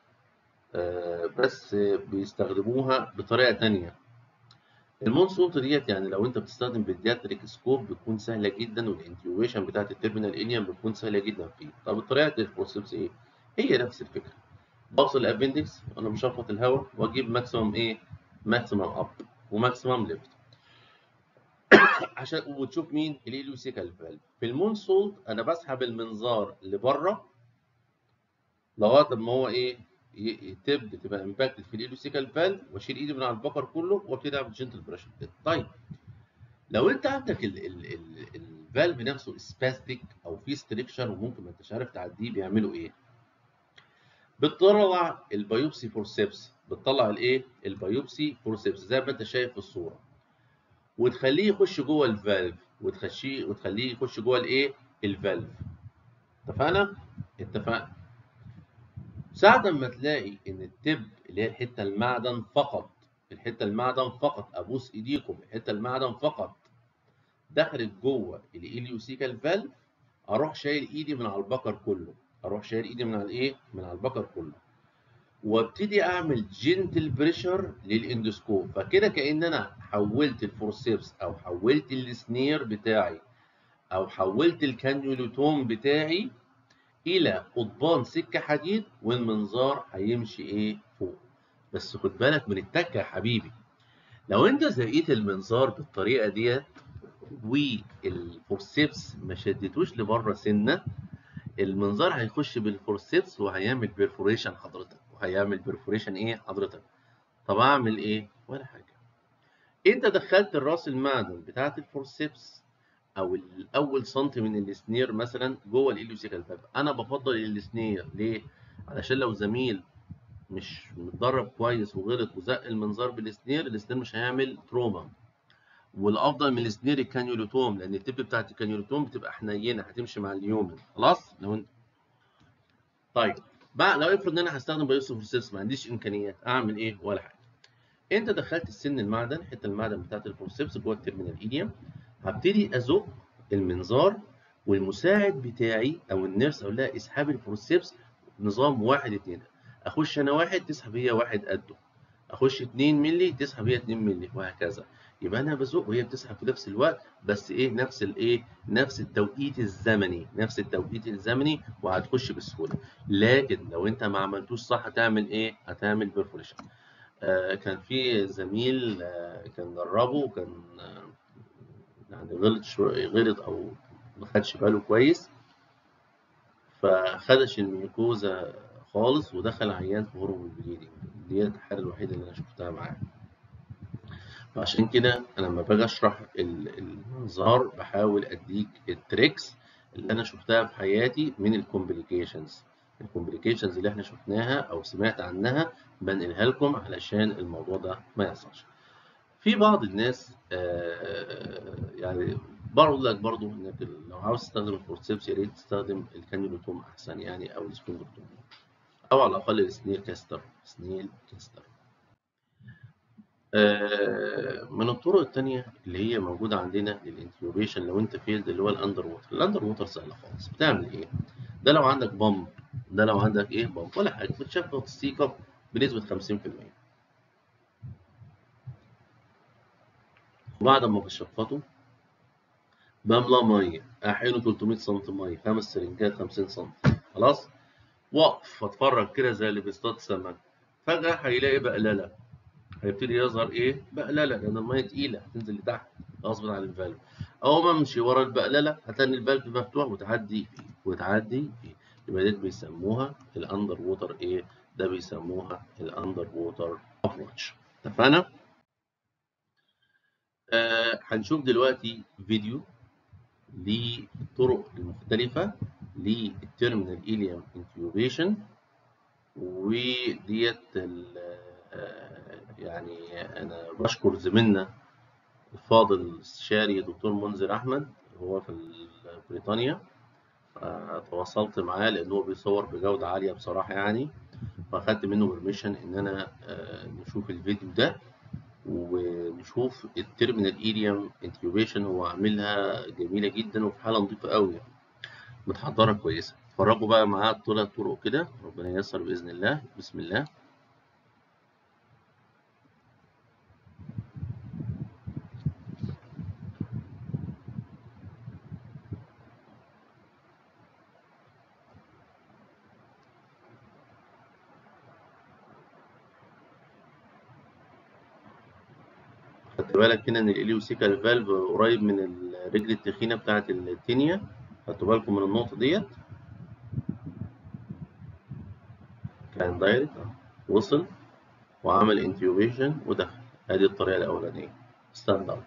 بس بيستخدموها بطريقة تانية. المون سولت ديت يعني لو أنت بتستخدم بيدياتريك سكوب بتكون سهلة جدا، والانتيويشن بتاعت التيرمينال إليوم بتكون سهلة جدا فيه. طب طريقة الفورسيبس إيه؟ هي نفس الفكرة. بوصل الابندكس وأنا مشفط الهواء وأجيب ماكسيمم إيه؟ ماكسيمم أب وماكسيمم ليفت عشان وتشوف مين الاليوسيكال فالف. في المون سولت انا بسحب المنظار لبره لغايه ما هو ايه؟ تبقى امباكتد في الاليوسيكال فالف، واشيل ايدي من على البكر كله وابتدي اعمل جنتل بريشر. طيب لو انت عندك الفالف نفسه سباستيك او في ستريكشر وممكن ما انتش عارف تعديه، بيعملوا ايه؟ بتطلع البيوبسي فورسيبس، بتطلع الايه؟ البيوبسي فورسيبس زي ما انت شايف في الصوره، وتخليه يخش جوه الفالف، وتخليه يخش جوه الايه؟ الفالف. اتفقنا؟ اتفقنا. ساعة ما تلاقي ان التب اللي هي الحته المعدن فقط، الحته المعدن فقط، ابوس ايديكم، الحته المعدن فقط دخلت جوه الاليوسيكال فالف، اروح شايل ايدي من على البكر كله، اروح شايل ايدي من على الايه؟ من على البكر كله، وابتدي اعمل جنتل بريشر للاندوسكوب. فكده كأن انا حولت الفورسيبس او حولت السنير بتاعي او حولت الكانيولوتوم بتاعي الى قضبان سكه حديد، والمنظار هيمشي ايه؟ فوق. بس خد بالك من التكه يا حبيبي. لو انت زقيت المنظار بالطريقه ديت والفورسيبس ما شدتوش لبره سنه، المنظار هيخش بالفورسيبس وهيعمل بيرفوريشن حضرتك، وهيعمل بيرفوريشن ايه حضرتك؟ طب اعمل ايه؟ ولا حاجه. انت دخلت الراس المعدن بتاعت الفورسيبس او الاول سنتي من السنير مثلا جوه الاليوسيكال فالف. انا بفضل السنير ليه؟ علشان لو زميل مش متدرب كويس وغلط وزق المنظار بالسنير، السنير مش هيعمل تروما. والافضل من السنير الكانيولوتوم، لان التب بتاعت الكانيولوتوم بتبقى حنينه هتمشي مع اليومن. خلاص؟ لو انت طيب بقى، لو افرض ان انا هستخدم بايوسو فورسيبس ما عنديش امكانيات، اعمل ايه؟ ولا حاجه. انت دخلت السن المعدن، حته المعدن بتاعت الفورسيبس جوه التيرمينال ايديوم، هبتدي ازق المنظار، والمساعد بتاعي او النيرس اقول لها اسحبي الفورسيبس نظام 1 2. اخش انا 1 تسحب هي 1 قده، اخش 2 مللي تسحب هي 2 مللي، وهكذا. يبقى انا بزق وهي بتسحب في نفس الوقت، بس ايه؟ نفس الايه؟ نفس التوقيت الزمني، نفس التوقيت الزمني، وهتخش بسهوله. لكن لو انت ما عملتوش صح هتعمل ايه؟ هتعمل بيرفوريشن. كان في زميل كان جربه، وكان يعني غلط او ما خدش باله كويس، فخدش الميوكوزا خالص ودخل عيان في غرفة البليدنج. دي الحالة الوحيدة اللي أنا شفتها معاه. فعشان كده أنا لما باجي أشرح المنظار بحاول أديك التريكس اللي أنا شفتها في حياتي من الكومبليكيشنز. الكومبليكيشنز اللي إحنا شفناها أو سمعت عنها بنقلها لكم علشان الموضوع ده ما يحصلش. في بعض الناس يعني بقول لك برضو انك لو عاوز تستخدم الفورسيبس يا ريت تستخدم الكانيولوتوم احسن يعني، او السبندوتوم، او على الاقل السنيل كاستر. سنيل كاستر. من الطرق التانية اللي هي موجودة عندنا للانتيوبيشن لو انت فيلد، اللي هو الاندر ووتر. الاندر ووتر سهلة خالص. بتعمل ايه؟ ده لو عندك بامب، ده لو عندك ايه بامب ولا حاجة، بتشفط السي كاب بنسبة 50%. وبعد ما بشفطه بملى ميه، احيله 300 سم ميه، 5 سرنجات 50 سم. خلاص، واقف اتفرج كده زي اللي بيصطاد سمك. فجاه هيلاقي بقلله، هيبتدي يظهر ايه؟ بقلله، لان الميه تقيله هتنزل لتحت غصب عن الفالف. اول ما امشي ورا البقلله هتلاقي الفالف مفتوح وتعدي فيه وتعدي فيه. يبقى دي بيسموها الاندر ووتر ايه؟ ده بيسموها الاندر ووتر ابروتش. اتفقنا؟ هنشوف دلوقتي فيديو للطرق المختلفة للتيرمينال إيليوم انتيوبيشن. وديت يعني أنا بشكر زميلنا الفاضل الاستشاري دكتور منذر أحمد، هو في بريطانيا. تواصلت معاه لأن هو بيصور بجودة عالية بصراحة يعني، فأخدت منه برميشن إن أنا نشوف الفيديو ده ونشوف التيرمينال إيليوم انتيوبيشن. هو عاملها جميلة جدا وفي حالة نظيفة قوي، متحضرة كويسة. اتفرجوا بقى معاه طلع طرق كده، ربنا ييسر بإذن الله. بسم الله. خدت بالك هنا إن الإليوسيكال فالف قريب من الرجل التخينة بتاعة التينيا، خدتوا بالكم من النقطة ديت؟ كان دايركت وصل وعمل انتيوبيشن ودخل. ادي الطريقة الأولانية ستاندرد.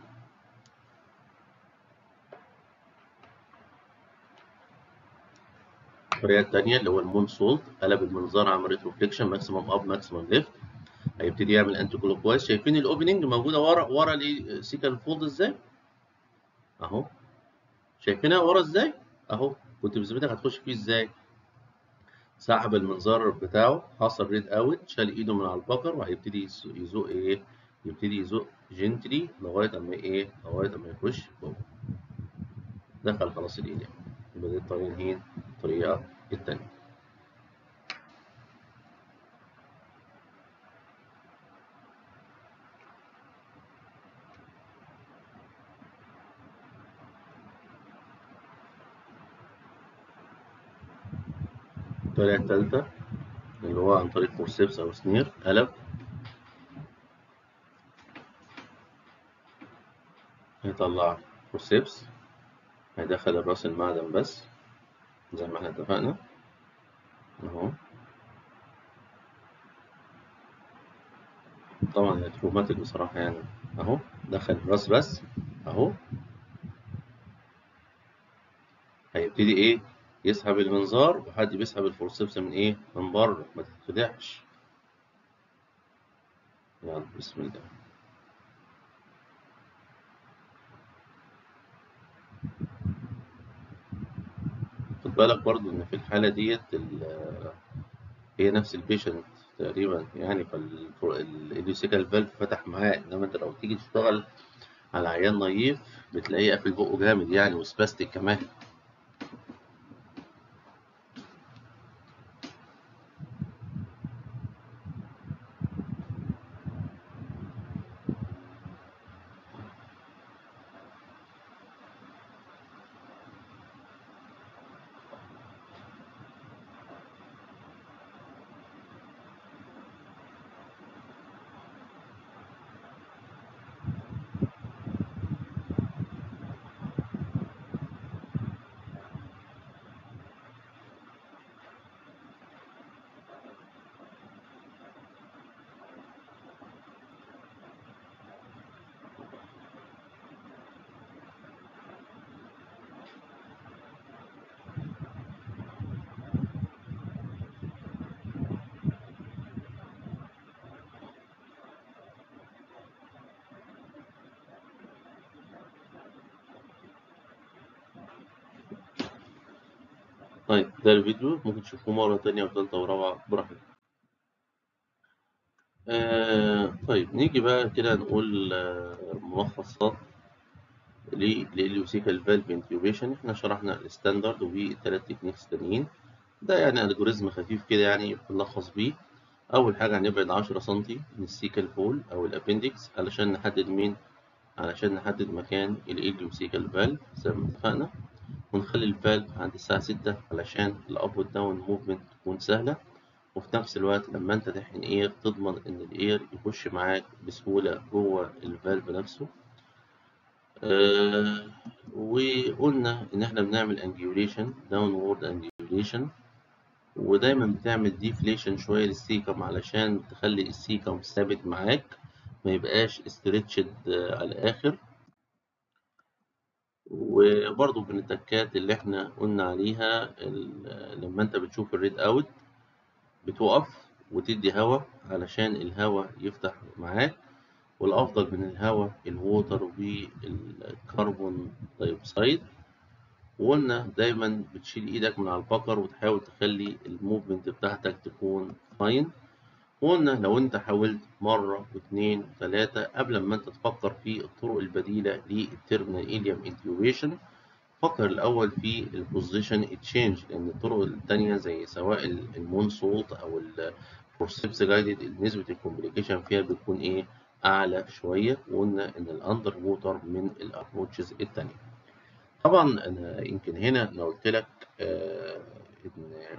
الطريقة التانية اللي هو المون سولت، قلب المنظار، عمل ريتروفليكشن، ماكسيمم اب ماكسيمم ليفت. هيبتدي يعمل انتي كلوك وايز. شايفين الاوبننج موجودة ورا السيكال فولد ازاي؟ اهو. شايفينها ورا ازاي؟ اهو. كنت بذمتك هتخش فيه ازاي؟ سحب المنظار بتاعه، حصل ريد اوت، شال ايده من على البكر وهيبتدي يزق ايه؟ يبتدي يزق جنتلي لغايه اما ايه؟ لغايه اما يخش جوه. دخل خلاص الايد يعني. يبقى دي الطريقه الايه؟ الطريقه الثانيه. الطريقه الثالثه اللي هو عن طريق فورسيبس او سنير، قلب. هيطلع فورسيبس، هيدخل الراس المعدن بس زي ما احنا اتفقنا اهو. طبعا هي تروماتيك بصراحه يعني. اهو دخل الراس بس اهو. هيبتدي ايه؟ يسحب المنظار، وحد بيسحب الفورسيبس من ايه؟ من بره، ما تتخدعش. يلا بسم الله. خد بالك برضو ان في الحاله ديت هي نفس البيشنت تقريبا يعني، فالإيديوسيكال فالف فتح معاه. انما انت لو تيجي تشتغل على عيان نظيف بتلاقيه قافل بقه جامد يعني، وسباستيك كمان. طيب ده الفيديو، ممكن تشوفوه مرة تانية وتالتة ورابعة براحتك. طيب نيجي بقى كده نقول ملخصات للإليوسيكال فالف انتيوبيشن. احنا شرحنا الستاندرد والثلاث تكنيكس التانيين. ده يعني الجوريزم خفيف كده يعني بنلخص بيه. أول حاجة هنبعد 10 سم من السيكال بول أو الأبندكس علشان نحدد مين علشان نحدد مكان الإيديوسيكال فالف زي ما اتفقنا، ونخلي الفالف عند الساعة 6 علشان الأب والداون موفمنت تكون سهلة، وفي نفس الوقت لما أنت تحقن إير تضمن إن الإير يخش معاك بسهولة جوه الفالف نفسه. وقلنا إن إحنا بنعمل أنجيوليشن داونورد أنجيوليشن، ودايما بتعمل ديفليشن شوية للسيكم علشان تخلي السيكم ثابت معاك ما يبقاش استريتشد على الآخر. وبرضه من التكات اللي احنا قلنا عليها لما انت بتشوف الريد اوت بتوقف وتدي هواء علشان الهواء يفتح معاك، والأفضل من الهواء الووتر والكربون دايوكسيد. وقلنا دايما بتشيل ايدك من على البكر وتحاول تخلي الموفمنت بتاعتك تكون فاين. وقلنا لو انت حاولت مرة واثنين وثلاثة قبل ما انت تفكر في الطرق البديلة للتيرمينال إيليوم انتيوبيشن، فكر الأول في البوزيشن تشينج، لأن الطرق التانية زي سواء المون سولت أو الفورسيبس جايدد نسبة الكومبليكيشن فيها بتكون إيه أعلى شوية. وقلنا إن الأندر ووتر من الأبروتشز التانية. طبعا أنا يمكن هنا أنا قلت لك إن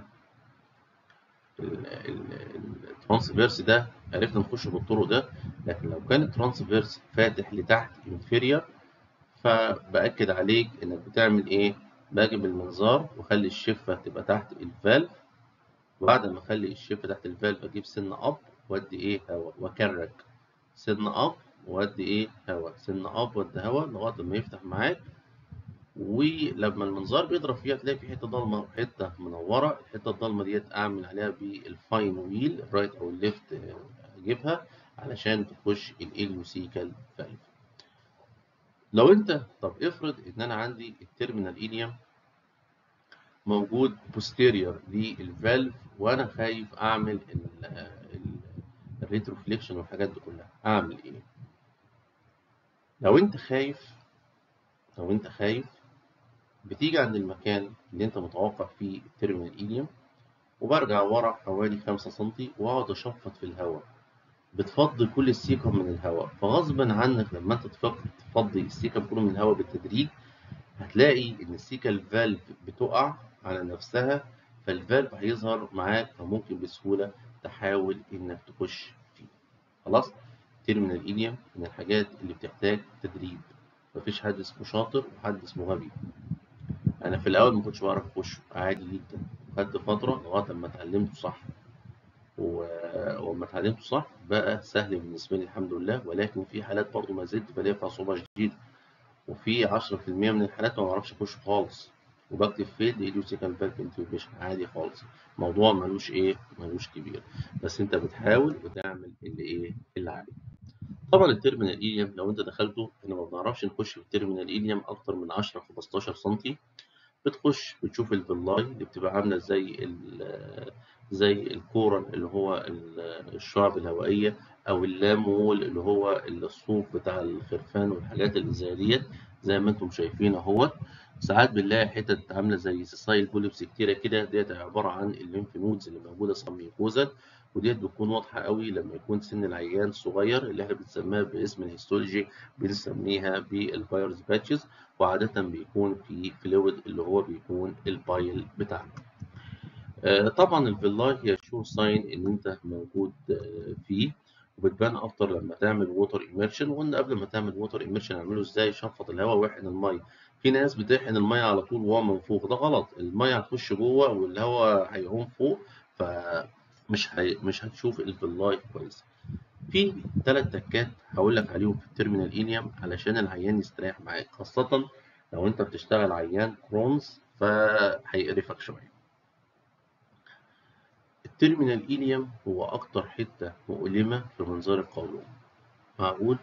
الترانسفيرس ده عرفنا نخش بالطرق ده، لكن لو كان الترانسفيرس فاتح لتحت انفيرير فبأكد عليك انك بتعمل ايه؟ باجي بالمنظار واخلي الشفه تبقى تحت الفالف، وبعد ما اخلي الشفه تحت الفالف اجيب سن اب وادي ايه هواء، واكرك سن اب وادي ايه هواء، سن اب وادي هواء لغايه ما يفتح معاك. ولما المنظار بيضرب فيها تلاقي في حته ضلمه وحته منوره، الحته الضلمه ديت اعمل عليها بالفاين ويل الرايت او الليفت اجيبها علشان تخش الاليوسيكال فالف. لو انت طب افرض ان انا عندي التيرمينال ايليوم موجود بوستيريور للفالف وانا خايف اعمل الريتروفليكشن والحاجات دي كلها، اعمل ايه؟ لو انت خايف بتيجي عند المكان اللي انت متوقع فيه التيرمينال ايليوم وبرجع ورا حوالي 5 سم واقعد اشفط في الهواء، بتفضي كل السيكم من الهواء. فغصبا عنك لما انت تفضي السيكم كله من الهواء بالتدريج هتلاقي ان السيكال فالف بتقع على نفسها، فالفالف هيظهر معاك فممكن بسهولة تحاول انك تخش فيه. خلاص، تيرمينال ايليوم من الحاجات اللي بتحتاج تدريب، مفيش حد اسمه شاطر وحد اسمه غبي. انا في الاول ما كنتش بعرف اخش عادي جدا، خدت فترة لغاية ما اتعلمته صح، ولما اتعلمته صح بقى سهل بالنسبة لي الحمد لله. ولكن في حالات برضو ما زلت بلاقي فيها صعوبة شديدة، وفي 10% من الحالات ما بعرفش اخش خالص وبكتب فيد ايديوسيكال فالف انتيوبيشن عادي خالص. الموضوع ملوش كبير، بس انت بتحاول وتعمل اللي عليك. طبعا التيرمينال ايليوم لو انت دخلته احنا ما بنعرفش نخش في التيرمينال ايليوم اكتر من 10 15 سم. بتخش بتشوف الفيلاي اللي بتبقى عامله زي الكورة اللي هو الشعب الهوائية، أو اللامول اللي هو الصوف بتاع الخرفان والحاجات اللي زي ديت زي ما انتم شايفين اهوت. ساعات بنلاقي حتت عاملة زي سيسايل بوليبس كتيرة كده، ديت عبارة عن الليمف نودز اللي موجودة سبميوكوزال، وديت بتكون واضحة قوي لما يكون سن العيان صغير اللي احنا بنسميها باسم الهيستولوجي بنسميها بالفيروس باتشز، وعادة بيكون في فلويد اللي هو بيكون البايل بتاعنا. طبعا الفيلاي هي شو ساين ان انت موجود فيه، وبتبان اكتر لما تعمل ووتر ايميرشن. وقلنا قبل ما تعمل ووتر ايميرشن اعمله ازاي، شفط الهواء واحقن الميه. في ناس بتحقن الميه على طول وهو منفوخ، ده غلط، الميه هتخش جوه والهواء هيعوم فوق مش هتشوف الفيلاي كويس. في 3 تكات هقول لك عليهم في التيرمينال ايليوم علشان العيان يستريح معاك، خاصة لو انت بتشتغل عيان كرونز فهيقرفك شوية. التيرمينال إيليوم هو أكتر حتة مؤلمة في منظار القولون. هقول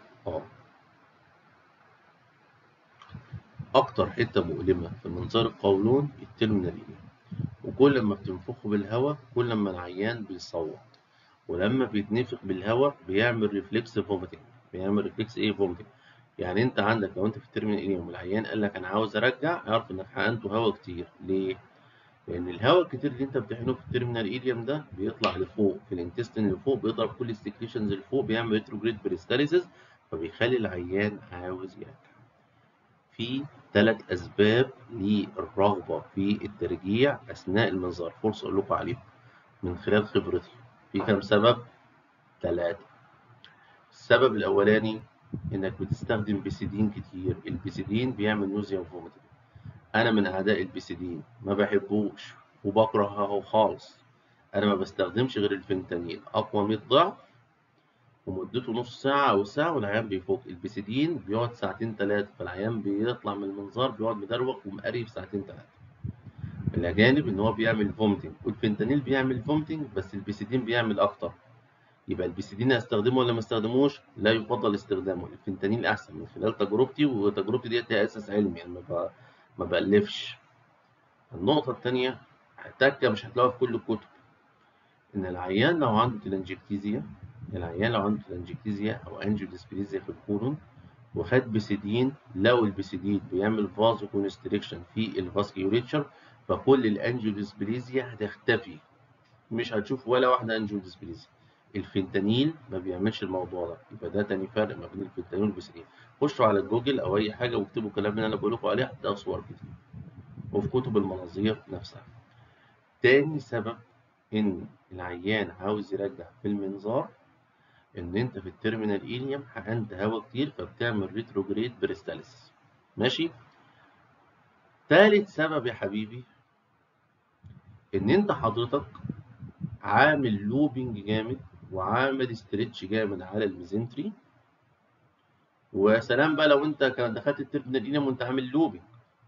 أكتر حتة مؤلمة في منظار القولون التيرمينال إيليوم، وكل ما بتنفخه بالهواء كل ما العيان بيصوت، ولما بيتنفخ بالهواء بيعمل ريفلكس فوميتنج. بيعمل ريفلكس إيه فوميتنج؟ يعني أنت عندك لو أنت في التيرمينال إيليوم والعيان قال لك أنا عاوز أرجع، اعرف إنك حقنته هواء كتير. ليه؟ لأن الهواء الكتير اللي أنت بتحقنه في التيرمينال إيليوم ده بيطلع لفوق في الانتستين لفوق، بيضرب كل السكريشنز لفوق، بيعمل ريتروجريد بريستاليسيس، فبيخلي العيان عاوز يرجع. في 3 أسباب للرغبة في الترجيع أثناء المنظار، فرصة أقول لكم عليهم من خلال خبرتي. في كام سبب؟ 3. السبب الأولاني إنك بتستخدم بيسيدين كتير. البيسيدين بيعمل نوزيا وفوميتنج. أنا من أعداء البيسيدين، ما بحبوش وبكرهه خالص. أنا ما بستخدمش غير الفنتانيل، أقوى 100 ضعف ومدته نص ساعة أو ساعة والعيان بيفوق. البيسيدين بيقعد ساعتين 3، فالعيان بيطلع من المنظار بيقعد مدروخ ومقريف ساعتين 3. الأجانب إن هو بيعمل فوميتنج، والفنتانيل بيعمل فوميتنج بس البيسيدين بيعمل أكتر. يبقى البيسيدين استخدمه ولا ما استخدموش؟ لا يفضل استخدامه، الفنتانيل احسن من خلال تجربتي، وتجربتي ديت هي اساس علمي، يعني ما بالفش. النقطة الثانية تكة مش هتلاقوها في كل الكتب، ان العيان لو عنده تلانجكتيزيا، او انجيوديسبليزيا في الكولون وخد بيسيدين، لو البيسيدين بيعمل فازو كونستريكشن في الفاسكيوليتشر فكل الانجيوديسبليزيا هتختفي، مش هتشوف ولا واحدة انجيوديسبليزيا. الفنتانيل ما بيعملش الموضوع ده. يبقى ده تاني فرق ما بين الفنتانيل والبيسيدين. خشوا على جوجل او اي حاجه واكتبوا الكلام اللي انا بقول لكم عليه، هتلاقوا صور كتير وفي كتب المناظير نفسها. تاني سبب ان العيان عاوز يرجع في المنظار، ان انت في التيرمينال ايليوم حقنت هواء كتير فبتعمل ريتروجريد بريستاليس. ماشي. تالت سبب يا حبيبي ان انت حضرتك عامل لوبينج جامد وعامل ستريتش جامد على الميزنتري، وسلام بقى لو انت كان دخلت التيرمينال ايليوم وانت عامل لوبينج،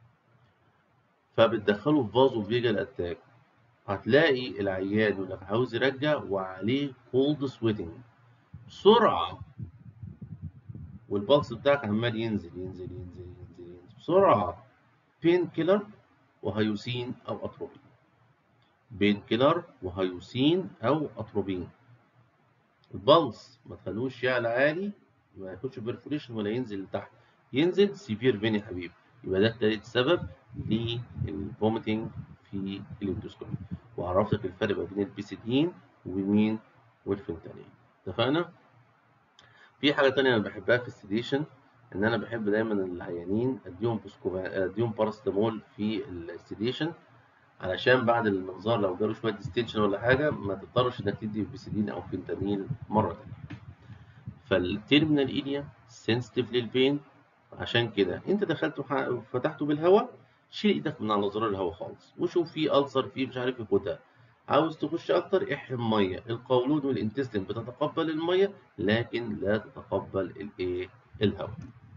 فبتدخله في فازو فيجال اتاك. هتلاقي العيان يقول لك عاوز يرجع وعليه كولد سويتنج بسرعه، والبلس بتاعك عمال ينزل ينزل ينزل ينزل ينزل بسرعه. بين كيلر وهيوسين او اتروبين، بين كيلر وهيوسين او اتروبين. البلس ما تخلوش يعلى عالي، ما ياخدش بيرفوريشن ولا ينزل لتحت، ينزل سيفير فين يا حبيبي. يبقى ده تالت سبب للفوميتنج في الاندوسكوبي. وعرفتك الفرق ما بين البيسيدين ومين والفنتانيل. اتفقنا؟ في حاجه تانية انا بحبها في السيديشن، ان انا بحب دايما العيانين اديهم باراستامول في السيديشن، علشان بعد المنظار لو جاله شويه ديستنشن ولا حاجه ما تضطرش انك تدي بيسيدين او فنتانيل مره تانية. فالتيرمينال ايليا سنسيتيف للبين، عشان كده انت دخلته وفتحته بالهواء، شيل ايدك من على زرار الهواء خالص وشوف فيه ألسر فيه مش عارف ياخدها. عاوز تخش اكتر احرم ميه. القولون والانتستين بتتقبل الميه لكن لا تتقبل الايه؟ الهواء.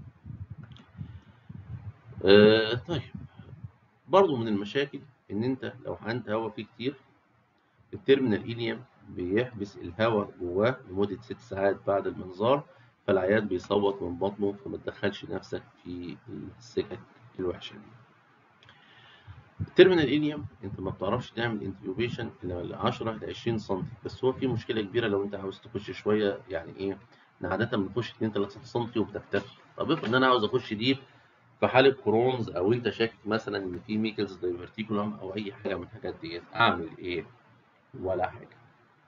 طيب، برضو من المشاكل ان انت لو حقنت هواء فيه كتير، التيرمينال إيليوم بيحبس الهواء جواه لمدة 6 ساعات بعد المنظار، فالعيان بيصوت من بطنه، فما تدخلش نفسك في السكك الوحشة دي. التيرمينال إيليوم انت ما بتعرفش تعمل انتيوبيشن الا من 10 ل 20 سم، بس هو في مشكلة كبيرة لو انت عاوز تخش شوية، يعني ايه؟ عادة بنخش 2 3 سم وبتكتفي. طب افرض ان انا عاوز اخش ديب في حالة كرونز، او انت شاكك مثلا ان في ميكلز دايفرتيكولم او اي حاجة من الحاجات ديت، اعمل ايه؟ ولا حاجة.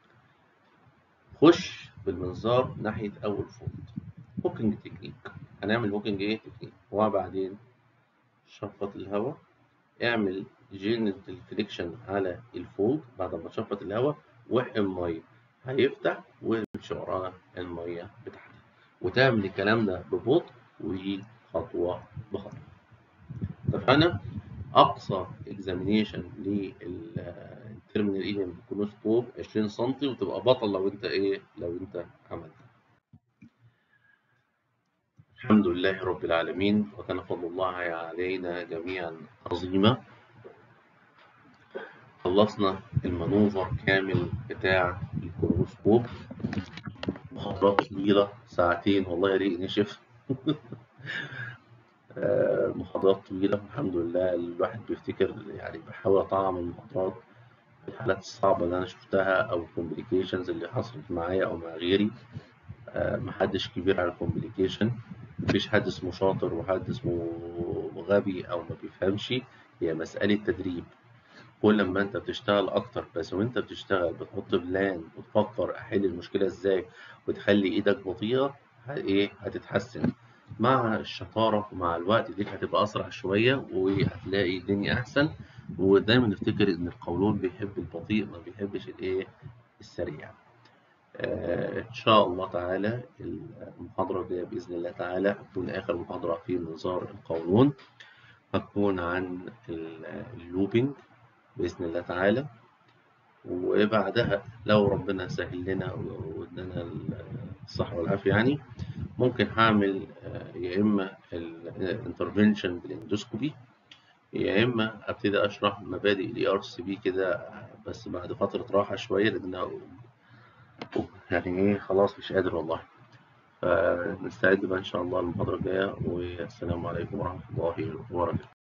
خش بالمنظار ناحية أول فولد. هوكينج تكنيك. هنعمل هوكينج إيه تكنيك، وبعدين شفط الهواء، اعمل جينيتال فليكشن على الفولد بعد ما تشفط الهواء، واحقن مية، هيفتح ويمشي وراها المية بتاعتك. وتعمل الكلام ده ببطء وخطوة بخطوة. اتفقنا؟ أقصى اكزامينيشن للتيرمينال إيليوم بالكولونوسكوب 20 سم، وتبقى بطل لو أنت عملت. الحمد لله رب العالمين، وكان فضل الله علينا جميعا عظيما. خلصنا المانوفر كامل بتاع الكولونوسكوب، محاضرات طويلة ساعتين والله يا ريت نشف. محاضرات طويلة الحمد لله. الواحد بيفتكر، يعني بحاول أطعم المحاضرات الحالات الصعبة اللي أنا شفتها أو الكومبليكيشنز اللي حصلت معايا أو مع غيري. محدش كبير على الكومبليكيشن، مفيش حد اسمه شاطر وحد اسمه غبي أو ما بيفهمش، هي مسألة تدريب. كل ما أنت بتشتغل أكتر، بس وأنت بتشتغل بتحط بلان وتفكر أحل المشكلة إزاي وتخلي إيدك بطيئة، هتتحسن مع الشطارة ومع الوقت. دي هتبقى أسرع شوية وهتلاقي الدنيا أحسن. ودايما نفتكر إن القولون بيحب البطيء، ما بيحبش السريع. إن شاء الله تعالى المحاضرة الجاية بإذن الله تعالى هتكون آخر محاضرة في منظار القولون، هتكون عن اللوبينج بإذن الله تعالى. وبعدها لو ربنا سهل لنا وادانا الصحة والعافية يعني، ممكن هعمل يا إما الانترفنشن بالاندوسكوبي، يا إما أبتدي أشرح مبادئ ال ERCP كده، بس بعد فترة راحة شوية، لأن أنا يعني إيه خلاص مش قادر والله. فنستعد بقى إن شاء الله المحاضرة الجاية، والسلام عليكم ورحمة الله وبركاته.